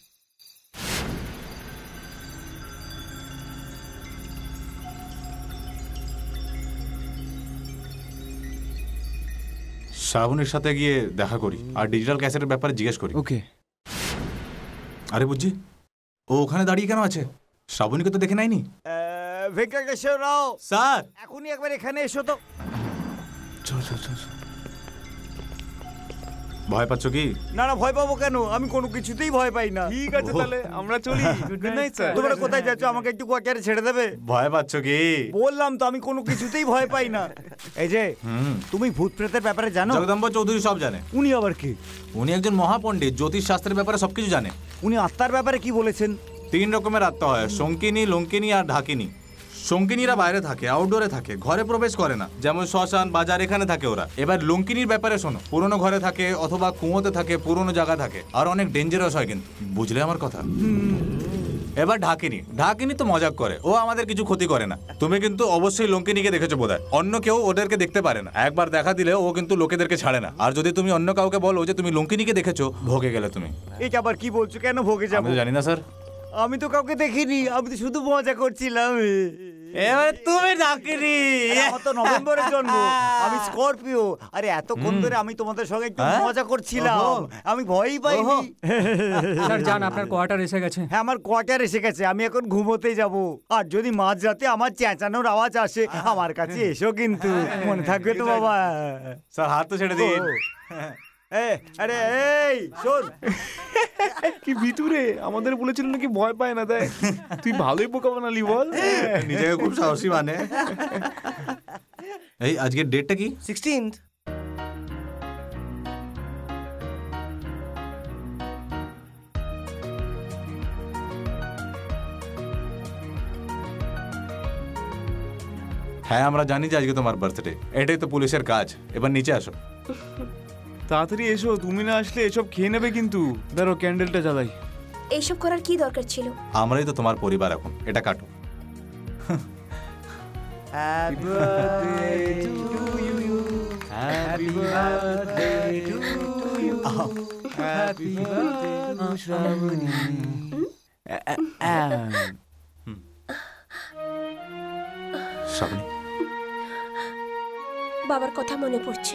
শ্রাবণীর সাথে গিয়ে দেখা করি আর ডিজিটাল ক্যাসেটের ব্যাপারে জিজ্ঞেস করি। ওকে। আরে বুঝছি, ও ওখানে দাঁড়িয়ে কেন আছে? শ্রাবণীকে তো দেখে নাইনি। ভেঙ্কটেশ্বর রাও স্যার, এখনই একবার এখানে এসো তো। চল। ভয় পাচ্ছ কি? না ভয় পাবো কেন? আমি কোনো কিছুতেই ভয় পাই না। ঠিক আছে তাহলে আমরা চলি। Good night sir. তোমরা কোথায় যাচ্ছ? আমাকে একটু কোয়ার্টারে ছেড়ে দেবে? ভয় পাচ্ছ কি? বললাম তো আমি কোনো কিছুতেই ভয় পাই না। এই যে তুমি ভূত প্রেতের ব্যাপারে জানো? জগদম্ব চৌধুরী সব জানে। উনি আবার কি? উনি একজন মহাপণ্ডিত, জ্যোতিষ শাস্ত্রের ব্যাপারে সবকিছু জানে। উনি আত্মার ব্যাপারে কি বলেছেন? 3 রকমের আত্মা হয়, শঙ্কিনী, লঙ্কিনী আর ঢাকিনী। শঙ্কিনীরা বাইরে থাকে, আউটডোরে থাকে, ঘরে প্রবেশ করে না, যেমন শ্মশান, বাজার, এখানে থাকে ওরা। এবার লঙ্কিনীর ব্যাপারে শোনো, পুরনো ঘরে থাকে অথবা কুয়োতে থাকে, পুরনো জায়গা থাকে, আর অনেক ডেঞ্জারাস হয় কিন্তু, বুঝলে আমার কথা? এবার ঢাকিনী তো মজাক করে, ও আমাদের কিছু ক্ষতি করে না। তুমি কিন্তু অবশ্যই লঙ্কিনীকে দেখেছো বোধহয়, অন্য কেউ ওদেরকে দেখতে পারে না। একবার দেখা দিলে ও কিন্তু লোকেদেরকে ছাড়ে না। আর যদি তুমি অন্য কাউকে বলো যে তুমি লঙ্কিনীকে দেখেছো, ভোগে গেলে তুমি। এটা আবার কি বলছো? কেন ভোগে যাবো? আমি জানি না স্যার। আমি তো কাউকে দেখিনি, আমি তো শুধু মজা করছিলাম। এবার তুমি ডাকিনি। আমার তো নভেম্বরের জন্ম, আমি স্করপিও। আরে এতক্ষণ ধরে আমি তোমাদের সঙ্গে একটু মজা করছিলাম, আমি ভয়ই পাইনি। স্যার যান, আপনার কোয়ার্টার এসে গেছে। হ্যাঁ, আমার কোয়ার্টার এসে গেছে, আমি এখন ঘুমোতে যাব। আর যদি মাঝরাতে আমার চেঁচানোর আওয়াজ আসে, আমার কাছে এসো কিন্তু, মনে থাকবে তো বাবা। স্যার হাত তো ছেড়ে দিন। আরে এই শোন, কি ভিতরে আমাদের বলেছিল নাকি ভয় পায় না। দেখ তুই ভালোই বোকা বানালি বল। নিজেকে খুব সাহসী মানে। এই আজকের ডেটটা কি? 16th। হ্যাঁ, আমরা জানি যে আজকে তোমার বার্থডে, এটাই তো পুলিশের কাজ। এবার নিচে আসো। তাড়াতাড়ি এসো, তুমি না আসলে এসব খেয়ে নেবে কিন্তু। দাঁড়ো ক্যান্ডেলটা জ্বালাই। এইসব করার কি দরকার ছিল? আমরাই তো তোমার পরিবার এখন, এটা কাটো। Happy birthday to you, happy birthday to you, happy birthday Shrabani. Shrabani, বাবার কথা মনে পড়ছে।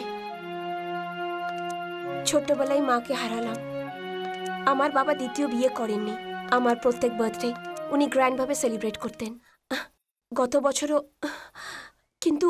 ছোট্টবেলায় মাকে হারালাম। আমার বাবা দ্বিতীয় বিয়ে করেননি। আমার প্রত্যেক বার্থডে উনি গ্র্যান্ড ভাবে সেলিব্রেট করতেন। গত বছরও কিন্তু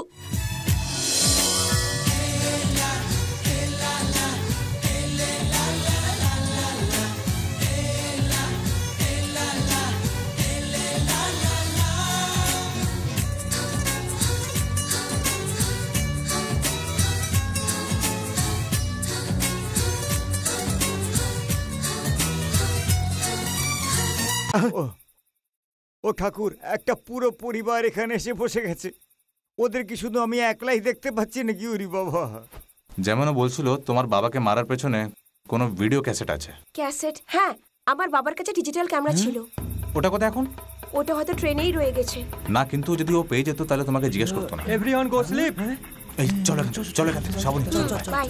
ও ঠাকুর, একটা পুরো পরিবার এখানে এসে বসে গেছে। ওদের কি শুধু আমি একলাই দেখতে পাচ্ছি নাকি? ওরে বাবা। যেমন বলছিল তোমার বাবাকে মারার পেছনে কোনো ভিডিও ক্যাসেট আছে। ক্যাসেট? হ্যাঁ, আমার বাবার কাছে ডিজিটাল ক্যামেরা ছিল। ওটা কোথায় এখন? ওটা হয়তো ট্রেনেই রয়ে গেছে। না, কিন্তু যদি ও পেয়ে যেত তাহলে তোমাকে জিজ্ঞেস করতো না। Everyone go sleep. এই চলো চলো এখান থেকে, শ্রাবণী চলো। বাই।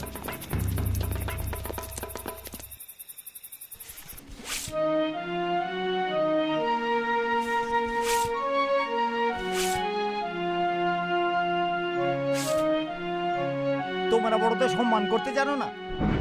তোমরা বড়দের সম্মান করতে জানো না?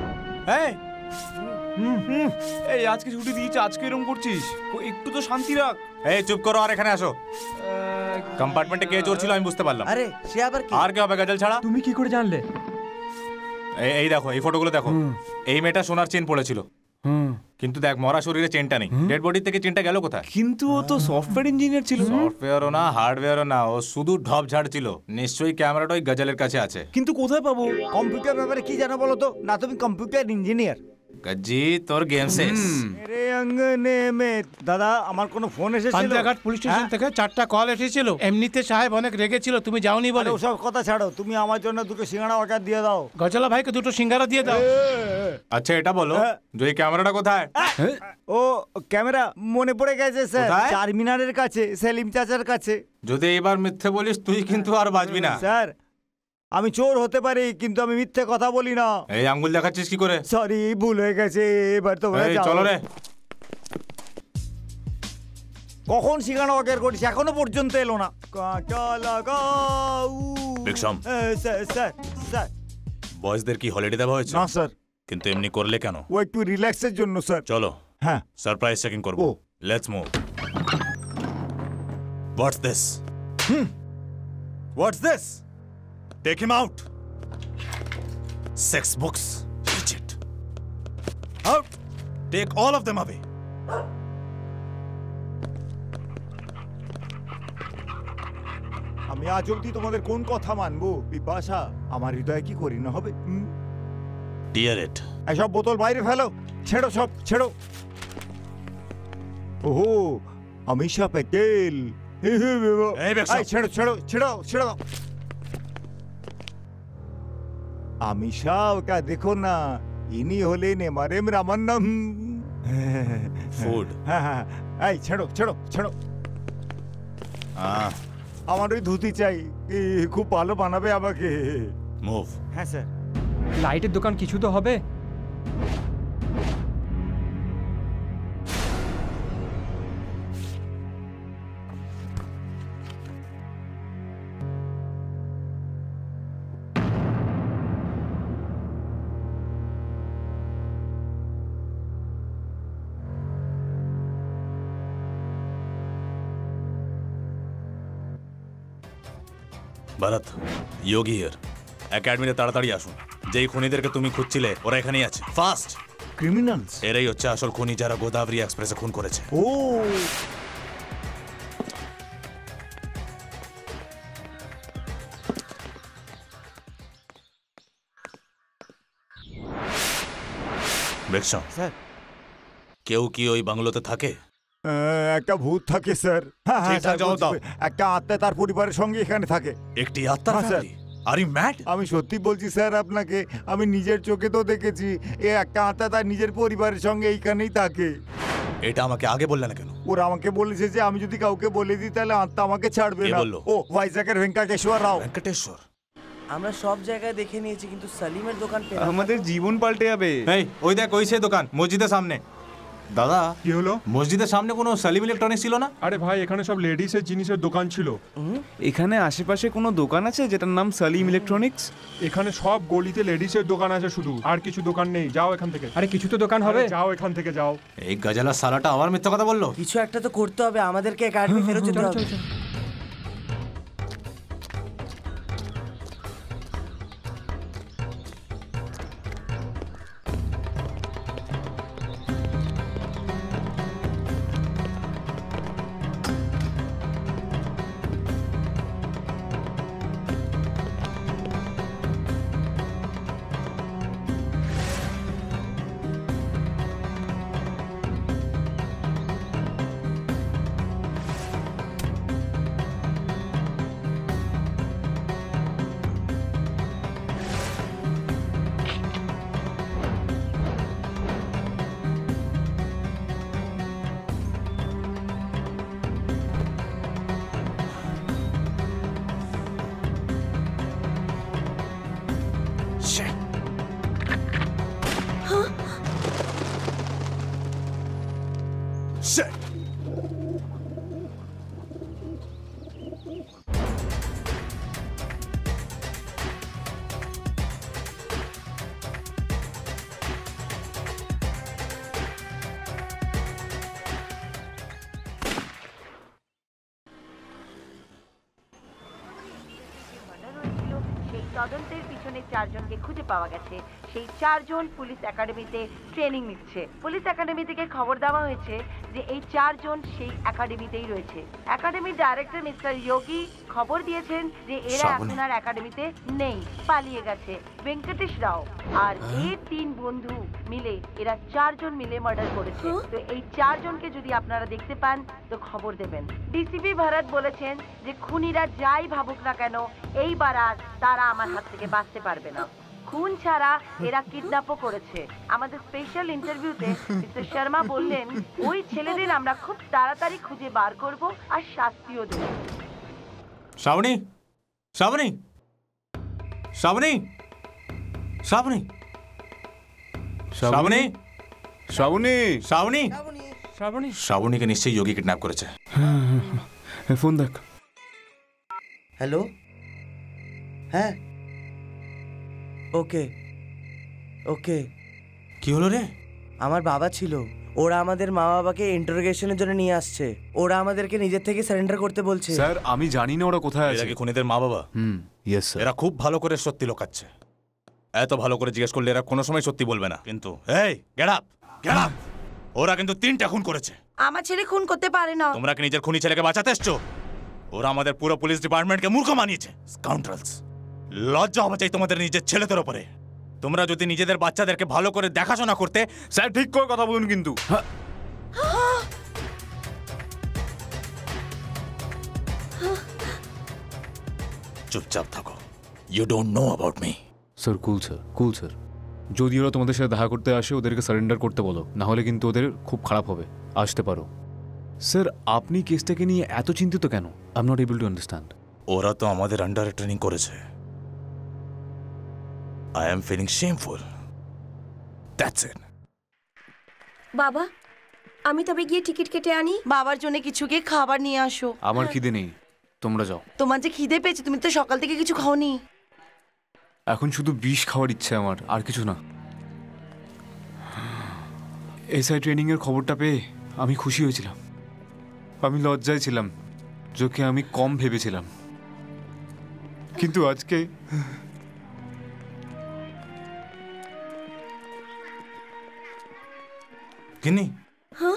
এই আজকে ছুটি দিয়েছে, আজকে এরকম করছিস? একটু তো শান্তি রাখ। এই চুপ করো আর এখানে আসো। কম্পার্টমেন্টে কে চোর ছিল আমি বুঝতে পারলাম। আরে সে আবার কি? আর কে হবে গজল ছাড়া? তুমি কি করে জানলে? এই দেখো, এই ফটোগুলো দেখো। এই মেয়েটা সোনার চেন পড়েছিল, কিন্তু দেখ মরা শরীরে চেনটা নেই। ডেড বডি থেকে চেনটা গেল কোথায়? কিন্তু ও তো সফটওয়্যার ইঞ্জিনিয়ার ছিল। সফটওয়্যারও না, হার্ডওয়্যারও না, ও শুধু ঢপ ঝাড় ছিল। নিশ্চয়ই ক্যামেরাটা ওই গজলের কাছে আছে। কিন্তু কোথায় পাবো? কম্পিউটার ব্যাপারে কি জানো বলো তো? না তুমি কম্পিউটার ইঞ্জিনিয়ার। গজ্জি তোর গেম শেষ। মেরে অঙ্গনে মে দাদা, আমার কোনো ফোন এসেছিল? পান্তাঘাট পুলিশ স্টেশন থেকে 4টা কল এসেছিল। এমনিতে সাহেব অনেক রেগেছিল, তুমি যাওনি বলে। ওসব কথা ছাড়ো, তুমি আমার জন্য দুটো সিঙ্গাড়া অর্ডার দিয়ে দাও। গজলা ভাইকে দুটো সিঙ্গারা দিয়ে দাও। আচ্ছা এটা বলো, যে এই ক্যামেরাটা কোথায়? ও ক্যামেরা মনে পড়ে গেছে স্যার, চারমিনারের কাছে, সেলিম চাচার কাছে। যদি এবার মিথ্যে বলিস তুই কিন্তু আর বাঁচবি না। স্যার আমি চোর হতে পারি, কিন্তু আমি মিথ্যে কথা বলি না। এই আঙ্গুল দেখাচ্ছিস কি করে? সরি, ভুল হয়ে গেছে, এবার তোমরা যাও। চলো রে। কখন সিঙ্গাড়া অর্ডার করিস, এখনো পর্যন্ত এলো না। কাঁটা লাগাও। বিক্রম। স্যার স্যার স্যার, বয়েজদের কি হলিডে দেওয়া হয়েছে? না স্যার। কিন্তু এমনি করলে কেন? ও একটু রিল্যাক্সের জন্য স্যার। চলো, হ্যাঁ সারপ্রাইজ চেকিং করব। Let's move. What's this? What's this? Take him out. Sex books, idiot. Out. Take all of them away. আমি আজ অবধি তোমাদের কোন কথা মানবো? বিপাশা, আমার হৃদয়ে কি করি না হবে? ডিয়ার ইট। এসব বোতল বাইরে ফেলো, ছেড়ো সব, ছেড়ো। ওহো, अमीषा पटेल। ছেড়ো ছেড়ো ছেড়ো ছেড়ো। अमीषा, ওটা দেখো না, ইনি হলেন এমআরএম রামান্নম। ফুড। হ্যাঁ হ্যাঁ, এই ছেড়ো ছেড়ো ছেড়ো। আমার ওই ধুতি চাই, খুব ভালো বানাবে আমাকে। মুভ। হ্যাঁ স্যার। লাইটের দোকান কিছু তো হবে। ভরত, যোগী হিয়ার। একাডেমিতে তাড়াতাড়ি আসুন। যেই খুনিদেরকে তুমি খুঁজছিলে ওরা এখানেই আছে। ফাস্ট। ক্রিমিনালস? এরাই হচ্ছে আসল খুনি, যারা গোদাবরী এক্সপ্রেসে খুন করেছে। ও, বিক্রম স্যার, কেউ কি ওই বাংলোতে থাকে? একটা ভূত থাকে স্যার। হ্যাঁ হ্যাঁ ঠিকঠাক জবাব দাও। একটা আত্মা তার পরিবারের সঙ্গে এখানে থাকে। একটি আত্মা? Sir, are you mad? আমি সত্যি বলছি স্যার আপনাকে, আমি নিজের চোখে তো দেখেছি। এ একটা আত্মা তার নিজের পরিবারের সঙ্গে এইখানেই থাকে। এটা আমাকে আগে বললে না কেন? ওরা আমাকে বলেছে যে আমি যদি কাউকে বলে দিই তাহলে আত্মা আমাকে ছাড়বে না। ও ভাইজাকের ভেঙ্কটেশ্বর রাও। ভেঙ্কটেশ্বর? আমরা সব জায়গায় দেখে নিয়েছি, কিন্তু সলিমের দোকান পেলাম না। আমাদের জীবন পাল্টে যাবে। এই ওই দেখ, ওই সে দোকান মসজিদের সামনে। দাদা কি হলো? মসজিদের সামনে কোনো সালিম ইলেকট্রনিক্স ছিল না? আরে ভাই, এখানে সব লেডিসের জিনিসের দোকান ছিল। এখানে আশেপাশে কোনো দোকান আছে যেটার নাম সালিম ইলেকট্রনিক্স? এখানে সব গলিতে লেডিসের দোকান আছে শুধু, আর কিছু দোকান নেই। যাও এখান থেকে। আরে কিছু তো দোকান হবে। যাও এখান থেকে যাও। এই গজালা সালাটা আবার মিথ্যা কথা বললো। কিছু একটা তো করতে হবে, আমাদেরকে একাডেমি ফেরত যেতে হবে। তদন্তের পিছনে 4 জনকে খুঁজে পাওয়া গেছে। সেই 4 জন পুলিশ একাডেমিতে ট্রেনিং নিচ্ছে। পুলিশ একাডেমি থেকে খবর দেওয়া হয়েছে যে এই 4 জন সেই একাডেমিতেই রয়েছে। একাডেমির ডাইরেক্টর মিস্টার যোগী খবর দিয়েছেন যে এরা এখন আর একাডেমিতে নেই, পালিয়ে গেছে। ভেঙ্কটেশ রাও আর এর 3 বন্ধু মিলে এরা 4 জন মিলে মার্ডার করেছে। তো এই 4 জনকে যদি আপনারা দেখতে পান তো খবর দেবেন। ডিসিপি ভরত বলেছেন যে খুনিরা যাই ভাবুক না কেন এইবার আর তারা আমার হাত থেকে বাঁচতে পারবে না। খুন ছাড়া এরা কিডন্যাপও করেছে। আমাদের স্পেশাল ইন্টারভিউতে মিস্টার শর্মা বললেন ওই ছেলেদের আমরা খুব তাড়াতাড়ি খুঁজে বার করব আর শাস্তিও দেব। শ্রাবণী, শ্রাবণী, শ্রাবণী, শ্রাবণী, শ্রাবণী, শ্রাবণী, শ্রাবণী, শ্রাবণী, শ্রাবণীকে নিশ্চয়ই যোগী কিডন্যাপ করেছে। ফোন দেখ। হ্যালো, হ্যাঁ, ওকে ওকে। কি হলো রে? আমার বাবা ছিল, ওরা আমাদের মা বাবাকে ইন্টারোগেশনের জন্য নিয়ে আসছে। ওরা আমাদেরকে নিজের থেকে সারেন্ডার করতে বলছে। স্যার আমি জানি না ওরা কোথায় আছে। এরা কি খুনিদের মা বাবা? Yes sir. এরা খুব ভালো করে সত্যি লোকাচ্ছে। এত ভালো করে জিজ্ঞেস করলে এরা কোনো সময় সত্যি বলবে না। কিন্তু এই গেট আপ, গেট আপ, ওরা কিন্তু 3টা খুন করেছে। আমার ছেলে খুন করতে পারে না। তোমরা কি নিজের খুনি ছেলেকে বাঁচাতে এসছো? ওরা আমাদের পুরো পুলিশ ডিপার্টমেন্টকে মূর্খ বানিয়েছে। স্কাউন্ড্রেলস, লজ্জা হওয়া চাই তোমাদের নিজের ছেলেদের উপরে। তোমরা যদি নিজেদের বাচ্চাদেরকে ভালো করে দেখাশোনা করতে। স্যার ঠিক করে কথা বলুন কিন্তু। চুপচাপ থাকো। You don't know about me. Sir cool sir, cool sir. যদি ওরা তোমাদের সাথে দেখা করতে আসে ওদেরকে সারেন্ডার করতে বলো, না হলে কিন্তু ওদের খুব খারাপ হবে। আসতে পারো। স্যার আপনি কেসটাকে নিয়ে এত চিন্তিত কেন? I am not able to understand. ওরা তো আমাদের আন্ডারে ট্রেনিং করেছে। I am feeling shameful, that's it. বাবা, আমি তবে গিয়ে টিকিট কেটে আনি। বাবার জন্য কিছু গিয়ে খাবার নিয়ে আসো। আমার খিদে নেই, তোমরা যাও। তোমার যে খিদে পেয়েছে, তুমি তো সকাল থেকে কিছু খাওনি। এখন শুধু বিষ খাওয়ার ইচ্ছে আমার, আর কিছু না। এসআই ট্রেনিং এর খবরটা পেয়ে আমি খুশি হয়েছিলাম। আমি লজ্জায় ছিলাম, যাকে আমি কম ভেবেছিলাম। কিন্তু আজকে কিনি। হ্যাঁ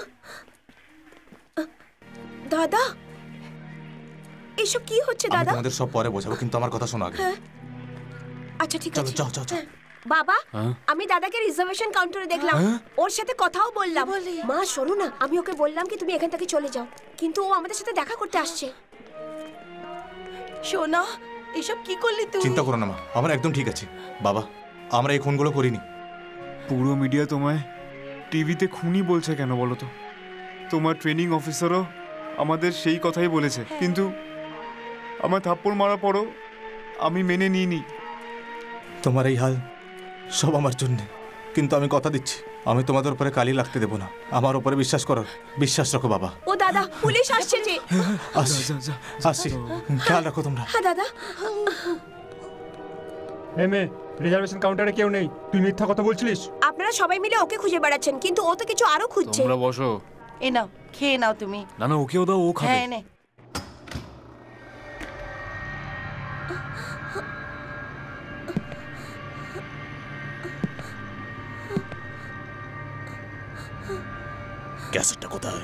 দাদা, এসব কি হচ্ছে দাদা? তোমাদের সব পরে বোঝাবো, কিন্তু আমার কথা শোনো আগে। আচ্ছা ঠিক আছে, চলো, চলো। বাবা, আমি দাদাকে রিজার্ভেশন কাউন্টারে দেখলাম, ওর সাথে কথাও বললাম। মা শোনো না, আমি ওকে বললাম কি তুমি এখান থেকে চলে যাও, কিন্তু ও আমাদের সাথে দেখা করতে আসছে। সোনা, এসব কি করলি তুই? চিন্তা করো না মা, আমরা একদম ঠিক আছি। বাবা, আমরা এই খুনগুলো করিনি। পুরো মিডিয়া তোমায় টিভিতে খুনি বলছে কেন বলো তো? তোমার ট্রেনিং অফিসারও আমাদের সেই কথাই বলেছে, কিন্তু আমার থাপ্পড় মারার পরও আমি মেনে নিইনি। তোমার এই হাল সব আমার জন্য, কিন্তু আমি কথা দিচ্ছি আমি তোমাদের উপরে কালি লাগতে দেবো না। আমার উপরে বিশ্বাস করো, বিশ্বাস রাখো বাবা। ও দাদা, পুলিশ আসছে যে। আসছি, খেয়াল রাখো তোমরা। হ্যাঁ দাদা। রিজার্ভেশন কাউন্টারে কেউ নেই, তুই মিথ্যা কথা বলছিলিস। আপনারা সবাই মিলে ওকে খুঁজে বেড়াচ্ছেন, কিন্তু ও তো কিছু আরো খুঁজছে। তোমরা বসো। এই নাও, খেয়ে নাও তুমি। না না, ওকেও দাও, ও খাবে। হ্যাঁ নে। ক্যাসেটটা কোথায়?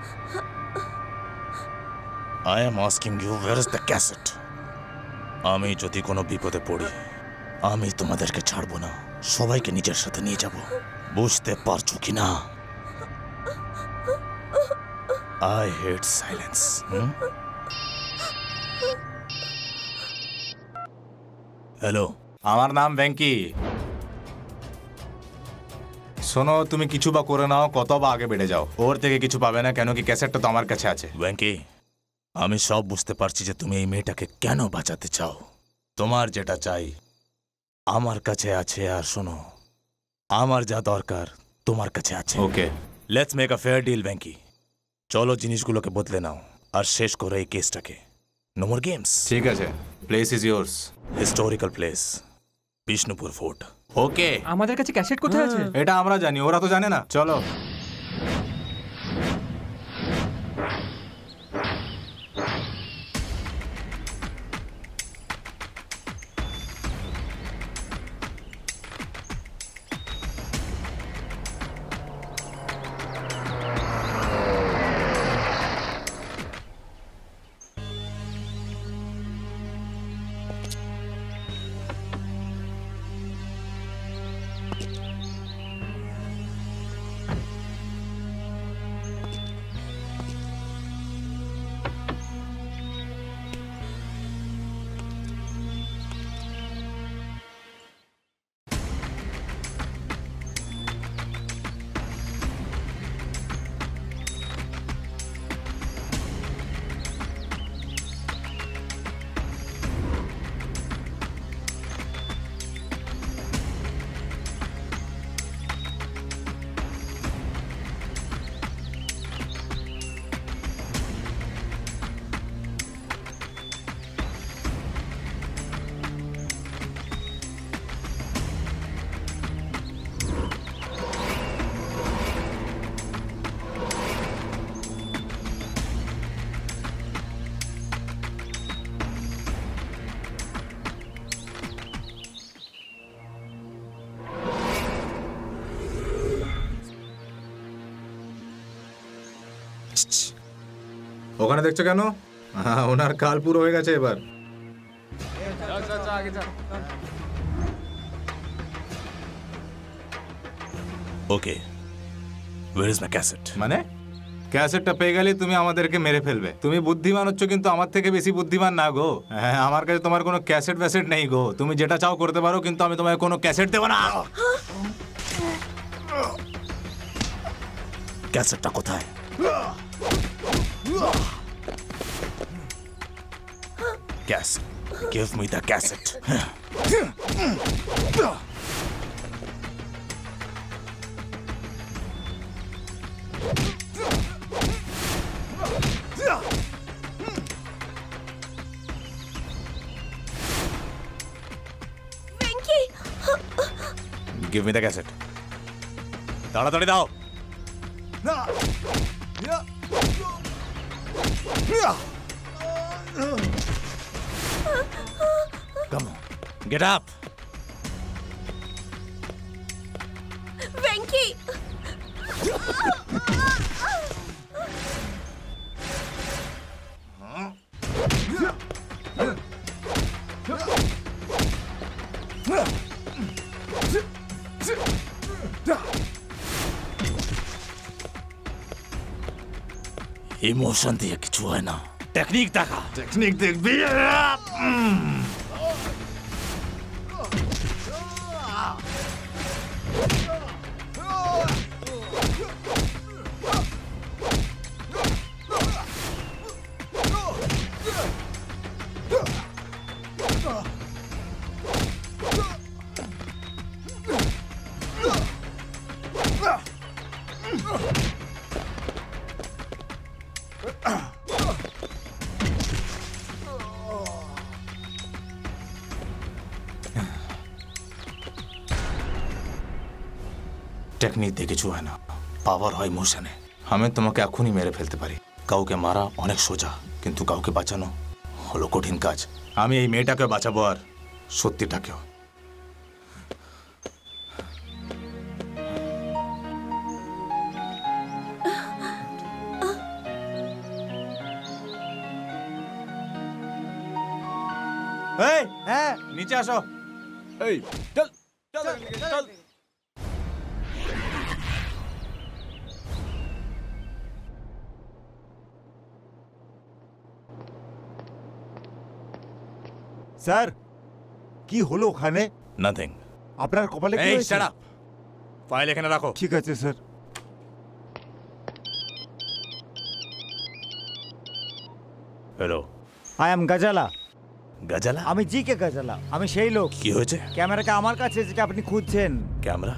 I am asking you, where is the cassette? আমি যদি কোনো বিপদে পড়ি, আমি তোমাদেরকে ছাড়বো না, সবাইকে নিজের সাথে নিয়ে যাব। বুঝতে পারছো কি না? I hate silence. হ্যালো, আমার নাম ভেঙ্কি। শোনো, তুমি কিছু বা করে নাও, কত বা আগে বেড়ে যাও, ওর থেকে কিছু পাবে না, কেন কি ক্যাসেটটা তো আমার কাছে আছে। ভেঙ্কি, আমি সব বুঝতে পারছি যে তুমি এই মেয়েটাকে কেন বাঁচাতে চাও। তোমার যেটা চাই আমার কাছে আছে, আর শোনো, আমার যা দরকার তোমার কাছে আছে। Okay, let's make a fair deal Venky. চলো জিনিসগুলোকে বদলে নাও আর শেষ করো এই কেসটাকে। No more games. ঠিক আছে, place is yours. Historical place, Bishnupur fort. Okay, আমাদের কাছে ক্যাসেট কোথায় আছে? এটা আমরা জানি, ওরা তো জানে না। চলো। ওখানে দেখছো কেন? ওনার কাল পুরো হয়ে গেছে এবার। Okay, where is my cassette? মানে ক্যাসেটটা পেয়ে গেলে তুমি আমাদেরকে মেরে ফেলবে। তুমি বুদ্ধিমান হচ্ছ কিন্তু আমার থেকে বেশি বুদ্ধিমান না গো। হ্যাঁ, আমার কাছে তোমার কোনো ক্যাসেট ফ্যাসেট নেই গো। তুমি যেটা চাও করতে পারো, কিন্তু আমি তোমায় কোনো ক্যাসেট দেবো না। ক্যাসেটটা কোথায়? Cassette, give me the cassette. Give me the cassette. তাড়াতাড়ি দাও। Come on, get up. Venky! Emotion দিয়ে কিছু হয় না, টেকনিক দেখা। টেকনিক দেখবি? টেকনিক দিয়ে কিছু হয় না, পাওয়ার হয় ইমোশনে। আমি তোমাকে এখনই মেরে ফেলতে পারি। কাউকে মারা অনেক সোজা, কিন্তু কাউকে বাঁচানো হলো কঠিন কাজ। আমি এই মেয়েটাকে বাঁচাবো, আর সত্যিটাকেও। এই, হ্যাঁ, নিচে আসো। এই চল চল চল। স্যার, কি হলো ওখানে? নাথিং। আপনার কপালে কি এই হয়েছে? শাট আপ, ফাইল এখানে রাখো। ঠিক আছে sir. Hello, I am Ghazala. Ghazala? আমি জি কে গাজালা, আমি সেই লোক। কি হয়েছে? ক্যামেরাটা আমার কাছে, যেটা আপনি খুঁজছেন। ক্যামেরা?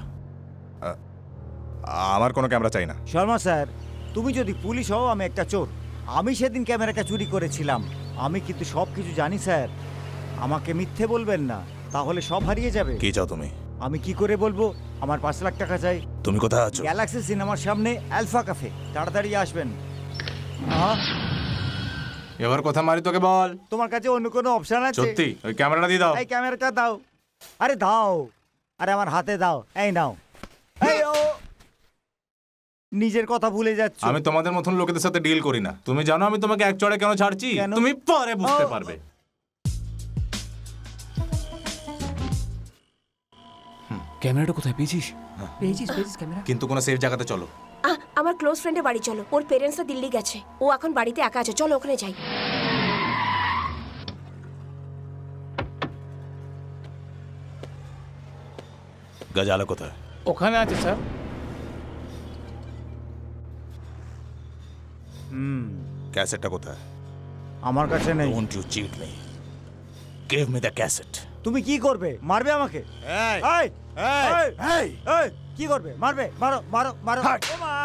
আমার কোনো ক্যামেরা চাই না। শর্মা স্যার, তুমি যদি পুলিশ হও, আমি একটা চোর। আমি সেদিন ক্যামেরাটা চুরি করেছিলাম। আমি কিন্তু সব কিছু জানি স্যার। আমাকে মিথ্যে বলবেন না, তাহলে সব হারিয়ে যাবে। কি চাও তুমি? আমি কি করে বলবো? আমার 5 লাখ টাকা চাই। তুমি কোথায় আছো? গ্যালাক্সি সিনেমার সামনে আলফা ক্যাফে। তাড়াতাড়ি আসবেন। এবার কথা মারি তোকে বল। তোমার কাছে অন্য কোনো অপশন আছে? সত্যি? ওই ক্যামেরাটা দিয়ে দাও। এই ক্যামেরাটা দাও। আরে দাও, আরে আমার হাতে দাও। এই নাও। এই ও নিজের কথা ভুলে যাচ্ছ। আমি তোমাদের মতন লোকেদের সাথে ডিল করি না। তুমি জানো আমি তোমাকে এক চড়ে কেন ছাড়ছি? তুমি পরে বুঝতে পারবে। ক্যামেরাটা কোথায় পেয়েছিস? পেয়েছিস ক্যামেরা? কিন্তু কোনো সেফ জায়গাতে চলো। আমার ক্লোজ ফ্রেন্ডের বাড়ি চলো। ওর পেরেন্টসরা দিল্লি গেছে, ও এখন বাড়িতে একা আছে। চলো ওখানে যাই। গাজালা কোথায়? ওখানে আছে স্যার। ক্যাসেটটা কোথায়? আমার কাছে নেই। Don't you cheat me, give me the cassette. তুমি কি করবে? মারবে আমাকে? এই এই এই এই এই কি করবে? মারবে? মারো মারো মারো। ও মা!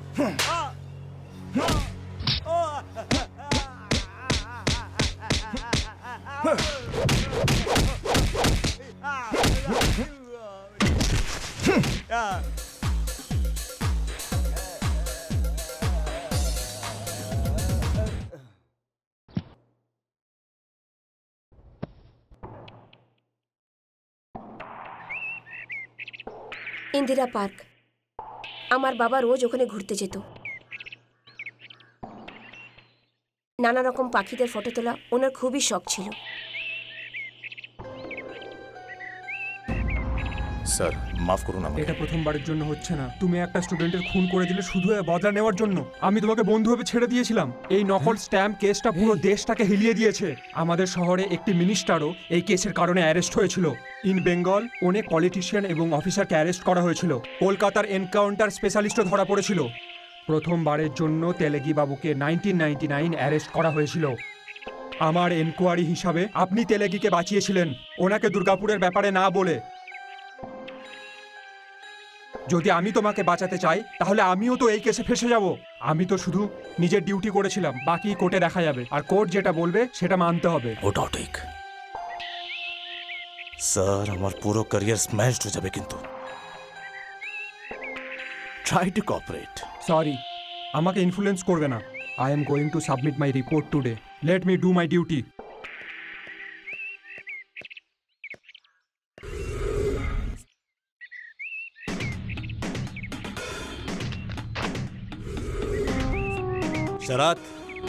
ইন্দিরা পার্ক। আমার বাবা রোজ ওখানে ঘুরতে যেত। নানা রকম পাখিদের ফটো তোলা ওনার খুবই শখ ছিল। স্যার মাফ করুন আমাকে। এটা প্রথমবারের জন্য হচ্ছে না। তুমি একটা স্টুডেন্টের খুন করে দিলে শুধু বদলা নেওয়ার জন্য। আমি তোমাকে বন্ধু ভেবে ছেড়ে দিয়েছিলাম। এই নকল স্ট্যাম্প কেসটা পুরো দেশটাকে হিলিয়ে দিয়েছে। আমাদের শহরে একটি মিনিস্টারও এই কেসের কারণে অ্যারেস্ট হয়েছিল। ইন বেঙ্গল অনেক পলিটিশিয়ান এবং অফিসারকে অ্যারেস্ট করা হয়েছিল। কলকাতার এনকাউন্টার স্পেশালিস্টও ধরা পড়েছিল। প্রথমবারের জন্য তেলেগি বাবুকে 1999 অ্যারেস্ট করা হয়েছিল। আমার এনকোয়ারি হিসাবে আপনি তেলেগিকে বাঁচিয়েছিলেন, ওনাকে দুর্গাপুরের ব্যাপারে না বলে। যদি আমি তোমাকে বাঁচাতে চাই তাহলে আমিও তো এই কেসে ফেসে যাব। আমি তো শুধু নিজের ডিউটি করেছিলাম, বাকি কোর্টে দেখা যাবে। আর কোর্ট যেটা বলবে সেটা মানতে হবে। ওটাও ঠিক স্যার, আমার পুরো ক্যারিয়ার স্ম্যাশড হয়ে যাবে, কিন্তু ট্রাই টু কোঅপারেট। সরি, আমাকে ইনফ্লুয়েন্স করবে না। I am going to submit my report today. Let me do my duty. Sharat,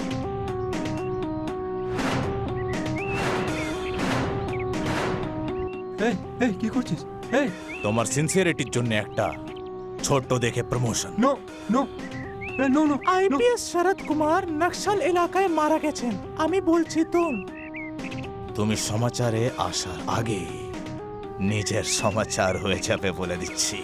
কি করছিস? তোমার সিনসিয়ারিটির জন্য একটা ছোট্ট দেখে promotion. No no no no. IPS Sharat Kumar Naxal এলাকায় মারা গেছেন। আমি বলছি তো। তুমি সমাচারে আসার আগে নিজের সমাচার হয়ে যাবে বলে দিচ্ছি।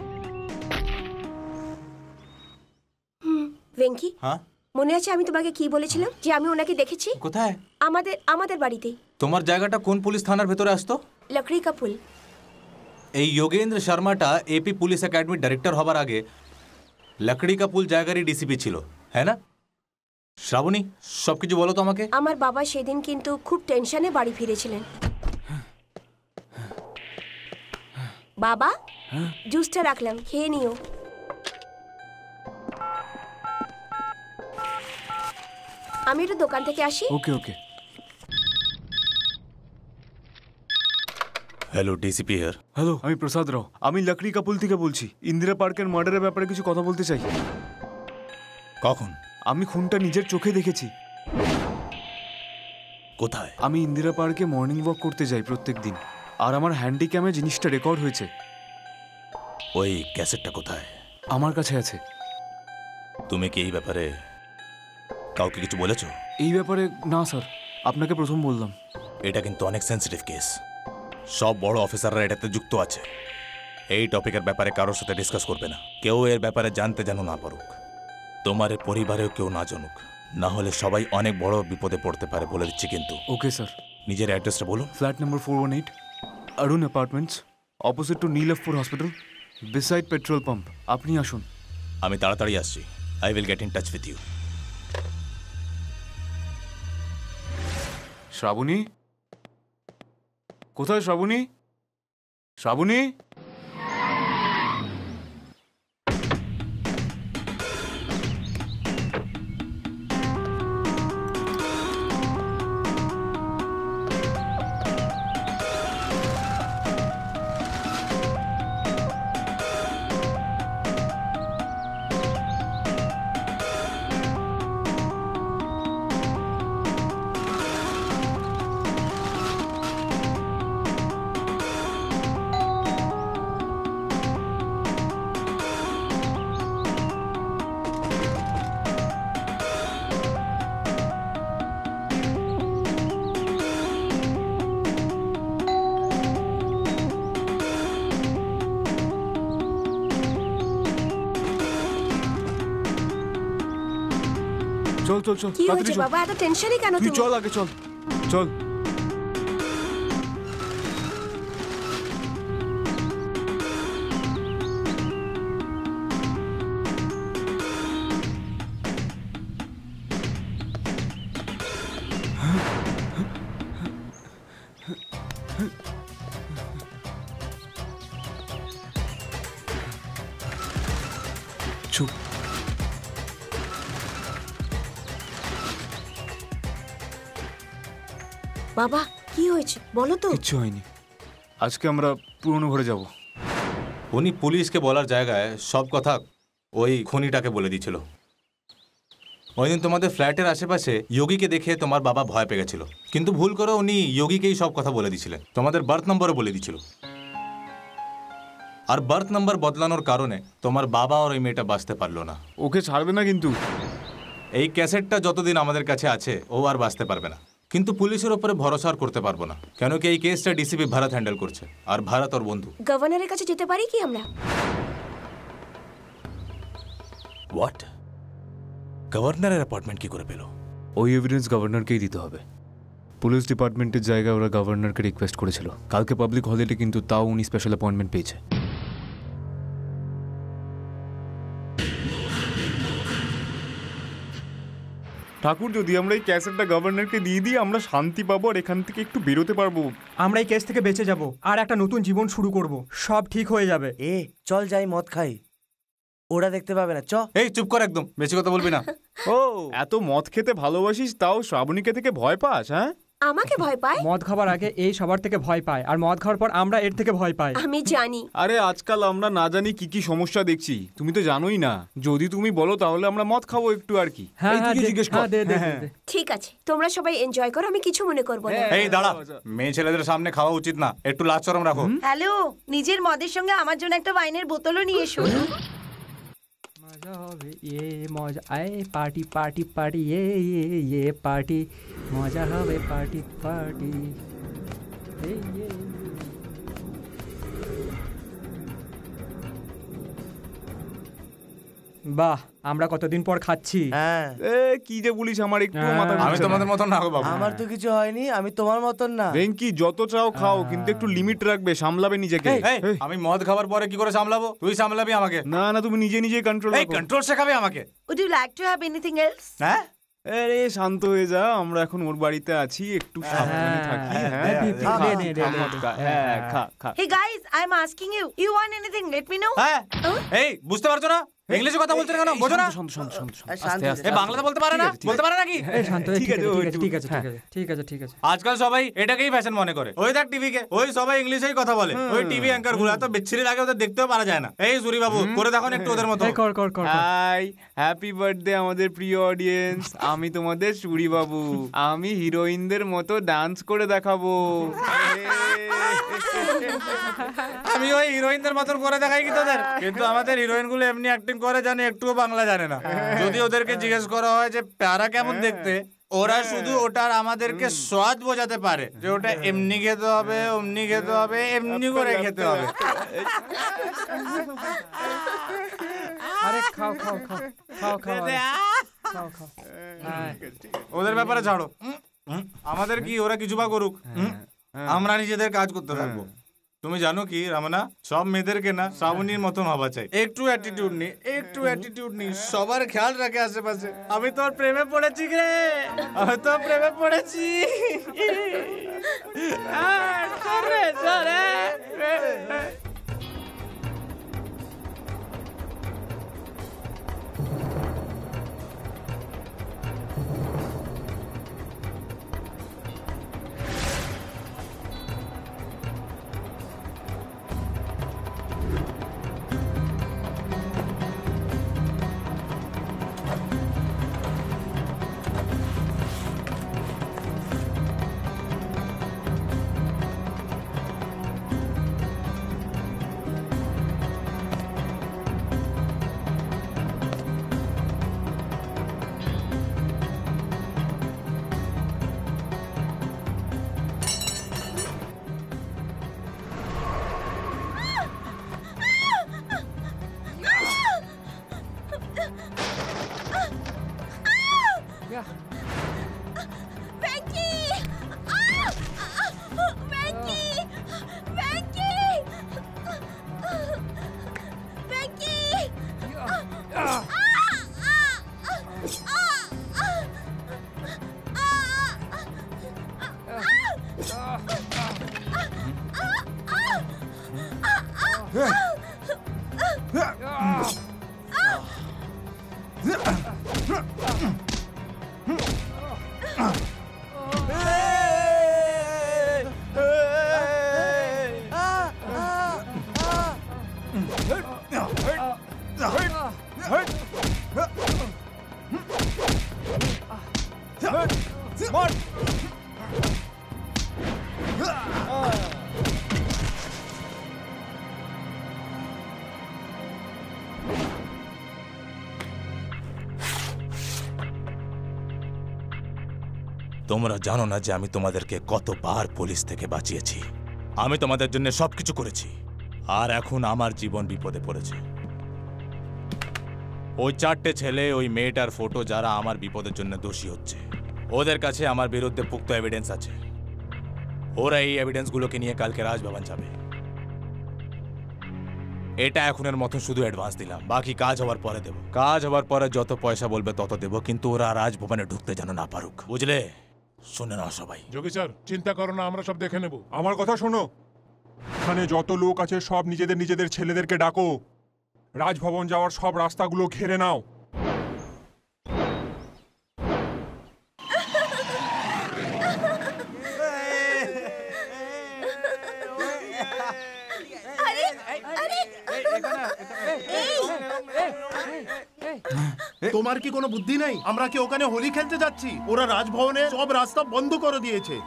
ভেঙ্কি, হ্যাঁ মনে আছে আমি তোমাকে কি বলেছিলাম যে আমি ওনাকে দেখেছি? কোথায়? আমাদের বাড়িতে। তোমার জায়গাটা কোন পুলিশ থানার ভেতরে আসতো? লকড়ি কা পুল। এই যোগেন্দ্র শর্মাটা এপি পুলিশ একাডেমির ডাইরেক্টর হবার আগে লকড়ি কা পুল জায়গারই ডিসিপি ছিল, হ্যাঁ না? শ্রাবণী, সবকিছু বলো তো আমাকে। আমার বাবা সেদিন কিন্তু খুব টেনশনে বাড়ি ফিরেছিলেন। বাবা, জুসটা রাখলাম, খেয়ে নিও। আমি একটু দোকান থেকে আসি। Okay okay. Hello, DCP here. Hello, আমি প্রসাদ রাও। আমি লকড়ি কা পুল থেকে বলছি। ইন্দিরা পার্কের মার্ডারের ব্যাপারে কিছু কথা বলতে চাই। কখন? আমি খুনটা নিজের চোখে দেখেছি। কোথায়? আমি ইন্দিরা পার্কে মর্নিং ওয়াক করতে যাই প্রত্যেক দিন, আর আমার হ্যান্ডিক্যামে জিনিসটা রেকর্ড হয়েছে। ওই ক্যাসেটটা কোথায়? আমার কাছে আছে। তুমি কি এই ব্যাপারে কাউকে কিছু বলেছো? এই ব্যাপারে না স্যার, আপনাকে প্রথম বললাম। এটা কিন্তু অনেক সেন্সিটিভ কেস। সব বড় অফিসাররা এটাতে যুক্ত আছে। এই টপিকের ব্যাপারে কারোর সাথে ডিসকাস করবে না। কেউ এর ব্যাপারে জানতে যেন না পারুক। তোমার পরিবারেও কেউ না জানুক, না হলে সবাই অনেক বড় বিপদে পড়তে পারে বলে দিচ্ছি কিন্তু। Okay sir. নিজের অ্যাড্রেসটা বলুন। Flat number 418, Arun apartments, opposite to Niloufer hospital, beside petrol pump. আপনি আসুন। আমি তাড়াতাড়ি আসছি। I will get in touch with you. Shrabani কোথায়? শ্রাবণী, শ্রাবণী। চল চল চল, কি তাড়াতাড়ি হয়েছে চল। বাবা, এত টেনশনে কেন তুই তুমি? চল আগে, চল চল। চুপ। বাবা, কি হয়েছে বলো তো? কিচ্ছু হয়নি। আজকে আমরা পুরনো ঘরে যাব। উনি পুলিশকে বলার জায়গায় সব কথা ওই খুনিটাকে বলে দিয়েছিল। ওই দিন তোমাদের ফ্ল্যাটের আশেপাশে যোগীকে দেখে তোমার বাবা ভয় পেয়ে গেছিল, কিন্তু ভুল করে উনি যোগীকেই সব কথা বলে দিয়েছিলেন, তোমাদের বার্থ নম্বরও বলে দিয়েছিল। আর বার্থ নাম্বার বদলানোর কারণে তোমার বাবা আর ওই মেয়েটা বাঁচতে পারলো না। ওকে ছাড়বে না কিন্তু। এই ক্যাসেটটা যতদিন আমাদের কাছে আছে ও আর বাঁচতে পারবে না, কিন্তু পুলিশের উপরে ভরসা আর করতে পারবো না, কেন কি এই কেসটা ডিসিপি ভারত হ্যান্ডেল করছে, আর ভারত ওর বন্ধু। গভর্নরের কাছে যেতে পারি কি আমরা? হোয়াট? গভর্নরের অ্যাপয়েন্টমেন্ট কি করে পেলো? ওই এভিডেন্স গভর্নরকেই দিতে হবে। পুলিশ ডিপার্টমেন্টের জায়গায় ওরা গভর্নরকে রিকোয়েস্ট করেছিল। কালকে পাবলিক হলিডে, কিন্তু তাও উনি স্পেশাল অ্যাপয়েন্টমেন্ট পেয়েছে। ঠাকুর, যদি আমরা এই ক্যাসেটটা গভর্নরকে দিয়ে দিই আমরা শান্তি পাবো আর এখান থেকে একটু বেরোতে পারবো। আমরা এই কেস থেকে বেঁচে যাব আর একটা নতুন জীবন শুরু করব, সব ঠিক হয়ে যাবে। চল যাই মদ খাই, ওরা দেখতে পাবে না। চ। এই চুপ কর, একদম বেশি কথা বলবি না। ও এত মদ খেতে ভালোবাসিস, তাও শ্রাবণীকে থেকে ভয় পাস? হ্যাঁ, আমাকে ভয় পায়? মদ খাবার আগে এই সবার থেকে ভয় পায়, আর মদ খাওয়ার পর আমরা এর থেকে ভয় পাই। আমি জানি। আরে আজকাল আমরা না জানি কি কি সমস্যা দেখছি, তুমি তো জানোই না। যদি তুমি বলো তাহলে আমরা মদ খাবো একটু আর কি। হ্যাঁ, জিজ্ঞেস কর। ঠিক আছে, তোমরা সবাই এনজয় করো, আমি কিছু মনে করবো না। এই দাঁড়া, মেয়ে ছেলেদের সামনে খাওয়া উচিত না, একটু লাজ শরম রাখো। হ্যালো, নিজের মদের সঙ্গে আমার জন্য একটা ওয়াইনের বোতলও নিয়ে এসো। মজা হবে ये মজা, আয় পার্টি পার্টি পার্টি ये পার্টি, মজা হবে পার্টি পার্টি। বাহ, আমরা কতদিন পর খাচ্ছি। হ্যাঁ, কি যে বলিস, আমার একটু মাথা। আমি তোমাদের মতন না গো বাবু। আমার তো কিছু হয়নি, আমি তোমার মতন না। ভেঙ্কি, যত চাও খাও, কিন্তু একটু লিমিট রাখবে, সামলাবে নিজেকে। আমি মদ খাবার পরে কি করে সামলাবো? তুই সামলাবি আমাকে? না না, তুমি নিজে নিজে কন্ট্রোল করো। এই কন্ট্রোল শেখাবে আমাকে। Would you like to have anything else? হ্যাঁ, আরে শান্ত হয়ে যা, আমরা এখন ওর বাড়িতে আছি, একটু সাবধানে থাকি। হ্যাঁ, খা খা। Hey guys, I'm asking you. You want anything? Let me know. হ্যাঁ, এই বুঝতে পারছো না? ইংলিশে কথা বলছেন কেন? বোঝো না? এই বাংলাতে বলতে পারে না? বলতে পারে নাকি? ঠিক আছে ঠিক আছে ঠিক আছে ঠিক আছে। আজকাল সবাই এটাকেই ফ্যাশন মনে করে। ওই দেখ টিভি কে, ওই সবাই ইংলিশেই কথা বলে। ওই টিভি অ্যাঙ্কার গুলো এত বিচ্ছিরি লাগে, ওদের দেখতেও পারা যায় না। এই সুরি বাবু, করে দেখো একটু ওদের মতো। কর কর কর। হাই, হ্যাপি বার্থডে আমাদের প্রিয় অডিয়েন্স। আমি তোমাদের সুরি বাবু, আমি হিরোইনদের মতো ডান্স করে দেখাবো। আমি ওই হিরোইনদের মতন করে দেখাই কি তোদের? কিন্তু আমাদের হিরোইন গুলো এমনি অ্যাক্টিং করে, জানে একটুও বাংলা জানে না। যদি ওদেরকে জিজ্ঞেস করা হয় যে প্যারা কেমন দেখতে, ওরা শুধু ওটার আমাদেরকে স্বাদ বোঝাতে পারে যে ওটা এমনি খেতে হবে, অমনি খেতে হবে, এমনি করে খেতে হবে। আরে খাও খাও খাও খাও খাও খাও খাও। ওদের ব্যাপারে ছাড়ো, আমাদের কি, ওরা কিছু বা করুক, আমরা নিজেদের কাজ করতে থাকবো। তুমি জানো কি রামনা, সব মেয়েদেরকে না শ্রাবণীর মতন হওয়া চাই। একটু অ্যাটিটিউড নেই, একটু অ্যাটিটিউড নেই, সবার খেয়াল রাখে আশেপাশে। আমি তোর প্রেমে পড়েছি রে, আমি তোর প্রেমে পড়েছি। মার তোমরা জানো না যে আমি তোমাদেরকে কতবার পুলিশ থেকে বাঁচিয়েছি। আমি তোমাদের জন্য সবকিছু করেছি, আর এখন আমার জীবন বিপদে পড়েছে। ওই 4টে ছেলে, ওই মেয়েটার ফটো, যারা আমার বিপদের জন্য দোষী হচ্ছে, ওদের কাছে আমার বিরুদ্ধে পুক্ত এভিডেন্স আছে। ওরা এই এভিডেন্সগুলোকে নিয়ে কালকে রাজভবন যাবে। এটা এখনের মতন শুধু অ্যাডভান্স দিলাম, বাকি কাজ হওয়ার পরে দেব। কাজ হওয়ার পরে যত পয়সা বলবে তত দেব, কিন্তু ওরা রাজভবনে ঢুকতে যেন না পারুক, বুঝলে? শুনে নাও সবাই। যোগী স্যার, চিন্তা করো না, আমরা সব দেখে নেব। আমার কথা শোনো, এখানে যত লোক আছে সব নিজেদের নিজেদের ছেলেদেরকে ডাকো, রাজভবন যাওয়ার সব রাস্তাগুলো ঘিরে নাও। তোমার কি কোনো বুদ্ধি নেই? আমরা কি ওখানে হোলি খেলতে যাচ্ছি? ওরা রাজভবনে সব রাস্তা বন্ধ করে দিয়েছে।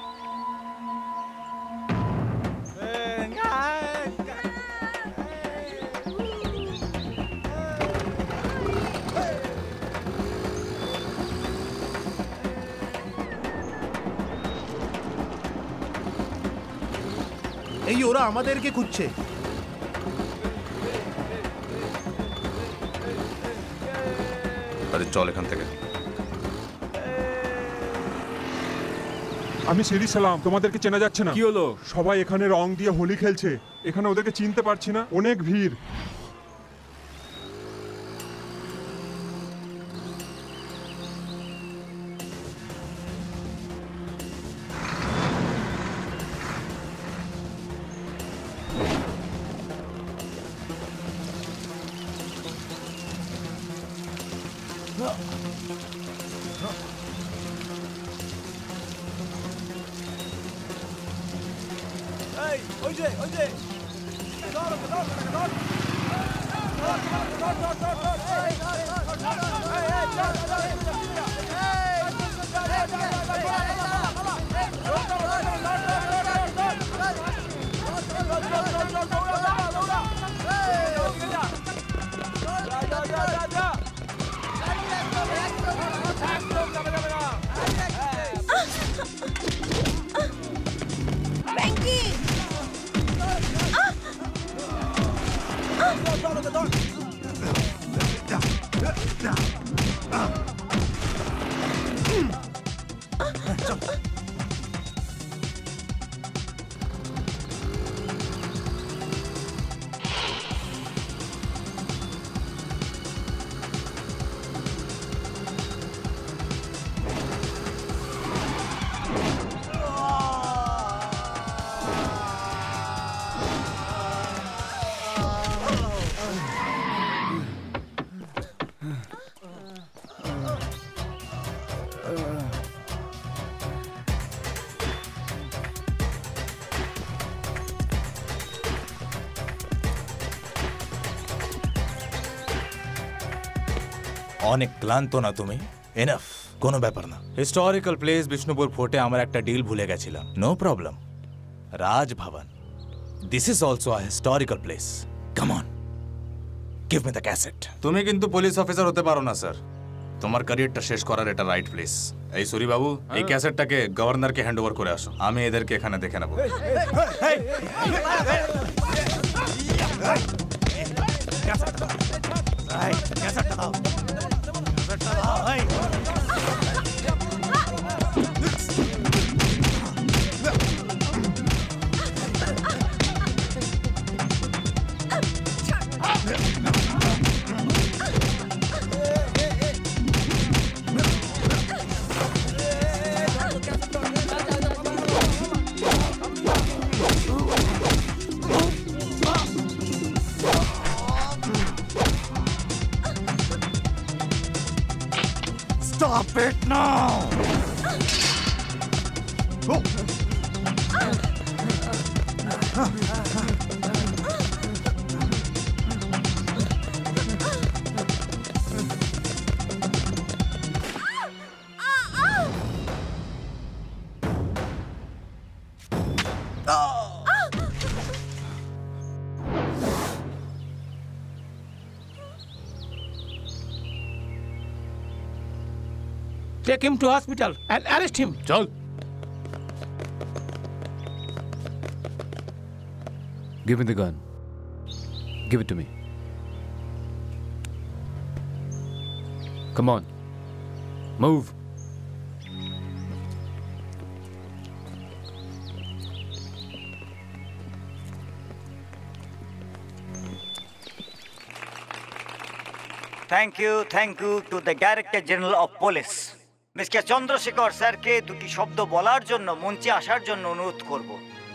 এই ওরা আমাদেরকে খুঁজছে। আরে চল এখান থেকে। আমি সিরি সালাম, তোমাদেরকে চেনা যাচ্ছে না। কি হলো? সবাই এখানে রং দিয়ে হোলি খেলছে, এখানে ওদেরকে চিনতে পারছি না, অনেক ভিড়। অনেক ক্লান্ত না তুমি? এনাফ, কোনো ব্যাপার না। হিস্টোরিক্যাল প্লেস বিষ্ণুপুর ফোর্টে আমার একটা ডিল ভুলে গেছিলাম। No problem. Raj Bhavan, this is also a historical place. Come on, give me the cassette. তুমি কিন্তু পুলিশ অফিসার হতে পারো না স্যার, তোমার ক্যারিয়ারটা শেষ করার এটা রাইট প্লেস। এই সরি বাবু, এই ক্যাসেটটাকে গভর্নরকে হ্যান্ড ওভার করে আসো, আমি এদেরকে এখানে দেখে নেবো। Stop it now! Take him to hospital and arrest him. চল। Give me the gun. Give it to me. Come on. Move. Thank you to the director general of police mister Chandrasekhar স্যারকে দুটি শব্দ বলার জন্য মঞ্চে আসার জন্য অনুরোধ করব।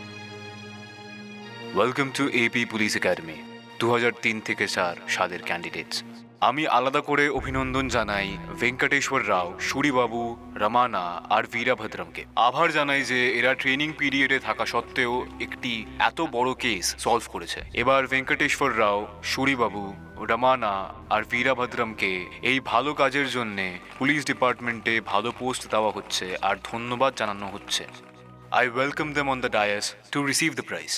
Welcome to AP police academy 2003 থেকে 4 সালের ক্যান্ডিডেটস। আমি আলাদা করে অভিনন্দন জানাই ভেঙ্কটেশ্বর রাও, সুরিবাবু, রমানা আর বীরাভদ্রমকে। আভার জানাই যে এরা ট্রেনিং পিরিয়ডে থাকা সত্ত্বেও একটি এত বড় কেস সলভ করেছে। এবার ভেঙ্কটেশ্বর রাও, সুরিবাবু, রমানা আর বীরাভদ্রমকে এই ভালো কাজের জন্যে পুলিশ ডিপার্টমেন্টে ভালো পোস্ট দেওয়া হচ্ছে আর ধন্যবাদ জানানো হচ্ছে। I welcome them on the dais to receive the prize.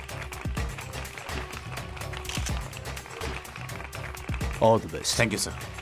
All the best. Thank you, sir.